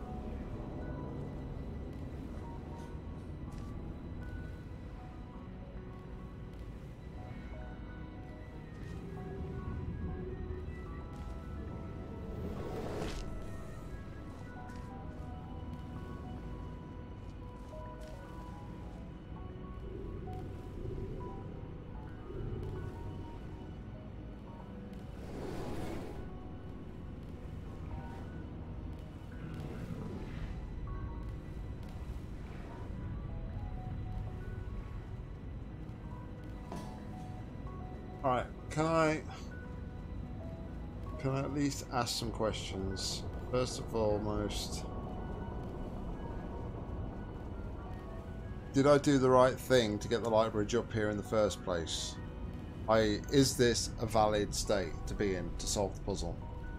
S1: Alright, can I can I at least ask some questions? First of all, most did I do the right thing to get the light bridge up here in the first place? I is this a valid state to be in to solve the puzzle?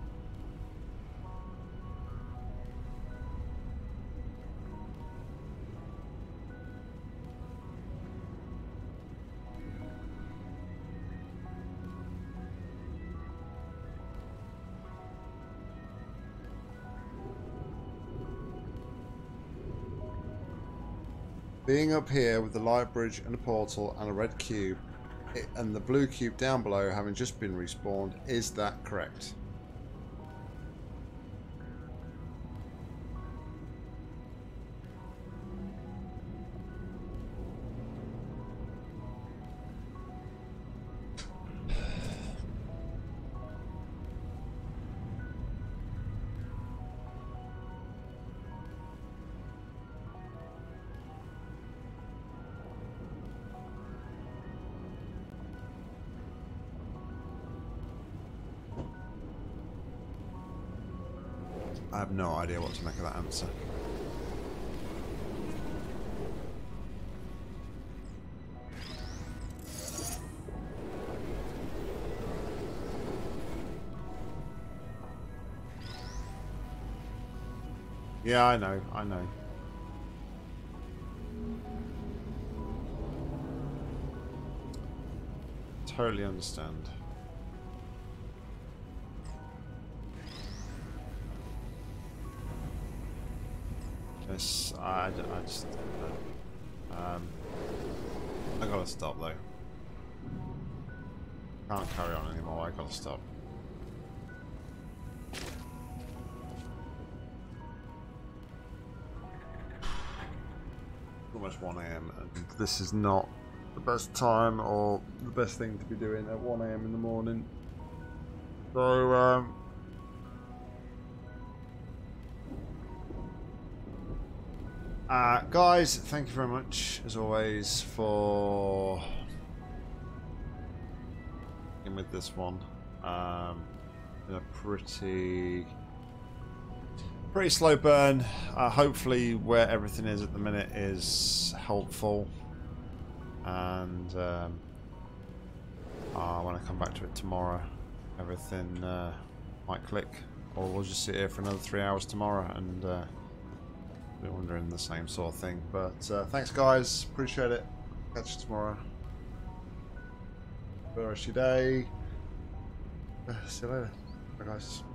S1: Being up here with the light bridge and a portal and a red cube, it, and the blue cube down below having just been respawned, is that correct? I have no idea what to make of that answer. Yeah, I know, I know. Totally understand. Yes, I, I just um, I gotta stop though. Can't carry on anymore. I gotta stop. Almost one A M and this is not the best time or the best thing to be doing at one A M in the morning. So um. Uh, guys, thank you very much, as always, for in with this one. Um, been a pretty, pretty slow burn. Uh, hopefully, where everything is at the minute is helpful, and um, uh, when I come back to it tomorrow, everything uh, might click, or we'll just sit here for another three hours tomorrow and uh, be wondering the same sort of thing. But uh, thanks, guys. Appreciate it. Catch you tomorrow. Have a rest of your day. Uh, see you later. Bye, guys.